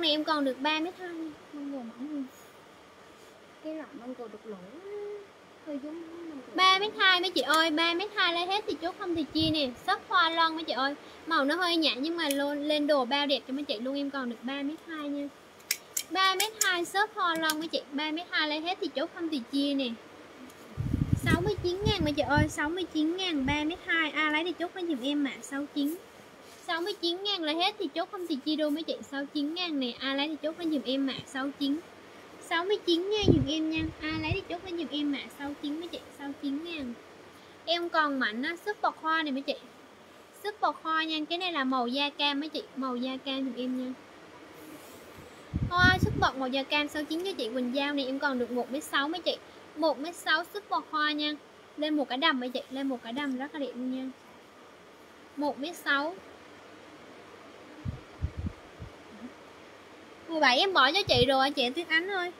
này em còn được 3m2 nha. Măng gồ mỏng hơn. Cái loại măng gồ đục lỗ hơi giống 3m2 mấy chị ơi, 3m2 lấy hết thì chốt không thì chia nè. Sắp hoa lon mấy chị ơi. Màu nó hơi nhạt nhưng mà lên đồ bao đẹp cho mấy chị luôn. Em còn được 3m2 nha. 3m2 shop hoa lon mấy chị. 3m2 lấy hết thì chốt không thì chia nè. 69.000 mấy chị ơi, 69.000 3m2. Ai lấy thì chốt với giùm em ạ. 69.000 lấy hết thì chốt không thì chia đôi mấy chị. 69.000 nè. Ai lấy thì chốt với giùm em ạ. 69.000 giùm em nha. Ai lấy thì chốt với giùm em ạ. 69 mấy chị. 69.000. Em còn mạnh á, súp bọt hoa này mấy chị. Súp bọt hoa nha. Cái này là màu da cam mấy chị. Màu da cam giùm em nha. Hoa súp bọt màu da cam 69 cho chị Quỳnh Giao này. Em còn được 1m6 mấy chị. 1m6 súp bọt hoa nha. Lên một cái đầm mấy chị. Lên một cái đầm rất là đẹp luôn nha. 1m6 17 em bỏ cho chị rồi chị Tuyết Ánh ơi.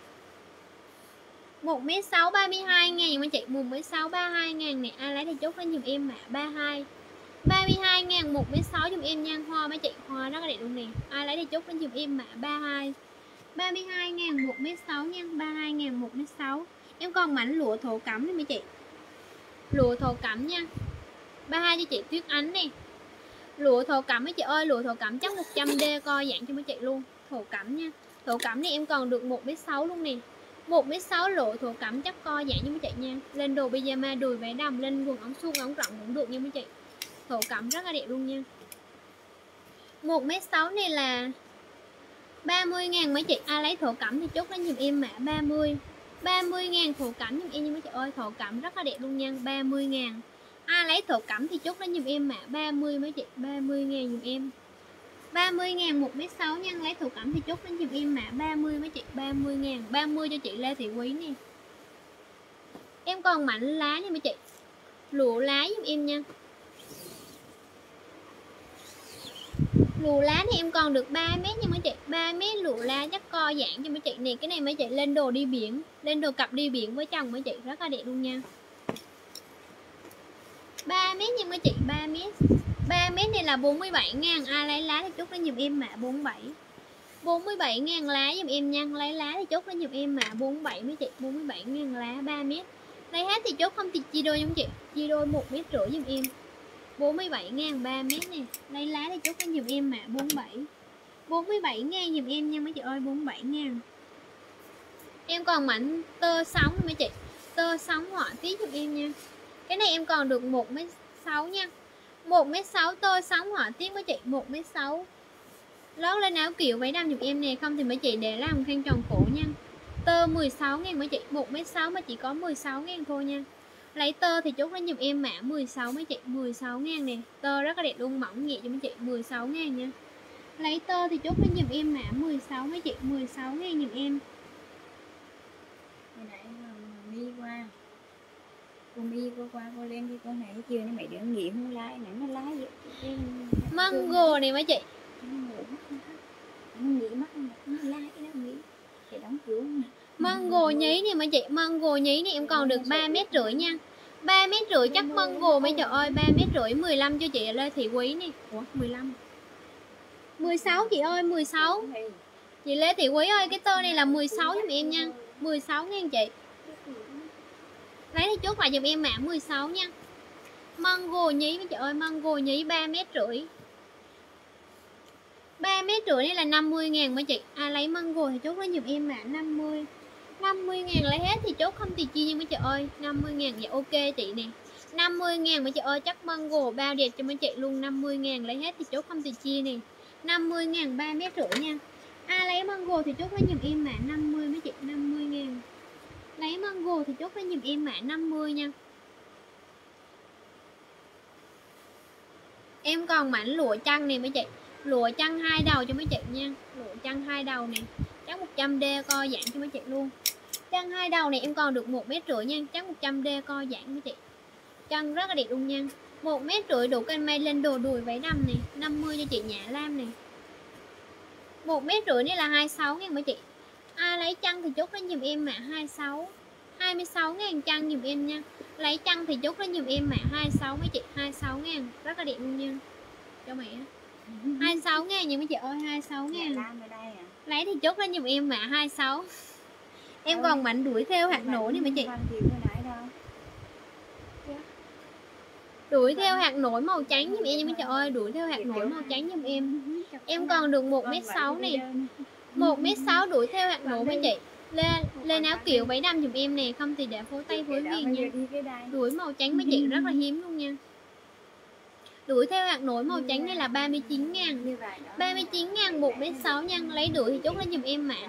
1m6 32.000 mấy chị. 1m6 32.000 nè. Ai lấy thì chốt lên giùm em ạ. 32.000 1m6 giùm em nha. Hoa mấy chị. Hoa rất là đẹp luôn nè. Ai lấy thì chốt lên giùm em ạ. 32.000 1m6 nha. 32.000 1m6. Em còn mảnh lụa thổ cẩm này mấy chị. Lụa thổ cẩm nha. 32 cho chị Tuyết Ánh nè. Lụa thổ cẩm mấy chị ơi. Lụa thổ cẩm chắc 100D co dạng cho mấy chị luôn. Thổ cẩm nha. Thổ cẩm này em còn được 1m6 luôn nè. 1m6 lụa thổ cẩm chắc co dạng cho mấy chị nha. Lên đồ pyjama đùi váy đầm. Lên quần ống suông ống rộng cũng được nha mấy chị. Thổ cẩm rất là đẹp luôn nha. 1m6 này là 30.000 mấy chị. Ai lấy thổ cẩm thì chốt lên giùm em mã 30.000 thổ cẩm giùm em nha mấy chị ơi. Thổ cẩm rất là đẹp luôn nha. 30.000. Ai lấy thổ cẩm thì chốt lên giùm em mã 30 mấy chị. 30.000 giùm em. 30.000 1m6 nha. Lấy thổ cẩm thì chốt lên giùm em mã 30 mấy chị. 30.000. 30 cho chị Lê Thị Quý nè. Em còn mảnh lá nha mấy chị. Lụa lá giùm em nha. Lụa lá thì em còn được 3m nha mấy chị. 3m lụa lá chắc co dạng cho mấy chị nè. Cái này mấy chị lên đồ đi biển. Lên đồ cặp đi biển với chồng mấy chị. Rất là đẹp luôn nha. 3m nha mấy chị. 3m. 3m này là 47.000. Ai lấy lá thì chốt lên giùm em mã 47. 47.000 lá giùm em nha. Lấy lá thì chốt lên giùm em mã 47 mấy chị. 47.000 lá 3m. Lấy hết thì chốt không thì chia đôi nha mấy chị. Chia đôi 1,5 m giùm em. 47.000 3m nè. Lấy lá thì chốt lên giùm em mã 47. 47.000 giùm em nha mấy chị ơi. 47.000. Em còn mảnh tơ sóng mấy chị. Tơ sóng họa tiết giùm em nha. Cái này em còn được 1m6 nha. 1m6 tơ sóng họa tiết mấy chị. 1m6 lót lên áo kiểu váy đầm giùm em nè. Không thì mấy chị để làm khăn tròn cổ nha. Tơ 16.000 mấy chị. 1m6 mà chỉ có 16.000 thôi nha. Lấy tơ thì chốt lên giùm em mã 16 mấy chị. 16.000 nè. Tơ rất là đẹp luôn. Mỏng nhẹ cho mấy chị. 16.000 nha. Lấy tơ thì chốt lên giùm em mã 16 mấy chị. 16.000 giùm em. Hồi nãy mi qua cô mi qua cô lên thì con này chiều nó mày đứa nghỉ không lái nãy nó lái vậy. Mango này mấy chị. Nó nghỉ mất nó lái nó nghỉ thì đóng cửa. Mango nhí này mấy chị. Mango nhí này em còn được 3,5 m nha. 3,5 m chắc mango mấy trời ơi. 3,5 m 15 cho chị Lê Thị Quý nè. Ủa 15 16 chị ơi. 16 chị Lê Thị Quý ơi. Cái tơ này là 16 giùm em nha. 16.000 chị. Lấy thì chốt lại giùm em mã 16 nha. Mango nhí mấy chị ơi. Mango nhí 3,5 m. 3,5 m này là 50.000 mấy chị. Ai lấy mango thì chốt lấy giùm em mã 50. 50.000 lấy hết thì chốt không thì chia nha mấy chị ơi. 50.000 dạ ok chị nè. 50.000 mấy chị ơi. Chắc mango bao đẹp cho mấy chị luôn. 50.000 lấy hết thì chốt không thì chia nè. 50.000 3,5 m nha. Ai lấy mango thì chốt lấy giùm em mã 50 mấy chị. 50.000. Lấy mango thì chốt lấy giùm em mã 50 nha. Em còn mảnh lụa chăn này mấy chị. Lụa chăn 2 đầu cho mấy chị nha. Lụa chăn 2 đầu này chắc 100D co giãn cho mấy chị luôn. Chăn 2 đầu này em còn được 1,5 m nha. Chắc 100D co giãn mấy chị. Chăn rất là đẹp luôn nha. 1,5 m đủ canh may lên đồ đùi váy đầm này. 50 cho chị Nhã Lam này. 1,5 m này là 26.000 mấy chị. Ai lấy chăn thì chốt lên giùm em mã 26. 26.000 chăn giùm em nha. Lấy chăn thì chốt lên giùm em mã 26 mấy chị. 26.000 rất là đẹp luôn nha. Cho mẹ 26.000 nha mấy chị ơi. 26.000. Lấy thì chốt lên giùm em mã 26. Em còn mảnh đuổi theo hạt nổi này mấy chị. Đuổi theo hạt nổi màu trắng giùm em nha mấy chị ơi, đuổi theo hạt nổi màu trắng giùm em. Em còn được 1m6 này. 1m6 đuổi theo hạt nổi mấy chị. Lên áo kiểu váy đầm giùm em nè, không thì để phối tay phối viền nha. Đuổi màu trắng mấy chị rất là hiếm luôn nha. Đuổi theo hạt nổi màu trắng này là 39.000. 39.000 1m6 nha. Lấy đuổi thì chốt lên giùm em mã.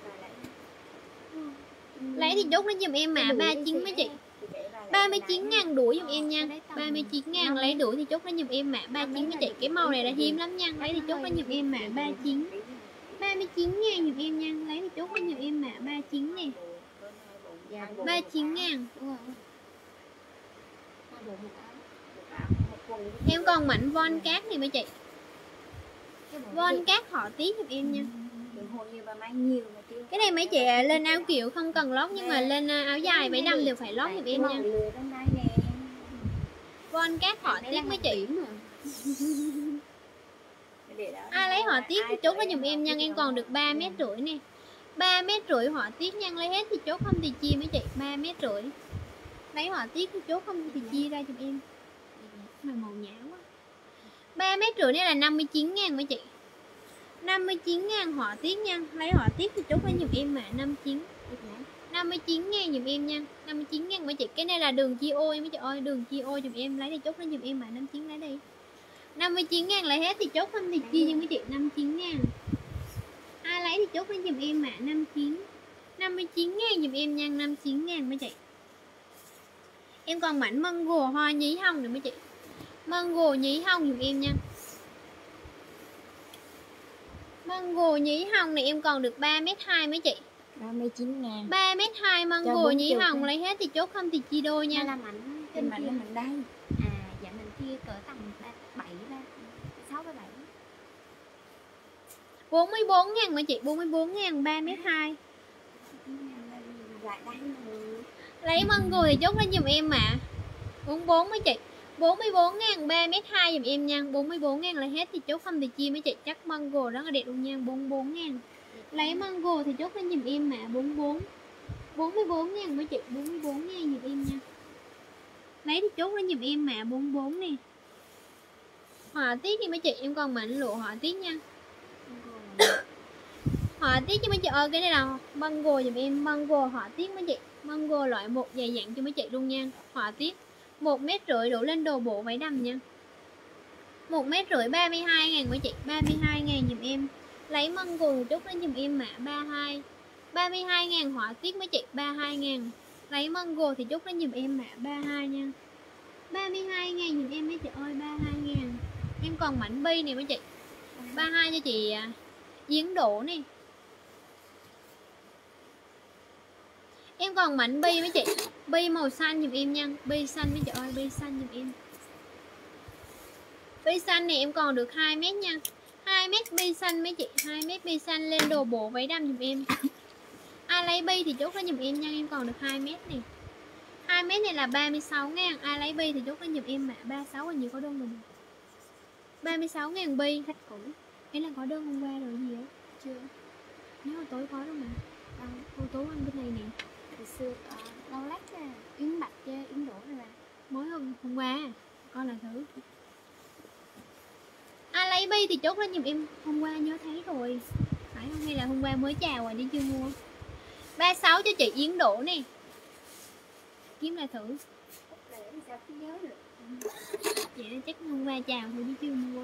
Lấy thì chốt lên giùm em mã 39 mấy chị. 39.000 đuổi giùm em nha. 39.000 lấy đuổi thì chốt lên giùm em mã 39 mấy chị. Cái màu này là hiếm lắm nha. Lấy thì chốt lên giùm em mã 39. 39.000 giùm em nha. Lấy thì chốt lên giùm em mã 39 nè. 39.000. Em còn mảnh von cát này mấy chị. Von cát họ tiết giùm em nha. Cái này mấy chị lên áo kiểu không cần lót, nhưng mà lên áo dài váy đầm đều phải lót giùm em nha. Von cát họ tiết mấy chị. Ai lấy họ tiết thì chốt lên giùm em nha. Em còn được 3,5 m nè. 3,5 m họ tiết nha. Lấy hết thì chốt, không thì chia mấy chị. 3,5 m. Lấy họ tiết thì chốt, không thì chia ra giùm em. Mà màu nhã quá. 3,5 m này là 59.000 mấy chị. 59.000 họ tiết nha. Lấy họ tiết thì chốt lên giùm em mà 59. 59.000 giùm em nha. 59.000 mấy chị. Cái này là đường chia ô mấy chị ơi. Đường chia ô giùm em. Lấy thì chốt lên giùm em mà 59 lấy đi. 59.000 lấy hết thì chốt, không thì chia cho mấy chị. 59.000. Ai lấy thì chốt lên giùm em mà 59. 59.000 giùm em nha. 59.000 mấy chị. Em còn mảnh măng gồ hoa nhí hồng nữa mấy chị. Măng gồ nhí hồng giùm em nha. Măng gồ nhí hồng này em còn được 3,2 m mấy chị. 39.000. 3,2 m măng gồ nhí hồng lấy hết thì chốt, không thì chia đôi nha. Là mảnh trên mảnh là mảnh đây. À dạ mình chia cỡ tầm 7 6 7. 44.000 mấy chị. 44.000 3,2 m. Lấy măng gồ thì chốt lên giùm em mà 44 mấy chị. 44.000 3,2 m giùm em nha. 44.000 lấy hết thì chốt, không thì chia mấy chị. Chắc măng gồ rất là đẹp luôn nha. 44.000. Lấy măng gồ thì chốt lên giùm em mà 44. 44.000 mấy chị. 44.000 giùm em nha. Lấy thì chốt lên giùm em mà 44 nè. Họa tiết đi mấy chị. Em còn mảnh lụa họa tiết nha. Họa tiết cho mấy chị ơi. Cái này là măng gồ giùm em. Măng gồ họa tiết mấy chị. Măng gồ loại 1 dày dặn cho mấy chị luôn nha. Họa tiết 1,5 m đổ lên đồ bộ váy đầm nha. 1,5 m 32.000 mấy chị. 32.000 giùm em. Lấy măng gồ chốt lên giùm em mã 32. 32.000 họa tiết mấy chị. 32.000. Lấy măng gồ thì chốt lên giùm em mã 32 nha. 32.000 giùm em mấy chị ơi. 32.000. Em còn mảnh bi này mấy chị. 32 cho chị Yến Đỗ này. Em còn mảnh bi mấy chị. Bi màu xanh giùm em nha. Bi xanh mấy chị ơi. Bi xanh giùm em. Bi xanh này em còn được 2 m nha. 2 m bi xanh mấy chị. 2 m bi xanh lên đồ bộ váy đầm giùm em. Ai lấy bi thì chốt lên giùm em nha. Em còn được 2 m này. 2 m này là 36.000. Ai lấy bi thì chốt lên giùm em mã 36. Hình như có đơn rồi. 36.000 bi. Khách cũ. Ấy là có đơn hôm qua rồi gì á? Chưa. Nếu mà tối có đâu mà. Cô Tú anh bên này nè. Hồi xưa đâu lát Yến Bạch chứ Yến Đỗ rồi bà. Mới hôm qua. Con là thử. Ai lấy bi thì chốt lên giùm em. Hôm qua nhớ thấy rồi. Phải không? Hay là hôm qua mới chào rồi đi chưa mua. 36 cho chị Yến Đỗ nè. Kiếm lại thử. Sao cứ nhớ được. Vậy chắc hôm qua chào thôi đi chưa mua.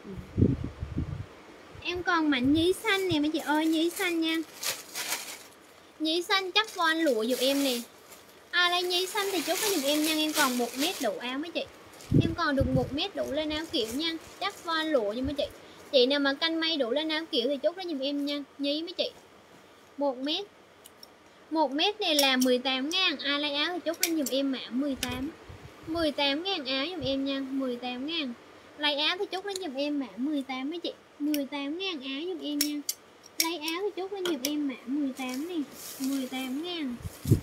Em còn mảnh nhí xanh nè mấy chị ơi. Nhí xanh nha. Nhí xanh chắc von lụa giùm em nè. Ai lấy nhí xanh thì chốt cho giùm em nha. Em còn 1 m đủ áo mấy chị. Em còn được 1 m đủ lên áo kiểu nha. Chắc von lụa cho mấy chị. Chị nào mà canh may đủ lên áo kiểu thì chốt cho giùm em nha. Nhí mấy chị. 1 m. 1 m này là 18.000. Ai lấy áo thì chốt lên giùm em mã 18. 18.000 áo giùm em nha. 18.000. Lấy áo thì chốt lên giùm em mã 18 mấy chị. 18.000 áo giùm em nha. Lấy áo thì chốt lên giùm em mã 18 nè. 18.000.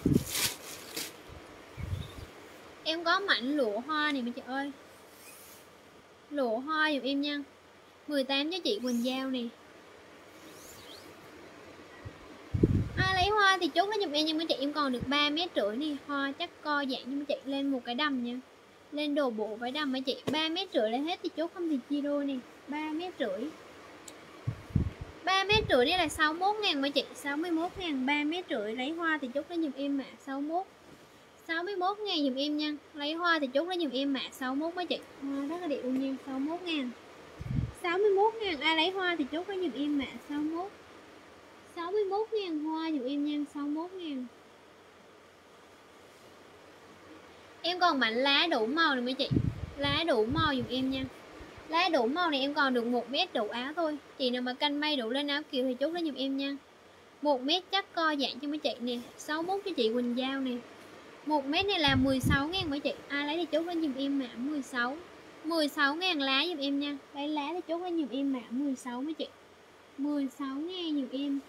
Em có mảnh lụa hoa này mấy chị ơi. Lụa hoa giùm em nha. 18 cho chị Quỳnh Giao nè. hoa thì chốt lấy giùm em nha mấy chị. Em còn được 3,5 mét nè. Hoa chắc co dạng cho mấy chị. Lên một cái đầm nha. Lên đồ bộ váy đầm mấy chị. 3,5 mét lấy hết thì chốt, không thì chia đôi nè. 3,5 mét. 3,5 mét đây là 61.000 mấy chị. 61.000. 3,5 mét lấy hoa thì chốt lấy giùm em mã 61. 61.000 giùm em nha. Lấy hoa thì chốt lấy giùm em mã 61 mấy chị. Hoa rất là đẹp luôn nha. 61.000. 61.000 ai lấy hoa thì chốt lấy giùm em mã 61. 61.000 hoa giùm em nha. 61.000. Em còn mảnh lá đủ màu này mấy chị. Lá đủ màu giùm em nha. Lá đủ màu này em còn được 1 mét đủ áo thôi. Chị nào mà canh may đủ lên áo kiểu thì chốt lấy giùm em nha. 1 mét chắc co dạng cho mấy chị nè. 61 cho chị Quỳnh Giao nè. 1 mét này là 16.000 mấy chị. Ai lấy thì chốt lên giùm em mã 16. 16.000 lá giùm em nha. Lấy lá thì chốt lên giùm em mã 16 mấy chị. 16.000 giùm em.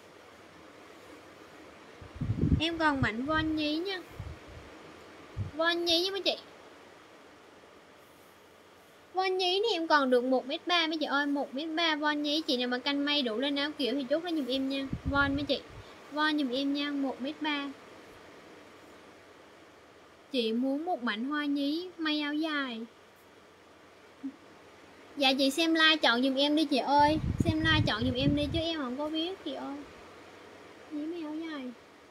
Em còn mảnh von nhí nha. Von nhí nha mấy chị. Von nhí thì em còn được 1,3 m mấy chị ơi. 1,3 m von nhí. Chị nào mà canh may đủ lên áo kiểu thì chốt lên giùm em nha. Von mấy chị. Von giùm em nha. 1,3 m. Chị muốn một mảnh hoa nhí may áo dài. Dạ chị xem like chọn giùm em đi chị ơi. Xem like chọn giùm em đi chứ em không có biết chị ơi. Nhí may áo dài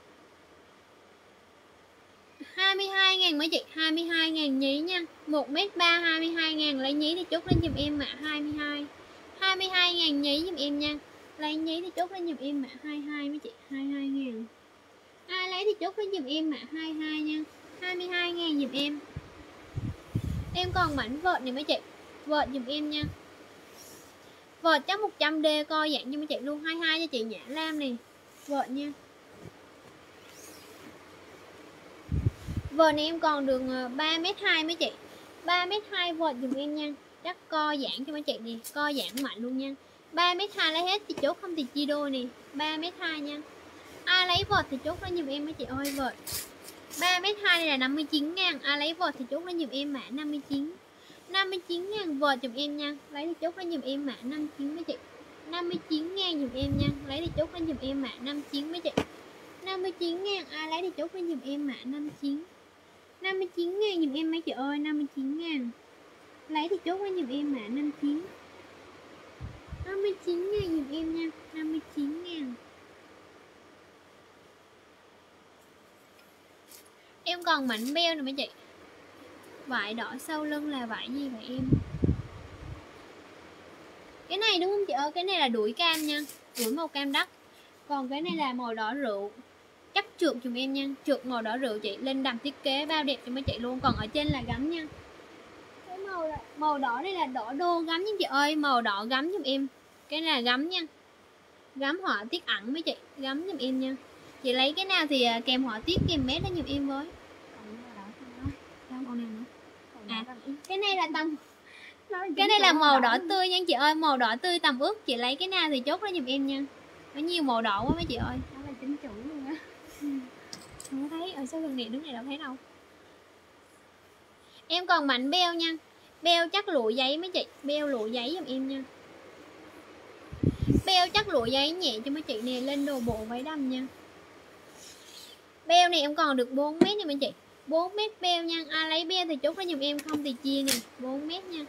22.000 mấy chị. 22.000 nhí nha. 1,3 m 22.000. Lấy nhí thì chốt lên giùm em mã 22. 22.000 nhí giùm em nha. Lấy nhí thì chốt lên giùm em mã 22 mấy chị. 22.000. Ai lấy thì chốt lên giùm em mã 22 nha. 22.000 giùm em. Em còn mảnh vợt này mấy chị. Vợt giùm em nha. Vợt chắc 100D co dạng như mấy chị luôn. 22 cho chị Nhã Lam này. Vợt nha. Vợt này em còn được 3,2 m mấy chị. 3,2 m vợt giùm em nha. Chắc co giãn cho mấy chị nè. Co giãn mạnh luôn nha. 3,2 m lấy hết thì chốt, không thì chia đôi nè. 3,2 m nha. Ai lấy vợt thì chốt lên giùm em mấy chị ơi. Vợt 3,2 m này là 59.000. Ai lấy vợt thì chốt lên giùm em mã 59. 59.000 vợt giùm em nha. Lấy thì chốt lên giùm em mã 59 mấy chị. 59.000 giùm em nha. Lấy thì chốt lên giùm em mã 59 mấy chị. 59.000 ai lấy thì chốt lên giùm em mã 59. 59.000 giùm em mấy chị ơi. 59.000 lấy thì chốt lên giùm em mã 59. 59.000 giùm em nha. 59.000. Em còn mảnh beo nè mấy chị. Vải đỏ sau lưng là vải gì vậy em? Cái này đúng không chị ơi? Cái này là đuổi cam nha. Đuổi màu cam đất. Còn cái này là màu đỏ rượu. Chắc trượt dùm em nha. Trượt màu đỏ rượu chị. Lên đầm thiết kế bao đẹp cho mấy chị luôn. Còn ở trên là gấm nha. Cái màu đỏ đây là đỏ đô gấm nha chị ơi. Màu đỏ gấm dùm em. Cái này là gấm nha. Gấm họa tiết ẩn mấy chị. Gấm dùm em nha. Chị lấy cái nào thì kèm họa tiết kèm mét đó dùm em với. Màu nào nữa? À, cái này là tầm. Cái này là màu đỏ tươi nha chị ơi. Màu đỏ tươi tầm ướt. Chị lấy cái nào thì chốt nó dùm em nha. Nó nhiều màu đỏ quá mấy chị ơi. Nó là chính chủ luôn á. Không có thấy. Ở sau gần này đứng này đâu thấy đâu. Em còn mảnh beo nha. Beo chắc lụa giấy mấy chị. Beo lụa giấy dùm em nha. Beo chắc lụa giấy nhẹ cho mấy chị nè. Lên đồ bộ váy đầm nha. Beo này em còn được 4 mét nha mấy chị. 4 mét beo nha. Ai lấy beo thì chốt nó dùm em, không thì chia nè. 4 mét nha.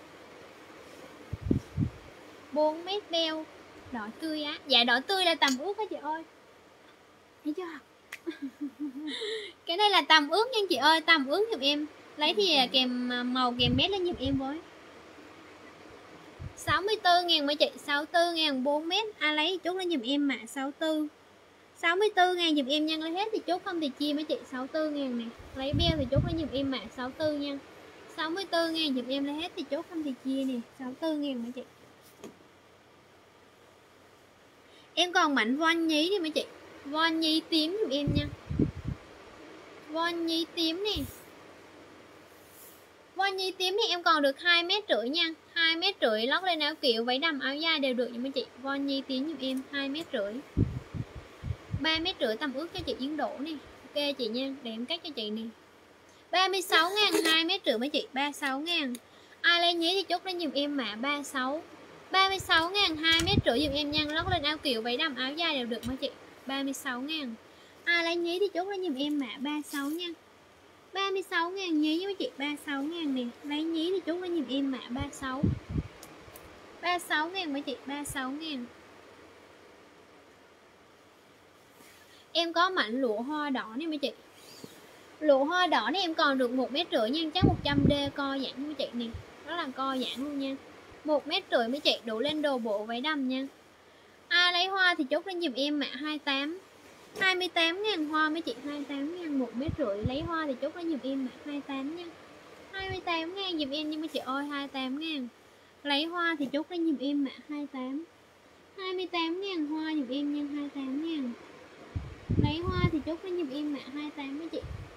4 mét beo. Đỏ tươi á. Dạ đỏ tươi là tầm ướt á chị ơi. Thấy chưa? Cái này là tầm ướt nha chị ơi. Tầm ướt dùm em. Lấy thì kèm màu kèm mét lên dùm em với. 64.000 mấy chị. 64.000 4 mét. Ai lấy thì chốt lên dùm em mã 64. 64.000 dùm em nha. Lấy hết thì chốt, không thì chia mấy chị. 64.000 nè. Lấy beo thì chốt lên dùm em mã 64 nha. 64.000 dùm em. Lấy hết thì chốt, không thì chia nè. 64.000 mấy chị. Em còn mảnh von nhí đi mấy chị. Von nhí tím dùm em nha. Von nhí tím nè. Von nhí tím thì em còn được 2,5 m nha. 2,5 m lót lên áo kiểu váy đầm áo dài đều được nha mấy chị. Von nhí tím dùm em 2,5 m. 3,5 m tầm ướt cho chị Yến Đỗ nè. Ok chị nha. Để em cắt cho chị nè. 36.000 2,5 m mấy chị. 36.000. Ai lấy nhí thì chốt lên dùm em mã 36. 36.000 2,5 m dùm em nha. Lót lên áo kiểu váy đầm áo dài đều được mấy chị. 36.000. Ai lấy nhí thì chốt lấy giùm em mã 36 nha. 36.000 nhí với mấy chị, 36.000 nè. Lấy nhí thì chốt lấy giùm em mã 36. 36.000 mấy chị, 36.000. Em có mảnh lụa hoa đỏ nè mấy chị. Lụa hoa đỏ này em còn được 1,5 m nha, chắc 100D co giãn mấy chị nè. Đó là co giãn luôn nha. 1,5 m mấy chị, đủ lên đồ bộ váy đầm nha. Ai lấy hoa thì chốt lên giùm em mã 28. 28.000 hoa mấy chị, 28.000 1,5 m. Lấy hoa thì chốt lên giùm em mã 28 nha. 28.000 giùm em nha mấy chị ơi, 28.000. Lấy hoa thì chốt lên giùm em mã 28. 28.000 hoa giùm em nha, 28.000. Lấy hoa thì chốt lên giùm em mã 28 mấy chị.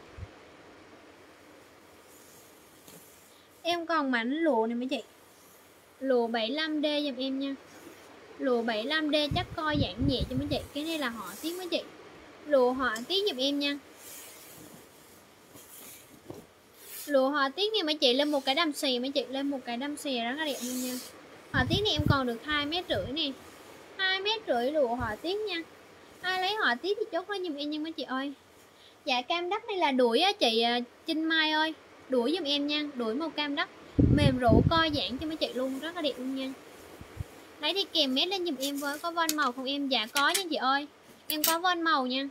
Em còn mảnh lụa này mấy chị. Lụa 75D giùm em nha. Lụa 75D chắc coi giãn nhẹ cho mấy chị. Cái này là họ tiết mấy chị. Lụa họ tiết giùm em nha. Lụa họ tiết này mấy chị, lên một cái đầm xì mấy chị, lên một cái đầm xì rất là đẹp luôn nha. Họ tiết này em còn được 2,5 m nè. 2,5 m lụa họ tiết nha. Ai lấy họ tiết thì chốt lên giùm em nha mấy chị ơi. Dạ cam đất này là đuổi á chị Trinh Mai ơi. Đuổi giùm em nha, đuổi màu cam đất. Mềm rũ coi giãn cho mấy chị luôn, rất là đẹp luôn nha. Lấy thì kèm mét lên giùm em với. Có von màu không em? Dạ có nha chị ơi. Em có von màu nha.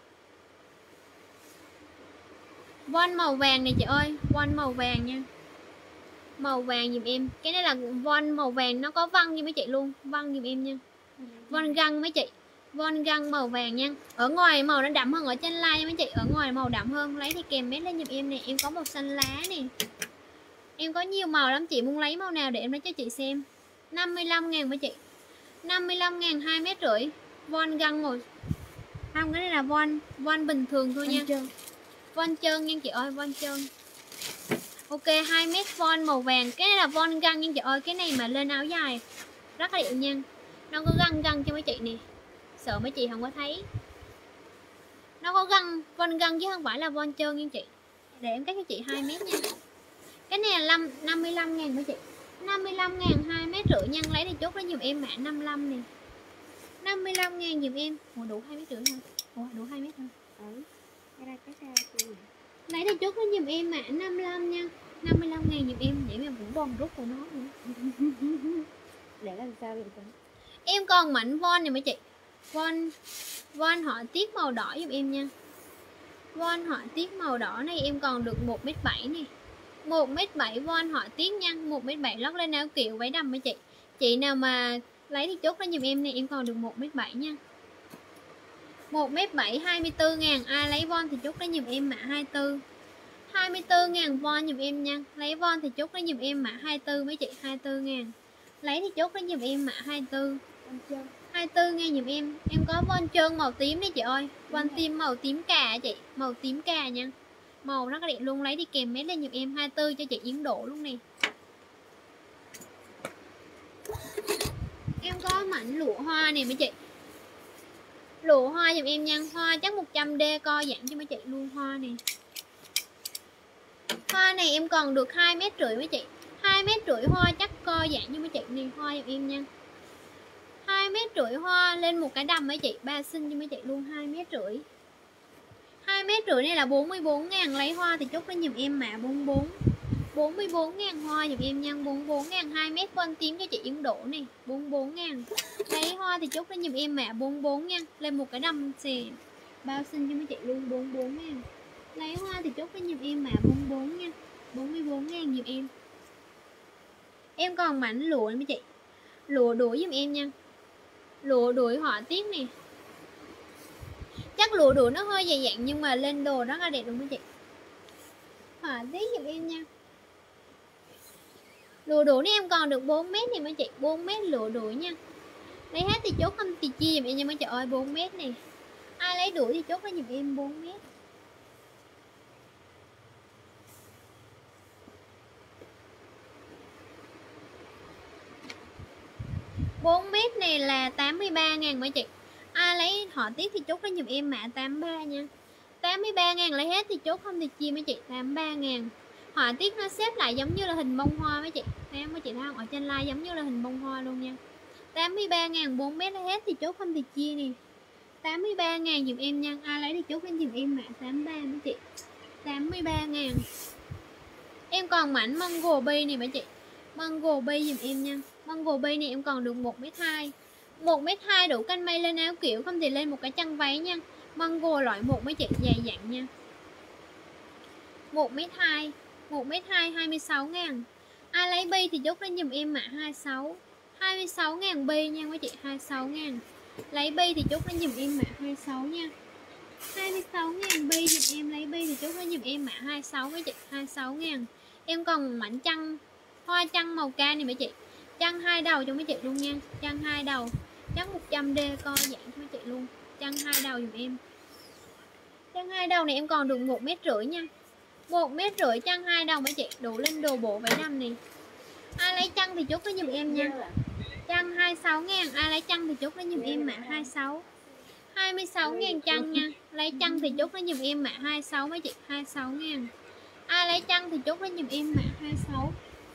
Von màu vàng này chị ơi, von màu vàng nha. Màu vàng giùm em. Cái này là von màu vàng, nó có vân như mấy chị luôn. Vân giùm em nha. Von găng mấy chị. Von găng màu vàng nha. Ở ngoài màu nó đậm hơn ở trên like mấy chị. Ở ngoài màu đậm hơn. Lấy thì kèm mét lên giùm em nè. Em có màu xanh lá nè. Em có nhiều màu lắm, chị muốn lấy màu nào để em lấy cho chị xem. 55.000 mấy chị. 55.000 2,5 m. Von găng màu. Không, cái này là von bình thường thôi nha. Von trơn nha chị ơi, von trơn. Ok, 2 m von màu vàng. Cái này là von găng nha chị ơi. Cái này mà lên áo dài rất là đẹp nha. Nó có găng cho mấy chị nè. Sợ mấy chị không có thấy. Nó có von găng chứ không phải là von trơn nha chị. Để em cắt cho chị 2 m nha. Cái này là 55.000 mấy chị. 55.000 2,5 m nhân. Lấy thì chốt lấy giùm em mã 55 nè. 55.000 giùm em. Ủa đủ 2,5 m hả? Ủa đủ 2 m hả? Cái đây cái sao chị? Lấy thì chốt lấy giùm em mã 55 nha. 55.000 giùm em. Vậy mà cũng bon rút của nó nữa. Để làm sao được vậy? Em còn mảnh von này mấy chị. Von họ tiết màu đỏ giùm em nha. Von họ tiết màu đỏ này em còn được 1,7 m nè. 1,7 m von họ tiết nha. 1,7 m lót lên áo kiểu váy đầm mấy chị. Chị nào mà lấy thì chốt lên giùm em nè. Em còn được 1,7 m nha. 1,7 m 24.000. Ai lấy von thì chốt lên giùm em mã 24. 24.000 von giùm em nha. Lấy von thì chốt lên giùm em mã 24 mấy chị. 24.000. Lấy thì chốt lên giùm em mã 24. 24.000 giùm em. Em có von trơn màu tím đấy chị ơi. Von tim màu tím cà chị. Màu tím cà nha. Màu rất là đẹp luôn. Lấy đi kèm mét lên giùm em 24 cho chị Yến Độ luôn nè. Em có mảnh lụa hoa nè mấy chị. Lụa hoa giùm em nha. Hoa chắc 100D co giãn cho mấy chị luôn. Hoa nè. Hoa này em còn được 2,5 m mấy chị. 2,5 m hoa chắc co giãn cho mấy chị nè. Hoa giùm em nha. 2,5 m hoa lên một cái đầm mấy chị. Ba xinh cho mấy chị luôn. 2,5 m. 2,5 m này là 44.000. Lấy hoa thì chốt lên giùm em mã 44. 44.000 hoa giùm em nha. 44.000 2 m von tím cho chị Yến Đỗ này. 44.000. Lấy hoa thì chốt lên giùm em mã 44 nha. Lên một cái đầm xì bao xinh cho mấy chị luôn. 44.000. Lấy hoa thì chốt lên giùm em mã 44 nha. 44.000 giùm em. Em còn mảnh lụa mấy chị. Lụa đuổi giùm em nha. Lụa đuổi họa tiết nè. Chắc lụa đuổi nó hơi dày dặn nhưng mà lên đồ rất là đẹp luôn mấy chị. Họa tiết giùm em nha. Lụa đuổi này em còn được 4 m này mấy chị. 4 m lụa đuổi nha. Lấy hết thì chốt không thì chia giùm em nha mấy chị ơi. 4 m này. Ai lấy đuổi thì chốt lên giùm em 4 m. 4 m này là 83.000 mấy chị. Ai lấy họ tiết thì chốt lên giùm em mã 83 nha. 83.000 lấy hết thì chốt không thì chia mấy chị. 83.000. Họa tiết nó xếp lại giống như là hình bông hoa mấy chị. Thấy không mấy chị thấy không? Ở trên like giống như là hình bông hoa luôn nha. 83.000 4 m lấy hết thì chốt không thì chia nè. 83.000 dùm em nha. Ai lấy thì chốt lên dùm em mã 83 mấy chị. 83.000. Em còn mảnh Mango Bay này mấy chị. Mango Bay dùm em nha. Mango Bay này em còn được 1m2. 1m2 đủ canh may lên áo kiểu, không thì lên một cái chân váy nha. Mango loại 1 mấy chị, dày dặn nha. 1m2, 1m2 26.000. Ai lấy bi thì chốt lên dùm em mã 26. 26.000 bi nha mấy chị, 26.000. Lấy bi thì chốt lên dùm em mã 26 nha. 26.000 bi dùm em, lấy bi thì chốt lên dùm em mã 26 mấy chị, 26.000. Em còn mảnh chăn, hoa chăn màu ca này mấy chị. Chăn 2 đầu cho mấy chị luôn nha. Chăn 2 đầu, chăn 100D co giãn cho mấy chị luôn. Chăn 2 đầu dùm em. Chăn 2 đầu này em còn được 1m50 nha. 1m50 chăn 2 đầu mấy chị, đủ lên đồ bộ váy đầm này. Ai lấy chăn thì chốt lên dùm em nha. Chăn 26.000, ai lấy chăn thì chốt lên dùm em mã 26. 26.000 chăn nha. Lấy chăn thì chốt lên dùm em mã 26 mấy chị, 26.000. Ai lấy chăn thì chốt lên dùm em mã 26.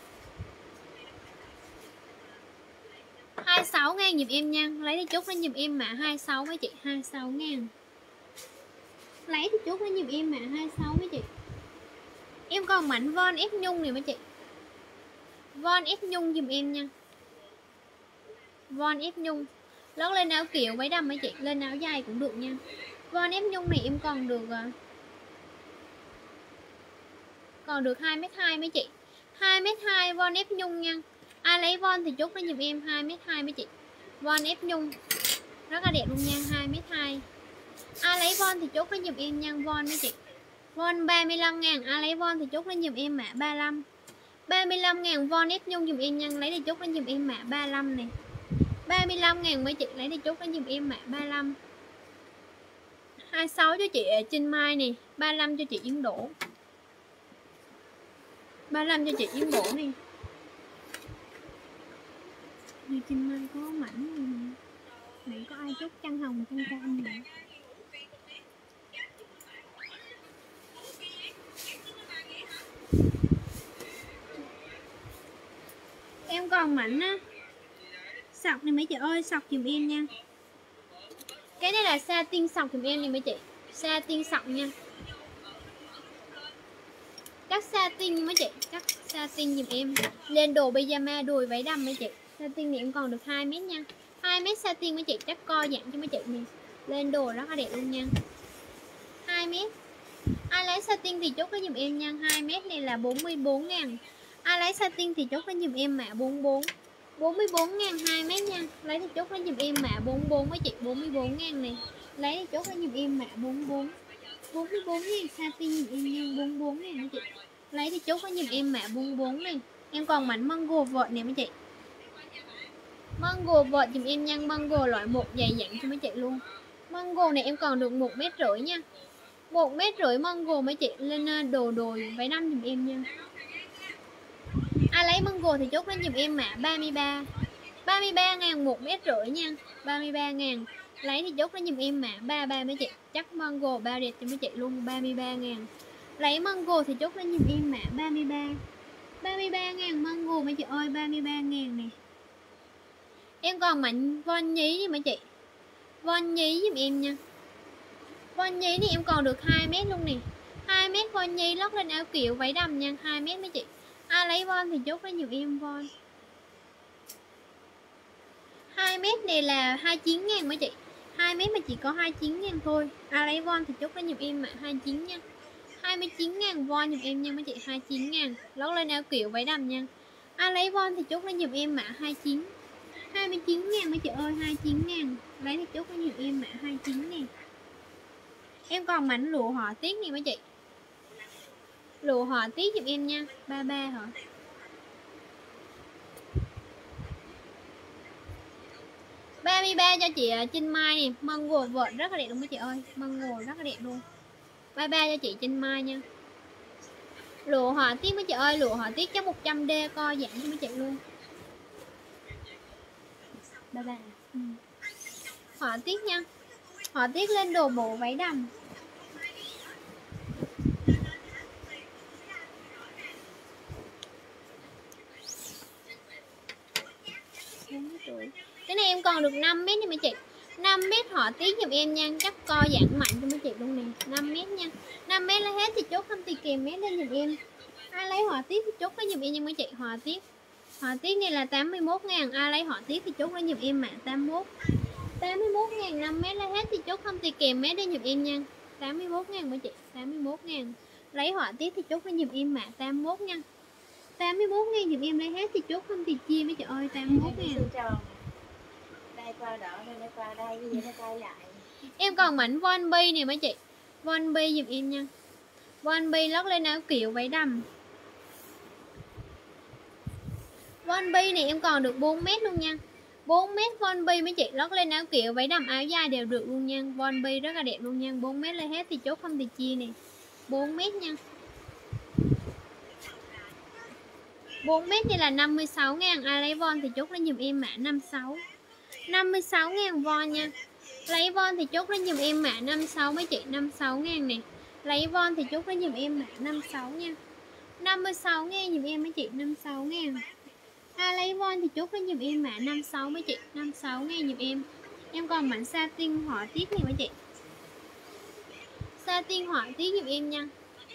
26.000 dùm em nha. Lấy thì chốt lên dùm em mã 26 mấy chị, 26.000. Lấy thì chốt lên dùm em mã 26 mấy chị. Em còn mảnh von ép nhung này mấy chị. Von ép nhung dùm em nha. Von ép nhung. Lót lên áo kiểu váy đầm mấy chị, lên áo dài cũng được nha. Von ép nhung này em còn được 2m2 mấy chị. 2m2 von ép nhung nha. Ai lấy von thì chốt lên dùm em 2m2 mấy chị. Von ép nhung rất là đẹp luôn nha, 2m2. Ai lấy von thì chốt lên dùm em nha, von mấy chị. Von 35.000, ai lấy von thì chốt lên dùm em mã 35. 35.000 von ép nhung dùm em nha, lấy thì chốt lên dùm em mã 35 này. 35.000 mấy chị, lấy thì chốt lên dùm em mã 35. 26 cho chị Trinh Mai nè, 35 cho chị Yến Đỗ. 35 cho chị Yến Đỗ nè. Như Trinh Mai có mảnh này. Này có ai chốt chăn hồng chăn cam nè. Em còn mảnh á sọc này mấy chị ơi, sọc dùm em nha. Cái này là satin sọc dùm em này mấy chị. Satin sọc nha. Cắt satin mấy chị, cắt satin dùm em. Lên đồ pyjama, đùi váy đầm mấy chị. Satin này em còn được 2m nha. 2m satin mấy chị, chắc co giãn cho mấy chị nè. Lên đồ rất là đẹp luôn nha. 2m. Ai lấy satin thì chốt với dùm em nha. 2m này là 44.000. Ai lấy satin thì chốt với dùm em mã 44. 44.000 2m nha. Lấy thì chốt với dùm em mã 44 mấy chị, 44.000 này. Lấy thì chốt với dùm em mã 44. 44.000 satin dùm em nha, 44.000 mấy chị. Lấy thì chốt với dùm em mã 44 này. Em còn mảnh mango vợt này mấy chị. Mango vợt dùm em nha, mango loại 1 dày dặn cho mấy chị luôn. Mango này em còn được 1m50 nha. 1m50 mango mấy chị, lên đồ đồi váy năm dùm em nha. Ai lấy mango thì chốt lên dùm em mã 33. 33.000 1m50 nha. 33.000. Lấy thì chốt lên dùm em mã 33 mấy chị. Chắc mango bao đẹp cho mấy chị luôn, 33.000. Lấy mango thì chốt lên dùm em mã 33. 33.000 mango mấy chị ơi, 33.000 nè. Em còn mảnh von nhí đi mấy chị. Von nhí dùm em nha. Von nhí này em còn được 2m luôn nè. 2m von nhí lót lên áo kiểu váy đầm nha, 2m mấy chị. Ai lấy von thì chốt lên dùm em von. 2m này là 29.000 mấy chị. 2m mà chỉ có 29.000 thôi. Ai lấy von thì chốt lên dùm em mã 29 nha. 29.000 von dùm em nha mấy chị, 29.000. Lót lên áo kiểu váy đầm nha. Ai lấy von thì chốt lên dùm em mã 29. 29.000 mấy chị ơi, 29.000. Lấy thì chốt lên dùm em mã 29 nè. Em còn mảnh lụa họa tiết này mấy chị. Lụa họa tiết dùm em nha, 33 hả? $33 cho chị Trinh Mai nè. Mango vợt rất là đẹp luôn mấy chị ơi. Mango rất là đẹp luôn. 33 cho chị Trinh Mai nha. Lụa họa tiết mấy chị ơi, lụa họa tiết cho 100D co giãn cho mấy chị luôn. 33. Họa tiết nha. Họa tiết lên đồ bộ váy đầm. Cái này em còn được 5m này mấy chị. 5m họa tiết giùm em nha, chắc co giãn mạnh cho mấy chị luôn nè. 5m nha, 5m lấy hết thì chốt không thì kèm mét lên giùm em. Ai lấy họa tiết thì chốt lấy giùm em nha mấy chị. Họa tiết này là 81.000, ai lấy họa tiết thì chốt lấy giùm em mã 81.000. 5m lấy hết thì chốt không thì kèm mét lên giùm em nha. 81.000 mấy chị, 81.000. Lấy họa tiết thì chốt lấy giùm em mã 81 nha. 81.000 giùm em, lấy hết thì chốt không thì chia mấy chị ơi. 81.000. Đây qua đỏ, đây qua đây, cái gì nó quay lại. Em còn mảnh Von Bi nè mấy chị. Von Bi giùm em nha. Von Bi lót lên áo kiểu váy đầm. Von Bi này em còn được 4m luôn nha. 4m Von Bi mấy chị, lót lên áo kiểu váy đầm áo dài đều được luôn nha. Von Bi rất là đẹp luôn nha. 4m lấy hết thì chốt không thì chia nè. 4m nha. 4m này là 56.000, ai lấy Von thì chốt lên giùm em mã 56. 56.000 Von nha. Lấy Von thì chốt lên giùm em mã 56 mấy chị. 56.000 nè. Lấy Von thì chốt lên giùm em mã 56 nha. 56.000 giùm em mấy chị. 56.000. Ai lấy Von thì chốt lên giùm em mã 56 mấy chị. 56.000 giùm em. Em còn mảnh satin họa tiết này mấy chị. Satin họa tiết giùm em nha.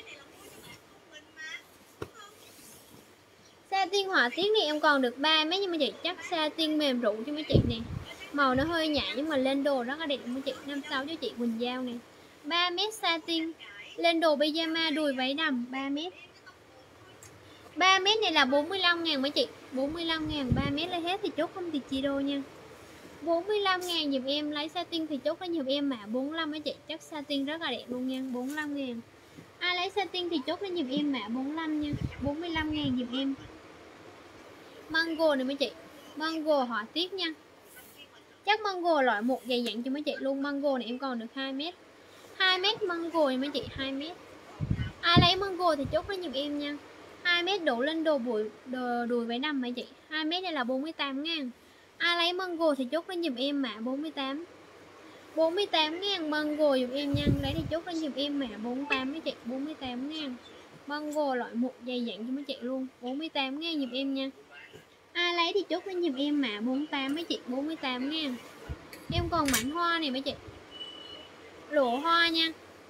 Satin họa tiết này em còn được 3 mấy, nhưng mà chị chắc satin mềm rụ cho mấy chị nè. Màu nó hơi nhạt nhưng mà lên đồ rất là đẹp mấy chị. 56 cho chị Quỳnh Giao nè. 3m satin. Lên đồ pyjama đùi váy đầm 3m. 3m này là 45.000 mấy chị. 45.000 3m lấy hết thì chốt không thì chia đôi nha. 45.000 giùm em, lấy satin thì chốt lấy giùm em mã 45 mấy chị. Chắc satin rất là đẹp luôn nha. 45.000. Ai lấy satin thì chốt lấy giùm em mã 45 nha. 45.000 giùm em. Mango này mấy chị. Mango họa tiết nha. Chắc mango loại một dày dặn cho mấy chị luôn. Mango này em còn được 2m. 2m mango này mấy chị, 2m. Ai lấy mango thì chốt lấy giùm em nha. 2m đổ lên đùi váy đầm mấy chị. 2m này là 48.000. Ai lấy mango thì chốt lấy giùm em mã 48. 48.000 mango giùm em nha. Lấy thì chốt lấy giùm em mã 48 mấy chị. 48.000. Mango loại một dày dặn cho mấy chị luôn. 48.000 giùm em nha. Ai lấy thì chốt lên giùm em mã 48 mấy chị. 48.000. Em còn mảnh hoa này mấy chị. Lụa hoa nha.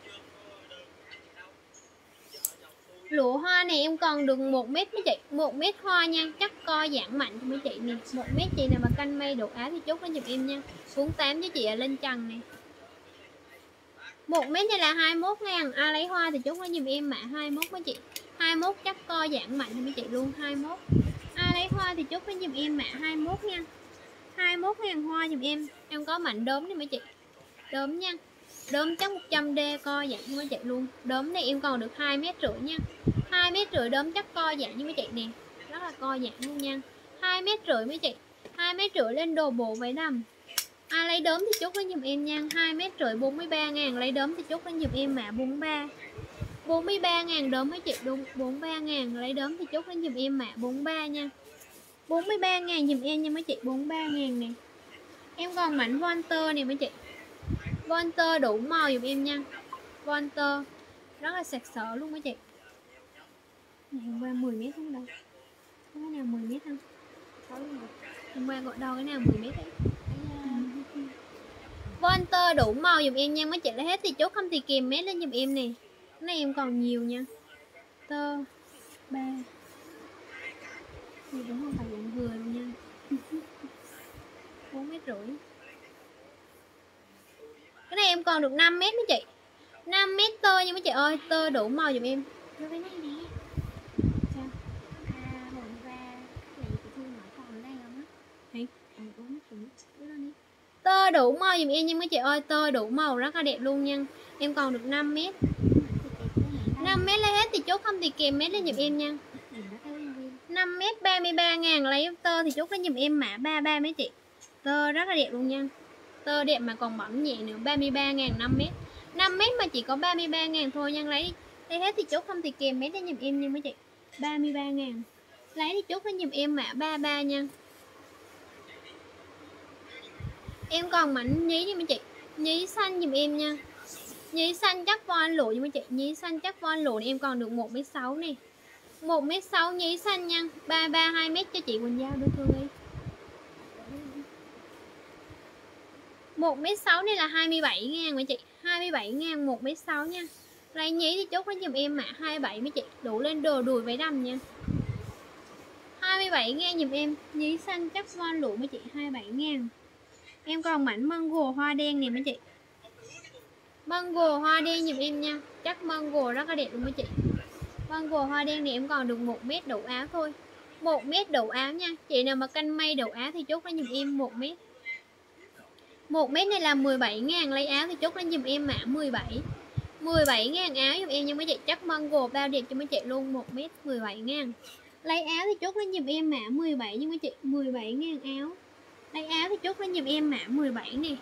Lụa hoa này em còn được 1m mấy chị. 1m hoa nha. Chắc co giãn mạnh cho mấy chị nè. 1m chị nào mà canh may đột áo thì chốt lên giùm em nha. 48 cho chị ở lên trần nè. 1m này là 21.000. Ai lấy hoa thì chốt lên giùm em mã 21 mấy chị. 21 chắc co giãn mạnh cho mấy chị luôn. 21. Ai lấy hoa thì chốt lên giùm em mã 21 nha. 21.000 hoa giùm em. Em có mảnh đốm này mấy chị. Đốm nha. Đốm chắc 100D co giãn cho mấy chị luôn. Đốm này em còn được 2,5 m nha. 2,5 m đốm chắc co giãn với mấy chị nè. Rất là co giãn luôn nha. 2,5 m mấy chị. 2,5 m lên đồ bộ váy đầm. Ai lấy đốm thì chốt lên giùm em nha. 2,5 m 43.000. Lấy đốm thì chốt lên giùm em mã 43. 43.000 đốm mấy chị. Đúng 43.000. Lấy đốm thì chốt lên giùm em mã 43 nha. 43.000 giùm em nha mấy chị. 43.000 nè. Em còn mảnh Volter nè mấy chị. Volter đủ màu giùm em nha. Volter rất là sặc sỡ luôn mấy chị. Này, hôm qua 10m không đâu. Có cái nào 10m không? Hôm qua gọi đo cái nào 10m đấy. Volter đủ màu giùm em nha mấy chị. Lấy hết thì chốt không thì kèm mét lên giùm em nè. Cái này em còn nhiều nha. Tơ 3. Thì đúng không phải dạng vừa luôn nha. 4,5 m. Cái này em còn được 5m mấy chị. 5m tơ nha mấy chị ơi. Tơ đủ màu giùm em. Cái này nè. Sao? Hôm qua này chị Thu nói còn đây không á? Hả? Đúng đúng. Cái đó đi. Tơ đủ màu giùm em nha mấy chị ơi. Tơ đủ màu rất là đẹp luôn nha. Em còn được 5m. 5m lấy hết thì chốt không thì kèm mét lên giùm em nha. 5m 33.000. Lấy tơ thì chốt lên giùm em mã 33 mấy chị. Tơ rất là đẹp luôn nha. Tơ đẹp mà còn bẩn nhẹ nữa. 33.000 5m. 5m mà chỉ có 33.000 thôi nha. Lấy hết thì chốt không thì kèm mét lên giùm em nha mấy chị. 33.000. Lấy thì chốt lên giùm em mã 33 nha. Em còn mảnh nhí nha mấy chị. Nhí xanh giùm em nha. Nhí xanh chắc von lụa nha mấy chị. Nhí xanh chắc von lụa em còn được 1m6 nè. 1m6 nhí xanh nha. 2m cho chị Quỳnh Giao đưa thương đi. 1m6 này là 27.000 mấy chị. 27.000 1m6 nha. Lấy nhí thì chốt nó giùm em mã 27 mấy chị. Đủ lên đồ đùi váy đầm nha. 27.000 giùm em. Nhí xanh chắc von lụa mấy chị. 27.000. Em còn mảnh mango hoa đen này mấy chị. Mango hoa đen giùm em nha. Chắc mango rất là đẹp luôn mấy chị. Mango hoa đen này em còn được 1m đủ áo thôi. 1m đủ áo nha. Chị nào mà canh may đủ áo thì chốt nó giùm em 1m. 1m này là 17.000. Lấy áo thì chốt nó giùm em mã 17. 17.000 áo giùm em nha mấy chị. Chắc mango bao đẹp cho mấy chị luôn. 1m 17.000. Lấy áo thì chốt nó giùm em mã 17 nha mấy chị. 17.000 áo. Lấy áo thì chốt nó giùm em mã 17 nè.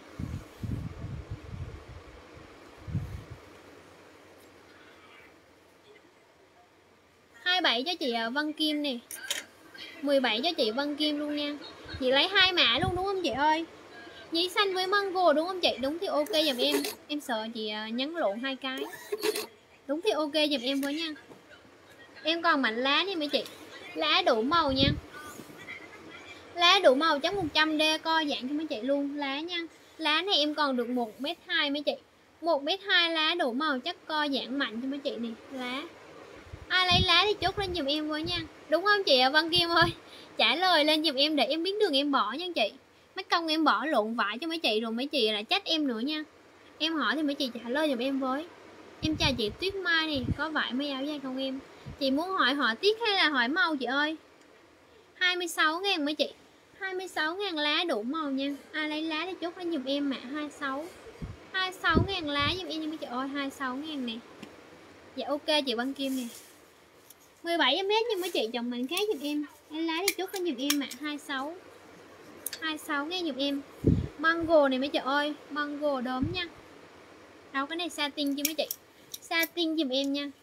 27 cho chị Vân Kim nè. 17 cho chị Vân Kim luôn nha. Chị lấy 2 mã luôn đúng không chị ơi? Nhí xanh với mango đúng không chị? Đúng thì ok giùm em. Em sợ chị nhắn lộn 2 cái. Đúng thì ok giùm em với nha. Em còn mảnh lá đi mấy chị. Lá đủ màu nha. Lá đủ màu chấm 100D co dạng cho mấy chị luôn. Lá nha. Lá này em còn được 1m2 mấy chị. 1m2 lá đủ màu chắc co dạng mạnh cho mấy chị nè. Lá. Ai lấy lá thì chốt lên giùm em với nha. Đúng không chị Vân Kim ơi? Trả lời lên giùm em để em biết đường em bỏ nha chị. Mấy công em bỏ lộn vải cho mấy chị rồi mấy chị là trách em nữa nha. Em hỏi thì mấy chị trả lời giùm em với. Em chào chị Tuyết Mai nè. Có vải mấy áo dài không em? Chị muốn hỏi họ tiết hay là hỏi màu chị ơi? 26.000 mấy chị. 26.000 lá đủ màu nha. Ai lấy lá thì chốt lên giùm em mã 26. 26.000 lá giùm em nha mấy chị ơi. 26.000 nè. Dạ ok chị Vân Kim nè. 17 mét nhưng mấy chị chồng mình khác giùm em. Lấy lá thì chốt lên giùm em mã 26. 26 nghe giùm em. Mango này mấy chị ơi. Mango đốm nha. Đâu cái này satin chứ mấy chị. Satin giùm em nha.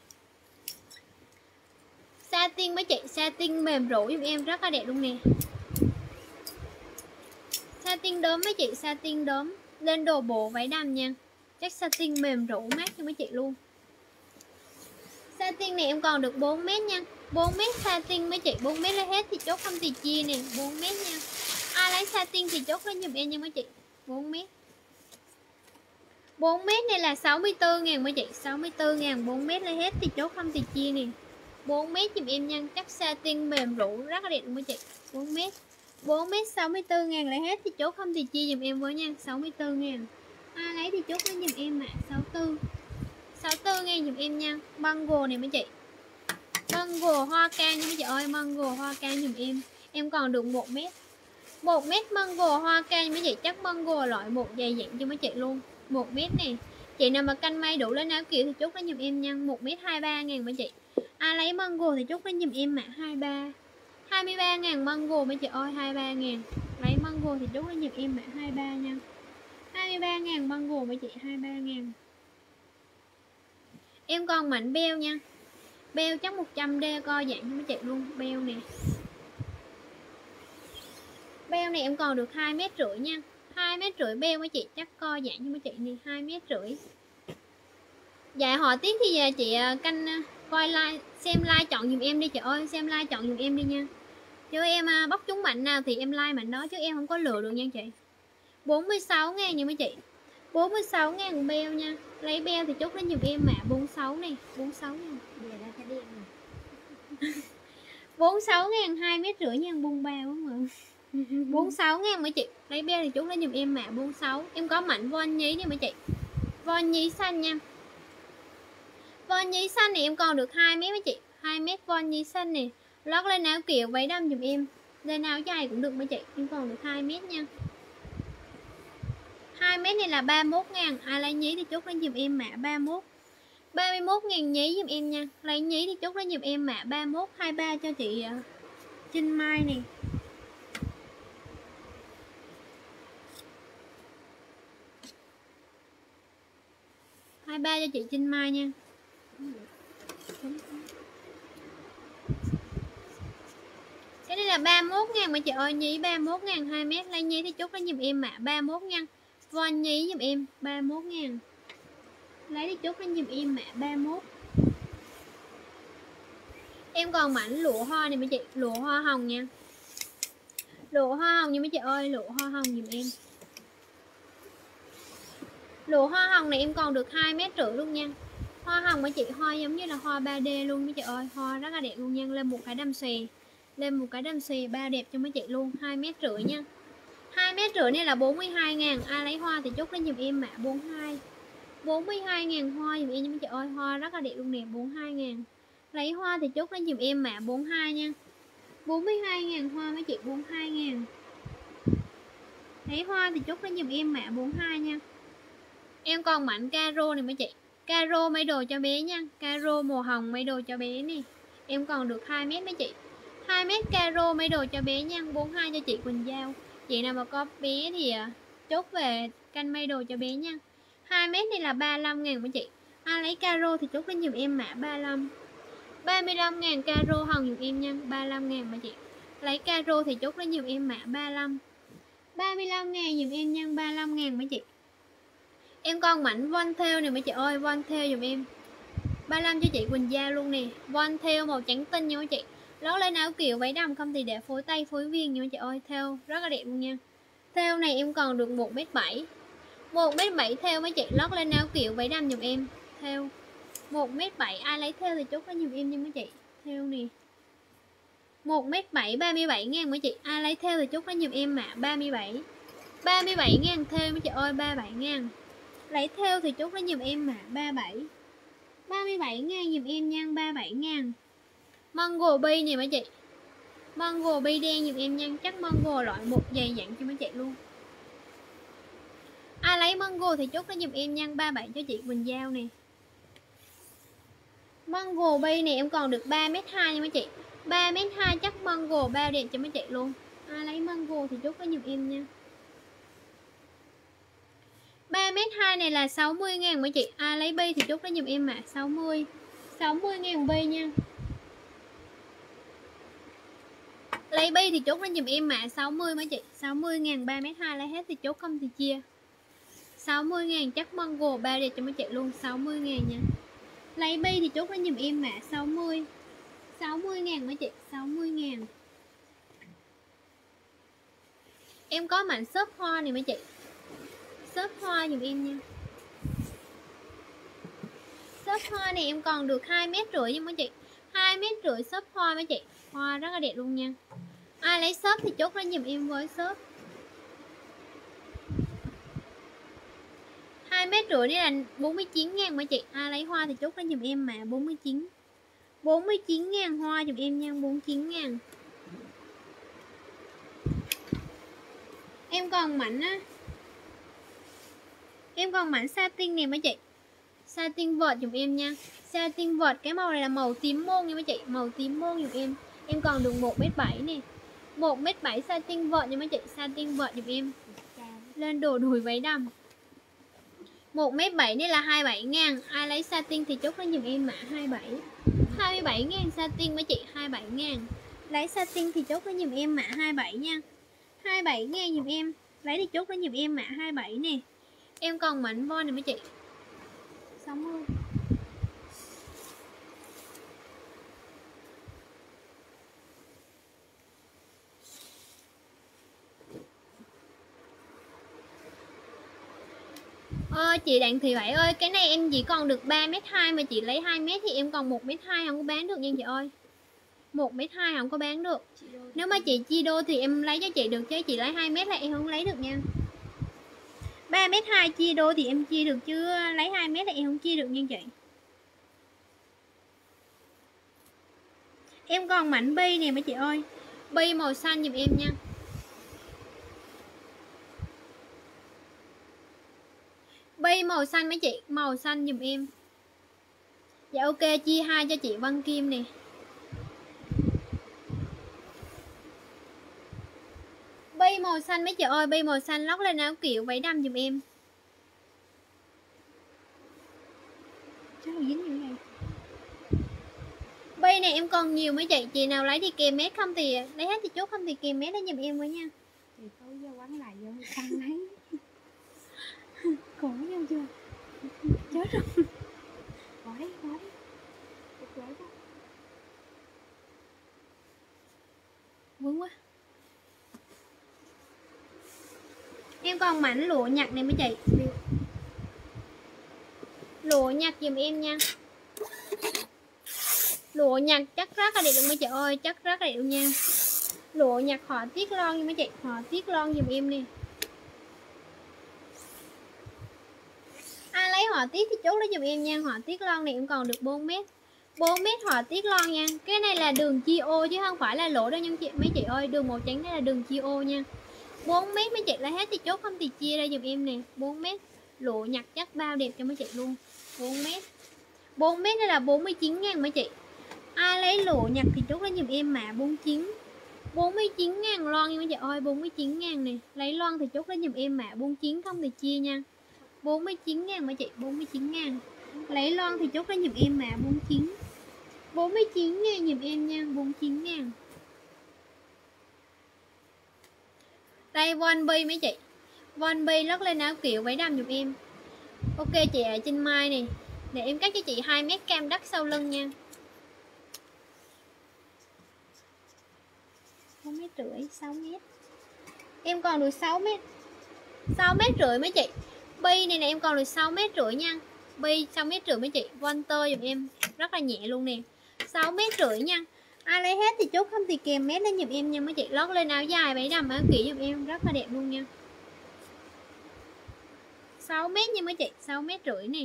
Satin mấy chị. Satin mềm rũ giùm em rất là đẹp luôn nè. Satin đốm mấy chị. Satin đốm. Lên đồ bộ váy đầm nha. Chắc satin mềm rũ mát cho mấy chị luôn. Satin này em còn được 4m nha. 4m satin mấy chị. 4m lấy hết thì chốt không thì chia nè. 4m nha. Ai lấy satin thì chốt lên giùm em nha mấy chị. 4m. 4m này là 64.000 mấy chị. 64.000 4m lấy hết thì chốt không thì chia nè. 4m giùm em nha. Chắc satin mềm rũ rất là đẹp luôn mấy chị. 4m. 4m 64.000 lấy hết thì chốt không thì chia giùm em với nha. 64.000. Ai lấy thì chốt lên giùm em ạ. 64. 64.000 giùm em nha. Mango này mấy chị. Mango hoa cam nha mấy chị ơi. Mango hoa cam giùm em. Em còn được 1m. 1m mango hoa cam mấy chị. Chắc mango loại một dày dặn cho mấy chị luôn. 1m nè. Chị nào mà canh may đủ lên áo kiểu thì chốt lên giùm em nha. 1m 23.000 mấy chị. Ai lấy mango thì chốt lên giùm em mã 23. 23.000 mango mấy chị ơi. 23.000. Lấy mango thì chốt lên giùm em mã 23 nha. 23.000 mango mấy chị. 23.000. Em còn mảnh beo nha. Beo chắc 100D co dạng cho mấy chị luôn. Beo nè. Beo này em còn được 2,5 m nha. 2,5 m beo mấy chị. Chắc co dạng cho mấy chị nè. 2,5 m. Dạ hỏi tiếp thì giờ chị canh coi like, xem like chọn dùm em đi chị ơi. Xem like chọn dùm em đi nha. Chứ em bóc trúng mạnh nào thì em like mạnh đó. Chứ em không có lừa được nha chị. 46.000 nha mấy chị. 46.000 beo nha. Lấy beo thì chốt lên dùm em mã 46 này. 46 nha. 46.000 2,5 m nha. Bung bao quá mà. 46.000 mấy chị. Lấy beo thì chốt lên dùm em mã 46. Em có mảnh von nhí nha mấy chị. Von nhí xanh nha. Von nhí xanh này em còn được 2m mấy chị. 2m von nhí xanh nè. Lót lên áo kiểu váy đầm dùm em. Lên áo dài cũng được mấy chị. Em còn được 2m nha. 2m này là 31.000. Ai lấy nhí thì chốt lên dùm em mã 31. 31.000 nhí dùm em nha. Lấy nhí thì chốt lên dùm em mã 31. 23 cho chị Trinh Mai nè. Cho chị Trinh Mai nha. Cái này là 31.000 mà chị ơi. Nhí 31.000 2m. Lấy nhí thì chốt lên dùm em mã 31 nha. Von nhí dùm em 31.000. Lấy thì chốt lên dùm em mã 31. Em còn mảnh lụa hoa này mấy chị. Lụa hoa hồng nha. Lụa hoa hồng nha mấy chị ơi. Lụa hoa hồng dùm em. Lụa hoa hồng này em còn được 2,5 mét luôn nha. Hoa hồng mấy chị, hoa giống như là hoa 3D luôn mấy chị ơi, hoa rất là đẹp luôn nha. Lên một cái đầm xòe, lên một cái đầm xòe ba đẹp cho mấy chị luôn. 2,5 mét nha. 2,5 mét này là 42.000. Ai lấy hoa thì chốt lấy giùm em mã 42. 42.000 hoa giùm em nha mấy chị ơi, hoa rất là đẹp luôn nè. 42.000. Lấy hoa thì chốt lấy giùm em mã 42 nha. 42.000 hoa mấy chị, 42.000. Lấy hoa thì chốt lấy giùm em mã 42 nha. Em còn mảnh caro này mấy chị, caro may đồ cho bé nha, caro màu hồng may đồ cho bé nè. Em còn được 2 mét mấy chị, 2 mét caro may đồ cho bé nha. 42 cho chị Quỳnh Giao. Chị nào mà có bé thì chốt về canh may đồ cho bé nha. 2 mét này là 35.000 mấy chị. Ai lấy caro thì chốt lên giùm em mã 35. 35.000 caro hồng giùm em nha. 35.000 mấy chị. Lấy caro thì chốt lên giùm em mã 35. 35.000 giùm em nha. 35.000 mấy chị. Em còn mảnh von theo này mấy chị ơi, von theo giùm em 35 cho chị Quỳnh Giao luôn nè. Von theo màu trắng tinh nha mấy chị. Lót lên áo kiểu váy đầm không thì để phối tay phối viên nha mấy chị ơi. Theo rất là đẹp luôn nha. Theo này em còn được 1m7. 1m7 theo mấy chị. Lót lên áo kiểu váy đầm giùm em. Theo 1m7. Ai lấy theo thì chốt lên giùm em nha mấy chị. Theo nè 1m7 37.000 mấy chị. Ai lấy theo thì chốt lên giùm em mã 37. 37.000 theo mấy chị ơi. 37.000. Lấy theo thì chốt lấy giùm em mã 37. 37.000 giùm em nha. 37.000. Mango bi nè mấy chị. Mango bi đen giùm em nha. Chắc mango loại một dày dặn cho mấy chị luôn. Ai lấy mango thì chốt lấy giùm em nha. 37 cho chị Quỳnh Giao nè. Mango bi này em còn được 3m2 nha mấy chị. 3m2 chắc mango bao đẹp cho mấy chị luôn. Ai lấy mango thì chốt lấy giùm em nha. 3m2 này là 60.000 mấy chị. Ai lấy bi thì chốt lấy giùm em mã 60. 60.000 bi nha. Lấy bi thì chốt lấy giùm em mã 60 mấy chị. 60.000 3m2 lấy hết thì chốt, không thì chia. 60.000 chắc mango bao đẹp cho mấy chị luôn. 60.000 nha. Lấy bi thì chốt lấy giùm em mã 60. 60.000 mấy chị. 60.000. Em có mảnh xốp hoa này mấy chị. Xốp hoa giùm em nha. Xốp hoa này em còn được 2,5 mét nha mấy chị. 2,5 mét xốp hoa mấy chị. Hoa rất là đẹp luôn nha. Ai lấy xốp thì chốt lên giùm em với xốp. 2,5 mét này là 49.000 mấy chị. Ai lấy hoa thì chốt lên giùm em mã 49. 49.000 hoa giùm em nha. 49.000. Em còn mảnh á, em còn mảnh satin nè mấy chị. Satin vợt giùm em nha. Satin vợt cái màu này là màu tím môn nha mấy chị. Màu tím môn giùm em. Em còn được 1m7 nè. 1m7 satin vợt nha mấy chị. Satin vợt giùm em. Lên đồ đùi váy đầm. 1m7 này là 27.000. Ai lấy satin thì chốt lên giùm em mã 27. 27.000 satin mấy chị. 27.000. Lấy satin thì chốt lên giùm em mã 27 nha. 27.000 giùm em. Lấy thì chốt lên giùm em mã 27 nè. Em còn mảnh von này mấy chị. 60. Chị Đặng Thị Bảy ơi, cái này em chỉ còn được 3m2 mà chị lấy 2m thì em còn 1m2 không có bán được nha chị ơi. 1m2 không có bán được. Nếu mà chị chia đôi thì em lấy cho chị được, chứ chị lấy 2m là em không lấy được nha. 3m2 chia đôi thì em chia được, chứ lấy 2m là em không chia được nha chị. Em còn mảnh bi nè mấy chị ơi. Bi màu xanh giùm em nha. Bi màu xanh mấy chị, màu xanh giùm em. Dạ ok, chia 2 cho chị Văn Kim nè. Bi màu xanh mấy chị ơi, bi màu xanh lót lên áo kiểu váy đầm giùm em. Chắc là dính như này. Bi này em còn nhiều mấy chị. Chị nào lấy thì kèm mét, không thì lấy hết thì chốt, không thì kèm mét đó giùm em với nha. Thì thôi vô quán lại vô xăng lấy. Khổ nhau chưa? Chết rồi. Bỏ đi, bỏ đi. Vướng quá. Em còn mảnh lụa nhặt này mấy chị. Lụa nhặt giùm em nha. Lụa nhặt chắc rất là đẹp luôn mấy chị ơi, chắc rất là đẹp luôn nha. Lụa nhặt họa tiết lon nha mấy chị, họa tiết lon giùm em nè. Ai lấy họa tiết thì chốt lấy giùm em nha. Họa tiết lon này em còn được 4 mét. 4 mét họa tiết lon nha. Cái này là đường chia ô chứ không phải là lỗ đâu nha mấy chị ơi. Đường màu trắng đây là đường chia ô nha. 4 mét mấy chị lấy hết thì chốt, không thì chia ra giùm em nè. 4 mét lụa nhặt chắc bao đẹp cho mấy chị luôn. 4 mét 4 mét đây là 49.000 mấy chị. Ai lấy lụa nhặt thì chốt lấy giùm em mã 49. 49.000 lon nha mấy chị ơi, 49.000 nè. Lấy lon thì chốt lấy giùm em mã 49, không thì chia nha. 49.000 mấy chị, 49.000. Lấy lon thì chốt lấy giùm em mã 49. 49.000 giùm em nha, 49.000. Đây Von Bi mấy chị. Von Bi lót lên áo kiểu váy đầm giùm em. Ok chị ở trên mai nè. Để em cắt cho chị 2 mét cam đắt sau lưng nha. 6 mét rưỡi, 6 mét. Em còn được 6 mét. 6 mét rưỡi mấy chị. Bi này nè em còn được 6 mét rưỡi nha. Bi 6 mét rưỡi mấy chị. Von tơ giùm em. Rất là nhẹ luôn nè. 6 mét rưỡi nha. Ai lấy hết thì chốt, không thì kèm mét lên giùm em nha mấy chị. Lót lên áo dài váy đầm áo kỹ giùm em. Rất là đẹp luôn nha. 6 mét nha mấy chị. 6 mét rưỡi nè.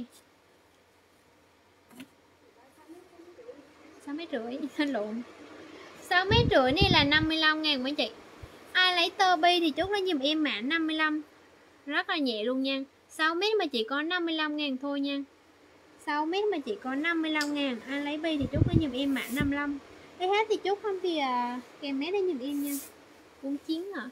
6 mét rưỡi lộn. 6 mét rưỡi này là 55.000 mấy chị. Ai lấy tơ bi thì chốt lên giùm em mã 55. Rất là nhẹ luôn nha. 6 mét mà chỉ có 55.000 thôi nha. 6 mét mà chỉ có 55.000. Ai lấy bi thì chốt lên giùm em mã 55. Lấy hết thì chốt, không thì kèm mét lên giùm em nha. 49 hả?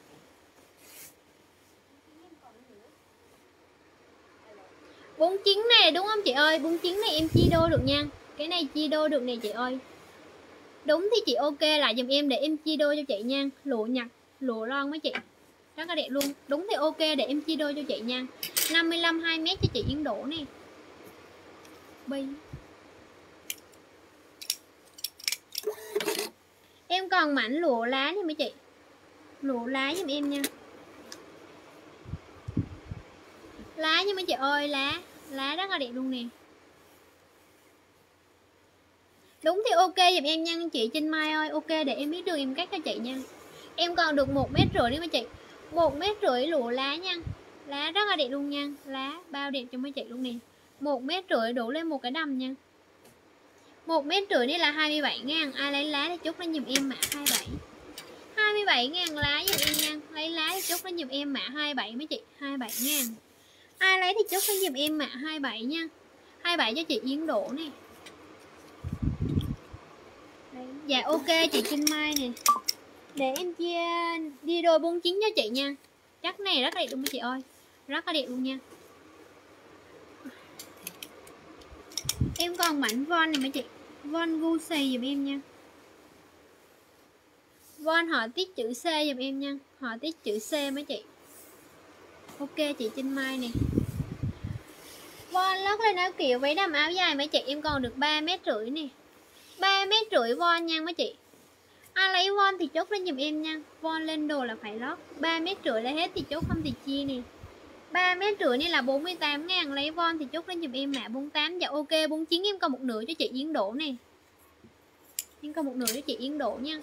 49 này đúng không chị ơi? 49 này em chia đôi được nha. Cái này chia đôi được nè chị ơi. Đúng thì chị ok lại giùm em để em chia đôi cho chị nha. Lụa nhặt, lụa lon mấy chị. Rất là đẹp luôn. Đúng thì ok để em chia đôi cho chị nha. 55 2 mét cho chị Yến Đỗ nè. Bi. Em còn mảnh lụa lá nha mấy chị. Lụa lá giùm em nha. Lá nha mấy chị ơi, lá rất là đẹp luôn nè. Đúng thì ok giùm em nha chị Trinh Mai ơi. Ok để em biết đường em cắt cho chị nha. Em còn được 1,5 mét đi mấy chị. 1,5 mét lụa lá nha. Lá rất là đẹp luôn nha. Lá bao đẹp cho mấy chị luôn nè. 1,5 mét đổ lên một cái đầm nha. 1,5 mét đây là 27.000. Ai lấy lá thì chốt lên giùm em mã 27. 27.000 lá giùm em nha. Lấy lá thì chốt lên giùm em mã 27 mấy chị. 27.000. Ai lấy thì chốt lên giùm em mã 27 nha. 27 cho chị Yến Đỗ nè. Đấy. Dạ ok chị Trinh Mai nè. Để em chia đi đôi 49 cho chị nha. Chắc này rất đẹp luôn mấy chị ơi. Rất là đẹp luôn nha. Em còn mảnh von này mấy chị. Von Gucci giùm em nha. Von họ tiết chữ C giùm em nha. Họ tiết chữ C mấy chị. Ok chị Trinh Mai nè. Von lót lên áo kiểu váy đầm áo dài mấy chị. Em còn được 3,5 mét nè. 3,5 mét von nha mấy chị. Ai lấy von thì chốt lên giùm em nha. Von lên đồ là phải lót. 3,5 mét lấy hết thì chốt, không thì chia nè. 3,5 mét này là 48.000. Lấy von thì chốt lên giùm em mã 48. Dạ ok 49 em còn một nửa cho chị Yến Đỗ nè. Em còn một nửa cho chị Yến Đỗ nha.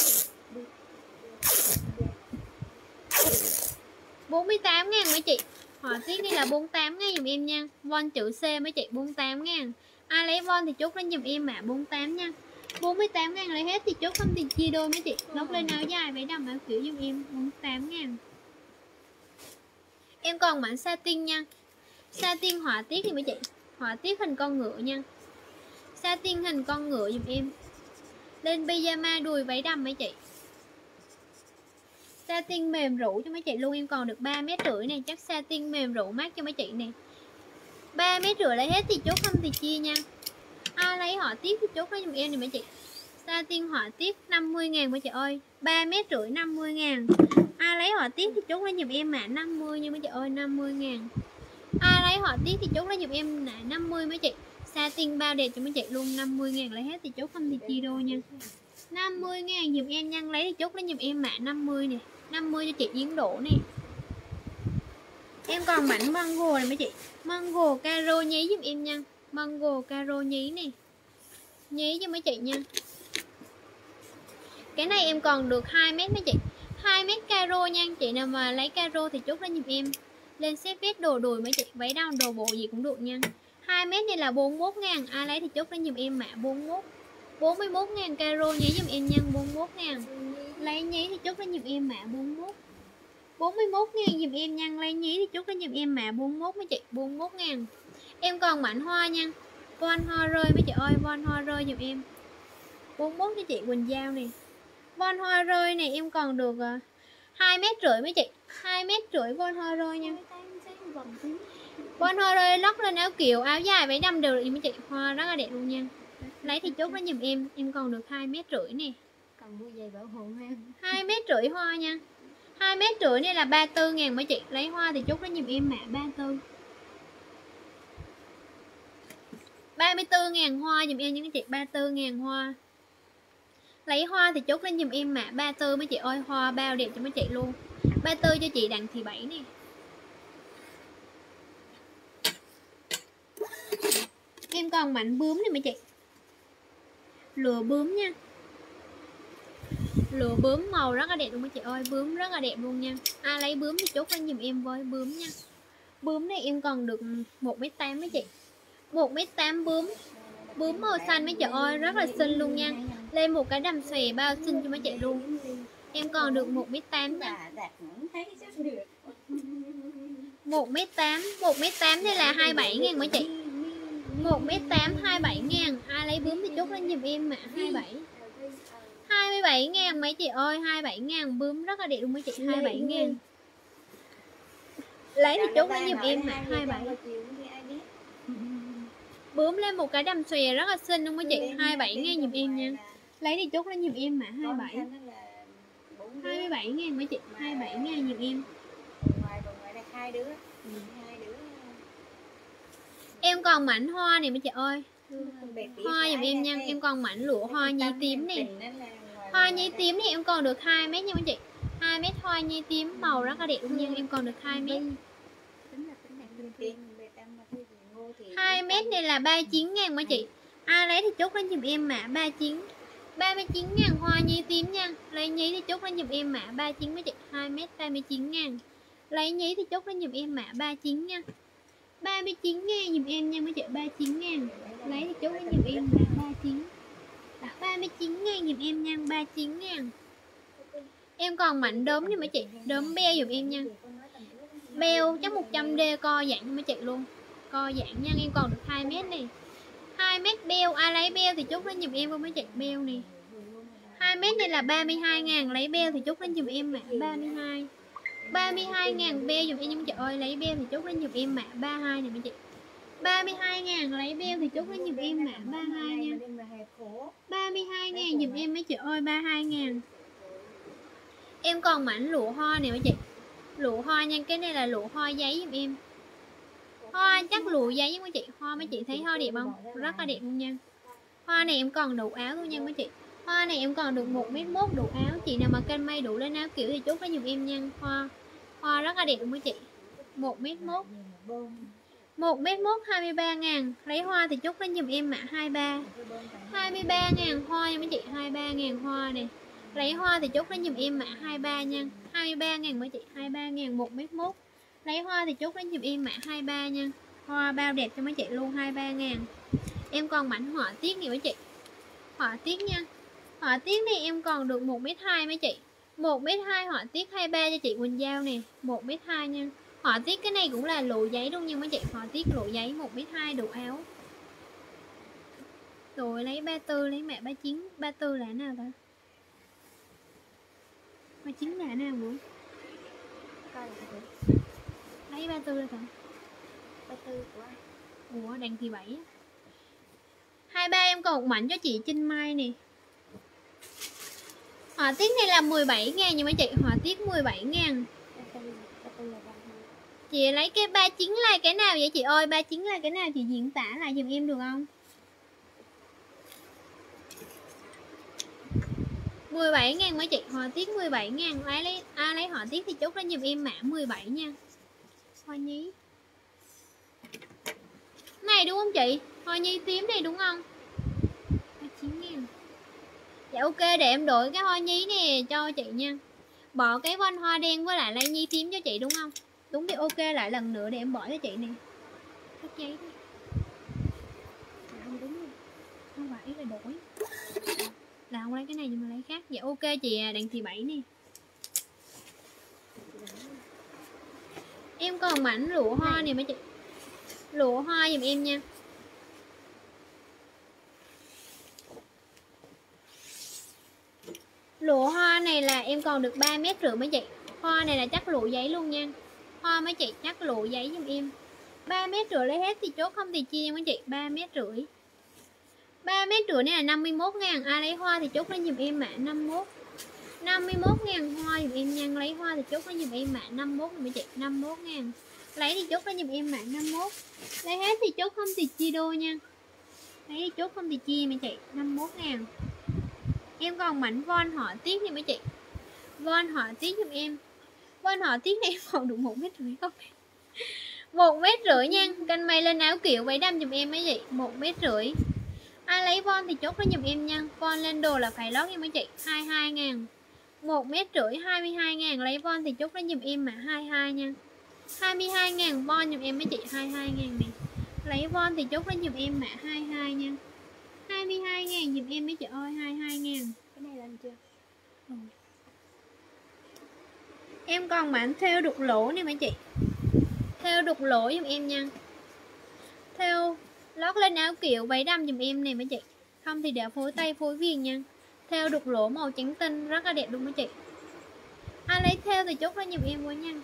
48.000 mấy chị. Họa tiết đây là 48.000 giùm em nha. Von chữ C mấy chị 48.000. Ai lấy von thì chốt lên giùm em mã 48 nha. 48.000 lấy hết thì chốt, không thì chia đôi mấy chị. Lót lên áo dài váy đầm áo kiểu giùm em 48.000. Em còn mảnh satin nha. Satin họa tiết thì mấy chị. Họa tiết hình con ngựa nha. Satin hình con ngựa giùm em. Lên pyjama đùi váy đầm mấy chị. Satin mềm rũ cho mấy chị luôn. Em còn được 3,5 mét này. Chắc satin mềm rũ mát cho mấy chị nè. 3,5 mét lấy hết thì chốt, không thì chia nha. Ai lấy họa tiết thì chốt lấy giùm em này mấy chị. Satin họa tiết 50.000 mấy chị ơi. 3,5 mét 50.000. Ai lấy họa tiết thì chốt lấy giùm em mã 50 nha mấy chị ơi. 50.000. Ai lấy họa tiết thì chốt lấy giùm em mã 50 mấy chị. Satin bao đẹp cho mấy chị luôn. 50.000 lấy hết thì chốt, không thì chia đôi nha. 50.000 giùm em nha. Lấy thì chốt lấy giùm em mã 50 nè. 50 cho chị Yến Đỗ nè. Em còn mảnh mango này mấy chị. Mango caro nháy giùm em nha. Mango caro nhí nè, nhí cho mấy chị nha. Cái này em còn được 2 mét mấy chị, 2 mét caro nha. Chị nào mà lấy caro thì chốt lên giùm em. Lên set vest đồ đùi mấy chị, váy đau đồ bộ gì cũng được nha. 2 mét này là 41 ngàn, ai lấy thì chốt lên giùm em mã 41. 41 ngàn caro nhí giùm em nha, 41 ngàn. Lấy nhí thì chốt lên giùm em mã 41. 41 ngàn giùm em nha, lấy nhí thì chốt lên giùm em mã 41 mấy chị, 41 ngàn. Em còn mảnh hoa nha, von hoa rơi mấy chị ơi, von hoa rơi giùm em. 41 cho chị Quỳnh Giao nè. Von hoa rơi này em còn được 2 mét rưỡi mấy chị, 2 mét rưỡi von hoa rơi nha. Von hoa rơi lót lên áo kiều, áo dài váy đầm đều được mấy chị, hoa rất là đẹp luôn nha. Lấy thì chốt nó giùm em còn được 2 mét rưỡi nè. Còn mua giày bảo hộ ha. 2 mét rưỡi hoa nha. 2 mét rưỡi này là 34 ngàn mấy chị, lấy hoa thì chốt nó giùm em mã 34. 34 ngàn hoa giùm em những chị, 34 ngàn hoa. Lấy hoa thì chốt lên giùm em mã 34 mấy chị ơi, hoa bao đẹp cho mấy chị luôn. 34 cho chị Đặng Thị Bảy nè. Em còn mảnh bướm này mấy chị, lụa bướm nha. Lụa bướm màu rất là đẹp luôn mấy chị ơi, bướm rất là đẹp luôn nha. Ai lấy bướm thì chốt lên giùm em với bướm nha. Bướm này em còn được 1m8 mấy chị, 1m8 bướm. Bướm màu xanh mấy chị ơi, rất là xinh luôn nha. Lên một cái đầm xòe bao xinh cho mấy chị luôn. Em còn được 1m8 nha. 1m8, 1m8 đây là 27 ngàn mấy chị. 1m8 27 ngàn. Ai lấy bướm thì chốt lên giùm em mà 27. 27 ngàn mấy chị ơi, 27 ngàn. Bướm rất là đẹp luôn mấy chị, 27 ngàn. Lấy thì chốt lên giùm em mà 27. Bướm lên một cái đầm xòe rất là xinh luôn mấy chị, 27 ngàn giùm em nha. Lấy thì chốt lên giùm em mà 27. 27 ngàn mấy chị, 27 ngàn giùm em. Em còn mảnh hoa này mấy chị ơi, hoa giùm em nha. Em còn mảnh lụa hoa nhi tím nè. Hoa nhi tím thì em còn được 2 mét nha mấy chị, 2 mét hoa nhi tím màu rất là đẹp luôn nha. Em còn được 2 mét. 2 mét này là 39 ngàn mấy chị. Ai lấy thì chốt lên giùm em mã 39. 39 ngàn hoa nhi tím nha. Lấy nhí thì chốt lên giùm em mã 39 mấy chị, 2 mét 39 ngàn. Lấy nhí thì chốt lên giùm em mã 39 nha. 39 ngàn giùm em nha mấy chị, 39 ngàn. Lấy thì chốt lên giùm em mã 39. 39 ngàn giùm em nha, 39 ngàn. Em còn mảnh đốm này mấy chị, đốm beo giùm em nha. Beo chắc 100D co giãn cho mấy chị luôn. Co giãn nha, em còn được 2 mét này. 2 mét beo, ai lấy beo thì chốt lên giùm em với mấy chị beo này. 2 mét này là 32 ngàn, lấy beo thì chốt lên giùm em mã 32. 32 ngàn beo giùm em, nhưng chị ơi lấy beo thì chốt lên giùm em mã 32 này mấy chị. 32 ngàn lấy beo thì chốt lên giùm em mã 32 nha. 32 ngàn giùm em mấy chị ơi, 32 ngàn. Em còn mảnh lụa hoa này mấy chị, lụa hoa nha, cái này là lụa hoa giấy giùm em. Hoa chắc lụa giấy với mấy chị, hoa mấy chị thấy hoa đẹp không? Rất là đẹp luôn nha. Hoa này em còn đủ áo luôn nha mấy chị. Hoa này em còn được 1m1 đủ áo. Chị nào mà canh may đủ lên áo kiểu thì chốt lấy giùm em nha. Hoa rất là đẹp luôn mấy chị. 1m1. 1m1 23 ngàn. Lấy hoa thì chốt lấy giùm em mã 23. 23 ngàn hoa nha mấy chị, 23 ngàn hoa này. Lấy hoa thì chốt lấy giùm em mã 23 nha. 23 ngàn mấy chị, 23 ngàn 1m1. Lấy hoa thì chốt lấy giùm em mã 23 nha. Hoa bao đẹp cho mấy chị luôn, 23 ngàn. Em còn mảnh họa tiết này mấy chị, họa tiết nha. Họa tiết này em còn được 1m2 mấy chị, 1m2 họa tiết 23 cho chị Quỳnh Giao nè, 1m2 nha. Họa tiết cái này cũng là lụa giấy luôn nha mấy chị, họa tiết lụa giấy 1m2 đủ áo. Rồi lấy 34, lấy mẹ 39. 34 là nào ta? 39 là nào nữa? Lấy 34 là ta? 34 của ai? Ủa Đặng Thị Bảy. 23 em còn một mảnh cho chị Trinh Mai nè. Họa tiết này là 17 ngàn nha mấy chị, họa tiết 17 ngàn. Chị lấy cái 39 là cái nào vậy chị ơi? 39 là cái nào chị diễn tả lại giùm em được không? 17 ngàn mấy chị, họa tiết 17 ngàn. Ai lấy họa tiết thì chốt lên giùm em mã 17 nha. Hoa nhí này đúng không chị? Hoa nhi tím này đúng không? 29.000. Dạ ok, để em đổi cái hoa nhí này cho chị nha. Bỏ cái von hoa đen với lại lai nhi tím cho chị đúng không? Đúng thì ok, lại lần nữa để em bỏ cho chị nè. Cắt giấy đi. Không đúng rồi. Không phải là đổi. Là không lấy cái này nhưng mà lấy khác. Dạ ok chị Đặng Thị Bảy nè. Em còn mảnh lụa hoa này mấy chị. Lụa hoa giùm em nha. Lụa hoa này là em còn được 3,5 mét mấy chị. Hoa này là chắc lụa giấy luôn nha. Hoa mấy chị chắc lụa giấy giùm em. 3,5 mét lấy hết thì chốt, không thì chia mấy chị. 3,5 mét. 3,5 mét này là 51.000. Ai lấy hoa thì chốt lên giùm em mã 51. 51.000 hoa giùm em nha. Lấy hoa thì chốt lên giùm em mã 51 mấy chị. 51.000. Lấy thì chốt lên giùm em mã 51. Lấy hết thì chốt, không thì chia đôi nha. Lấy thì chốt, không thì chia mấy chị. 51.000. Em còn mảnh von họ tiết này mấy chị. Von họ tiết giùm em. Von họ tiết này em còn được 1,5 mét không? 1,5 mét nha. Canh may lên áo kiểu váy đầm giùm em mấy chị. 1,5 mét. Ai lấy von thì chốt lên giùm em nha. Von lên đồ là phải lót nha mấy chị. 22.000. 1,5 mét, 22.000. Lấy von thì chốt lên giùm em mà 22 nha. 22.000 von giùm em mấy chị. 22.000 này. Lấy von thì chốt lên giùm em mà 22 nha. 22.000 giùm em mấy chị ơi. 22.000. Cái này lên chưa? Em còn mảnh thêu đục lỗ nè mấy chị. Thêu đục lỗ giùm em nha. Thêu lót lên áo kiểu váy đầm giùm em này mấy chị. Không thì để phối tay phối viền nha. Thêu đục lỗ màu trắng tinh rất là đẹp đúng mấy chị. Ai lấy thêu thì chốt lên giùm em với nha.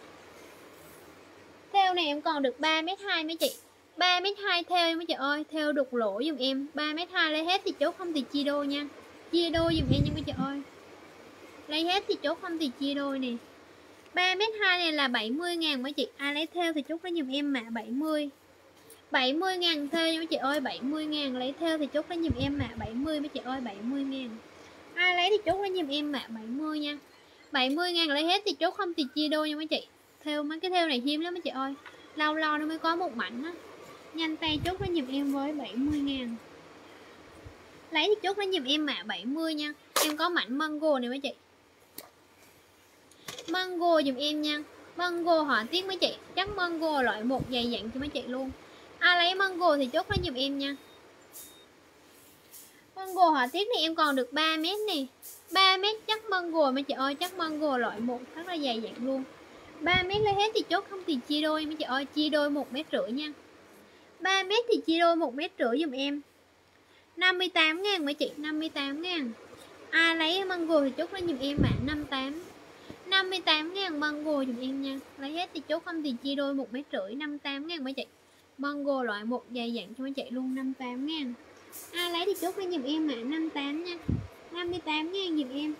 Thêu này em còn được 3,2 mét mấy chị. 3,2 mét thêu mấy chị ơi. Thêu đục lỗ giùm em 3,2 mét. Lấy hết thì chốt, không thì chia đôi nha. Chia đôi giùm em nha mấy chị ơi. Lấy hết thì chốt, không thì chia đôi nè. 3,2 mét này là 70.000 mấy chị. Ai lấy theo thì chốt lấy giùm em mã 70. 70.000 theo nha mấy chị ơi. 70.000 lấy theo thì chốt lấy giùm em mã 70 mấy chị ơi. 70.000. Ai lấy thì chốt lấy giùm em mã 70 nha. 70.000 lấy hết thì chốt, không thì chia đôi nha mấy chị. Theo mấy cái theo này hiếm lắm mấy chị ơi. Lâu lâu nó mới có một mảnh á. Nhanh tay chốt lấy giùm em với 70.000. Lấy thì chốt lấy giùm em mã 70 nha. Em có mảnh mango này mấy chị. Mango dùm em nha. Mango họ tiết mấy chị. Chắc mango loại một dày dặn cho mấy chị luôn. Ai lấy mango thì chốt lấy dùm em nha. Mango họ tiết này em còn được 3 mét nè. 3 mét chắc mango mấy chị ơi. Chắc mango loại một rất là dày dặn luôn. 3 mét lấy hết thì chốt, không thì chia đôi mấy chị ơi. Chia đôi 1,5 mét nha. 3 mét thì chia đôi 1,5 mét dùm em. 58.000 mấy chị. 58.000. Ai lấy mango thì chốt lấy dùm em mã 58. 58.000 mango dùm em nha. Lấy hết thì chốt, không thì chia đôi 1,5 mét. 58.000 mấy chị. Mango loại một dày dặn cho mấy chị luôn. 58.000. Ai lấy thì chốt lên dùm em mã 58 nha. 58.000 dùm em.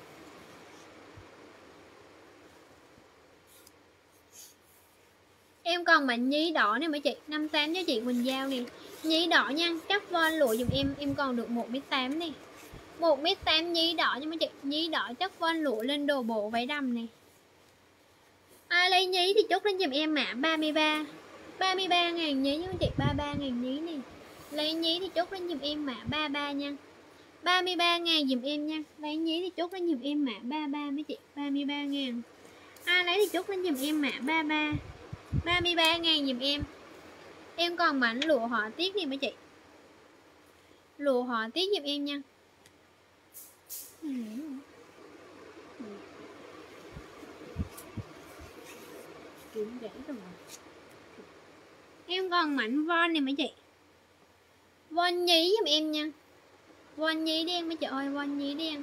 Em còn mảnh nhí đỏ này mấy chị. 58 cho chị Quỳnh Giao nè. Nhí đỏ nha. Chắc von lụa dùm em còn được 1,8 m nè. 1,8 m nhí đỏ nha mấy chị. Nhí đỏ chắc von lụa lên đồ bộ váy đầm nè. Ai lấy nhí thì chốt lên dùm em mã 33. 33.000 nhí nha mấy chị. 33.000 nhí nè. Lấy nhí thì chốt lên dùm em mã 33 nha. 33.000 dùm em nha. Lấy nhí thì chốt lên dùm em mã 33 mấy chị. 33.000. Ai lấy thì chốt lên dùm em mã 33. 33.000 dùm em. Em còn mảnh lụa họa tiết đi mấy chị. Lụa họa tiết dùm em nha. Em còn mảnh von này mấy chị. Von nhí dùm em nha. Von nhí đen mấy chị ơi. Von nhí đen.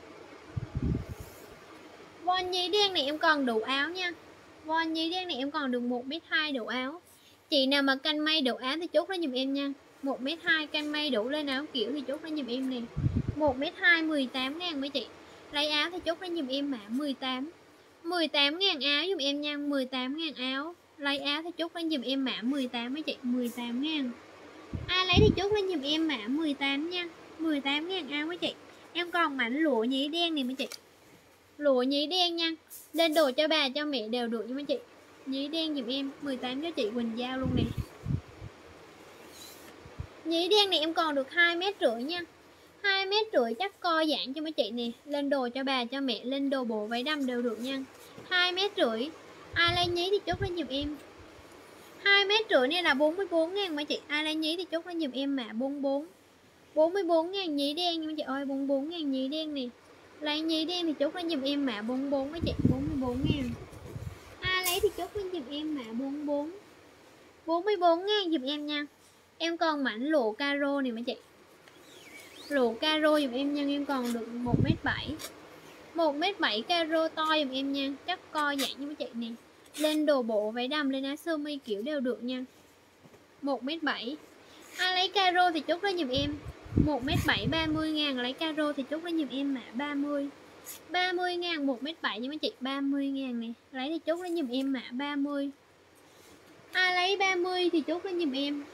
Von nhí đen này em còn đủ áo nha. Von nhí đen này em còn được 1,2 m đủ áo. Chị nào mà canh may đủ áo thì chốt lên dùm em nha. 1,2 m canh may đủ lên áo kiểu thì chốt lên dùm em nè. 1,2 m 18.000 mấy chị. Lấy áo thì chốt lên dùm em mã 18. 18.000 áo dùm em nha. 18.000 áo. Lấy áo thì chốt lên dùm em mã 18 mấy chị. 18.000. Ai lấy thì chốt lên dùm em mã 18 nha. 18.000 áo mấy chị. Em còn mảnh lụa nhí đen này mấy chị. Lụa nhí đen nha. Lên đồ cho bà cho mẹ đều được nha mấy chị. Nhí đen dùm em 18 cho chị Quỳnh Giao luôn nè. Nhí đen này em còn được 2,5 mét nha. 2,5 mét chắc co giãn cho mấy chị nè. Lên đồ cho bà cho mẹ, lên đồ bộ váy đầm đều được nha. 2,5 mét. Ai lấy nhí thì chốt lên giùm em. 2,5 mét này là 44.000 mấy chị. Ai lấy nhí thì chốt lên giùm em mã 44. 44.000 nhí đen nha mấy chị ơi, 44.000 nhí đen nè. Lấy nhí đen thì chốt lên giùm em mã 44 mấy chị, 44.000. Ai lấy thì chốt lên giùm em mã 44. 44.000 giùm em nha. Em còn mảnh lụa caro này mấy chị. Lụa caro giùm em nha, em còn được 1,7 m. 1,7 m caro to giùm em nha, chắc co dạng như mấy chị nè. Lên đồ bộ váy đầm, lên áo sơ mi kiểu đều được nha. 1,7 m. Ai lấy caro thì chốt lên giùm em 1,7 m 30.000. Lấy caro thì chốt lên giùm em mã 30. 30.000 1,7 m nha mấy chị, 30.000 nè. Lấy thì chốt lên giùm em mã 30. Ai lấy 30 thì chốt lên giùm em.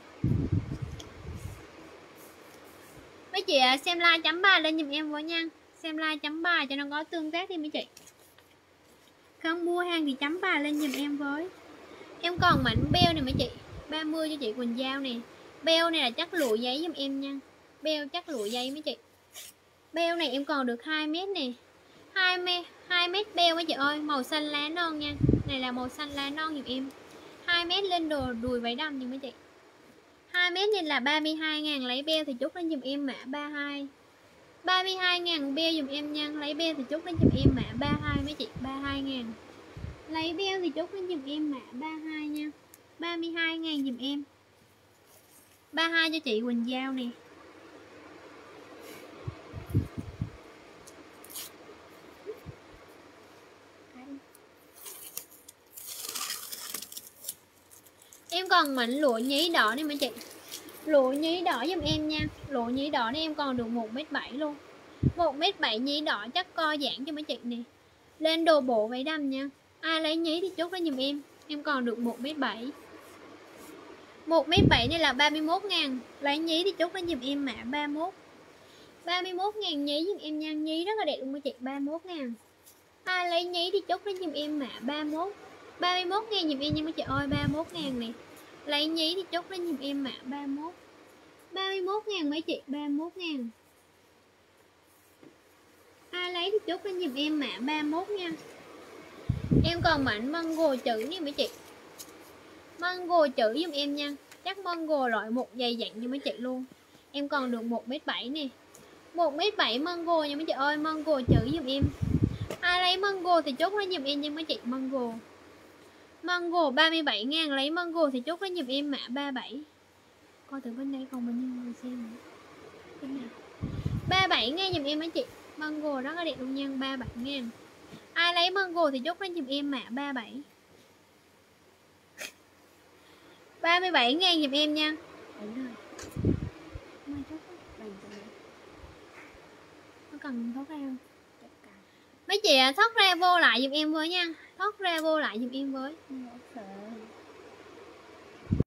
Mấy chị xem like chấm bài lên giùm em với nha. Xem like chấm bài cho nó có tương tác đi mấy chị. Không mua hàng thì chấm bài lên giùm em với. Em còn mảnh beo này mấy chị, 30 cho chị Quỳnh Giao nè. Beo này là chắc lụa giấy giùm em nha. Beo chắc lụa giấy mấy chị. Beo này em còn được 2 mét nè. 2 mét beo mấy chị ơi, màu xanh lá non nha. Này là màu xanh lá non giùm em. 2 mét lên đồ đùi váy đầm nha mấy chị. 2 mét này là 32.000. Lấy beo thì chốt lên giùm em mã 32. 32.000 beo giùm em nha. Lấy beo thì chốt lên giùm em mã 32 mấy chị, 32.000. Lấy beo thì chốt lên giùm em mã 32 nha. 32.000 giùm em. 32 cho chị Quỳnh Giao nè. Em còn mảnh lụa nhí đỏ này mấy chị. Lụa nhí đỏ giùm em nha. Lụa nhí đỏ này em còn được 1,7 m luôn. 1,7 m nhí đỏ chắc co giãn cho mấy chị nè. Lên đồ bộ váy đầm nha. Ai lấy nhí thì chốt lên giùm em. Em còn được 1,7 m. 1,7 m này là 31.000. Lấy nhí thì chốt lên giùm em mã 31. 31.000 nhí giùm em nha. Nhí rất là đẹp luôn mấy chị, 31.000. Ai lấy nhí thì chốt lên giùm em mã 31. 31.000 giùm em nha mấy chị ơi, 31.000 nè. Lấy nhí thì chốt lên giùm em mã 31. 31.000 mấy chị, 31.000. Ai lấy thì chốt lên giùm em mã 31 nha. Em còn mảnh mango chữ nè mấy chị. Mango chữ giùm em nha. Chắc mango loại một dày dặn như mấy chị luôn. Em còn được 1,7 m nè. 1,7 m mango nha mấy chị ơi, mango chữ giùm em. Ai lấy mango thì chốt lên giùm em nha mấy chị, mango. Mango 37.000. Lấy mango thì chốt lên giùm em mã 37. Coi từ bên đây còn bao nhiêu người xem nữa. 37.000 giùm em mấy chị. Mango rất là đẹp luôn nha, 37.000. Ai lấy mango thì chốt lên giùm em mã 37. 37.000 giùm em nha. Nó cần thoát ra không? Mấy chị thoát ra vô lại giùm em với nha. Thoát ra vô lại giùm em với.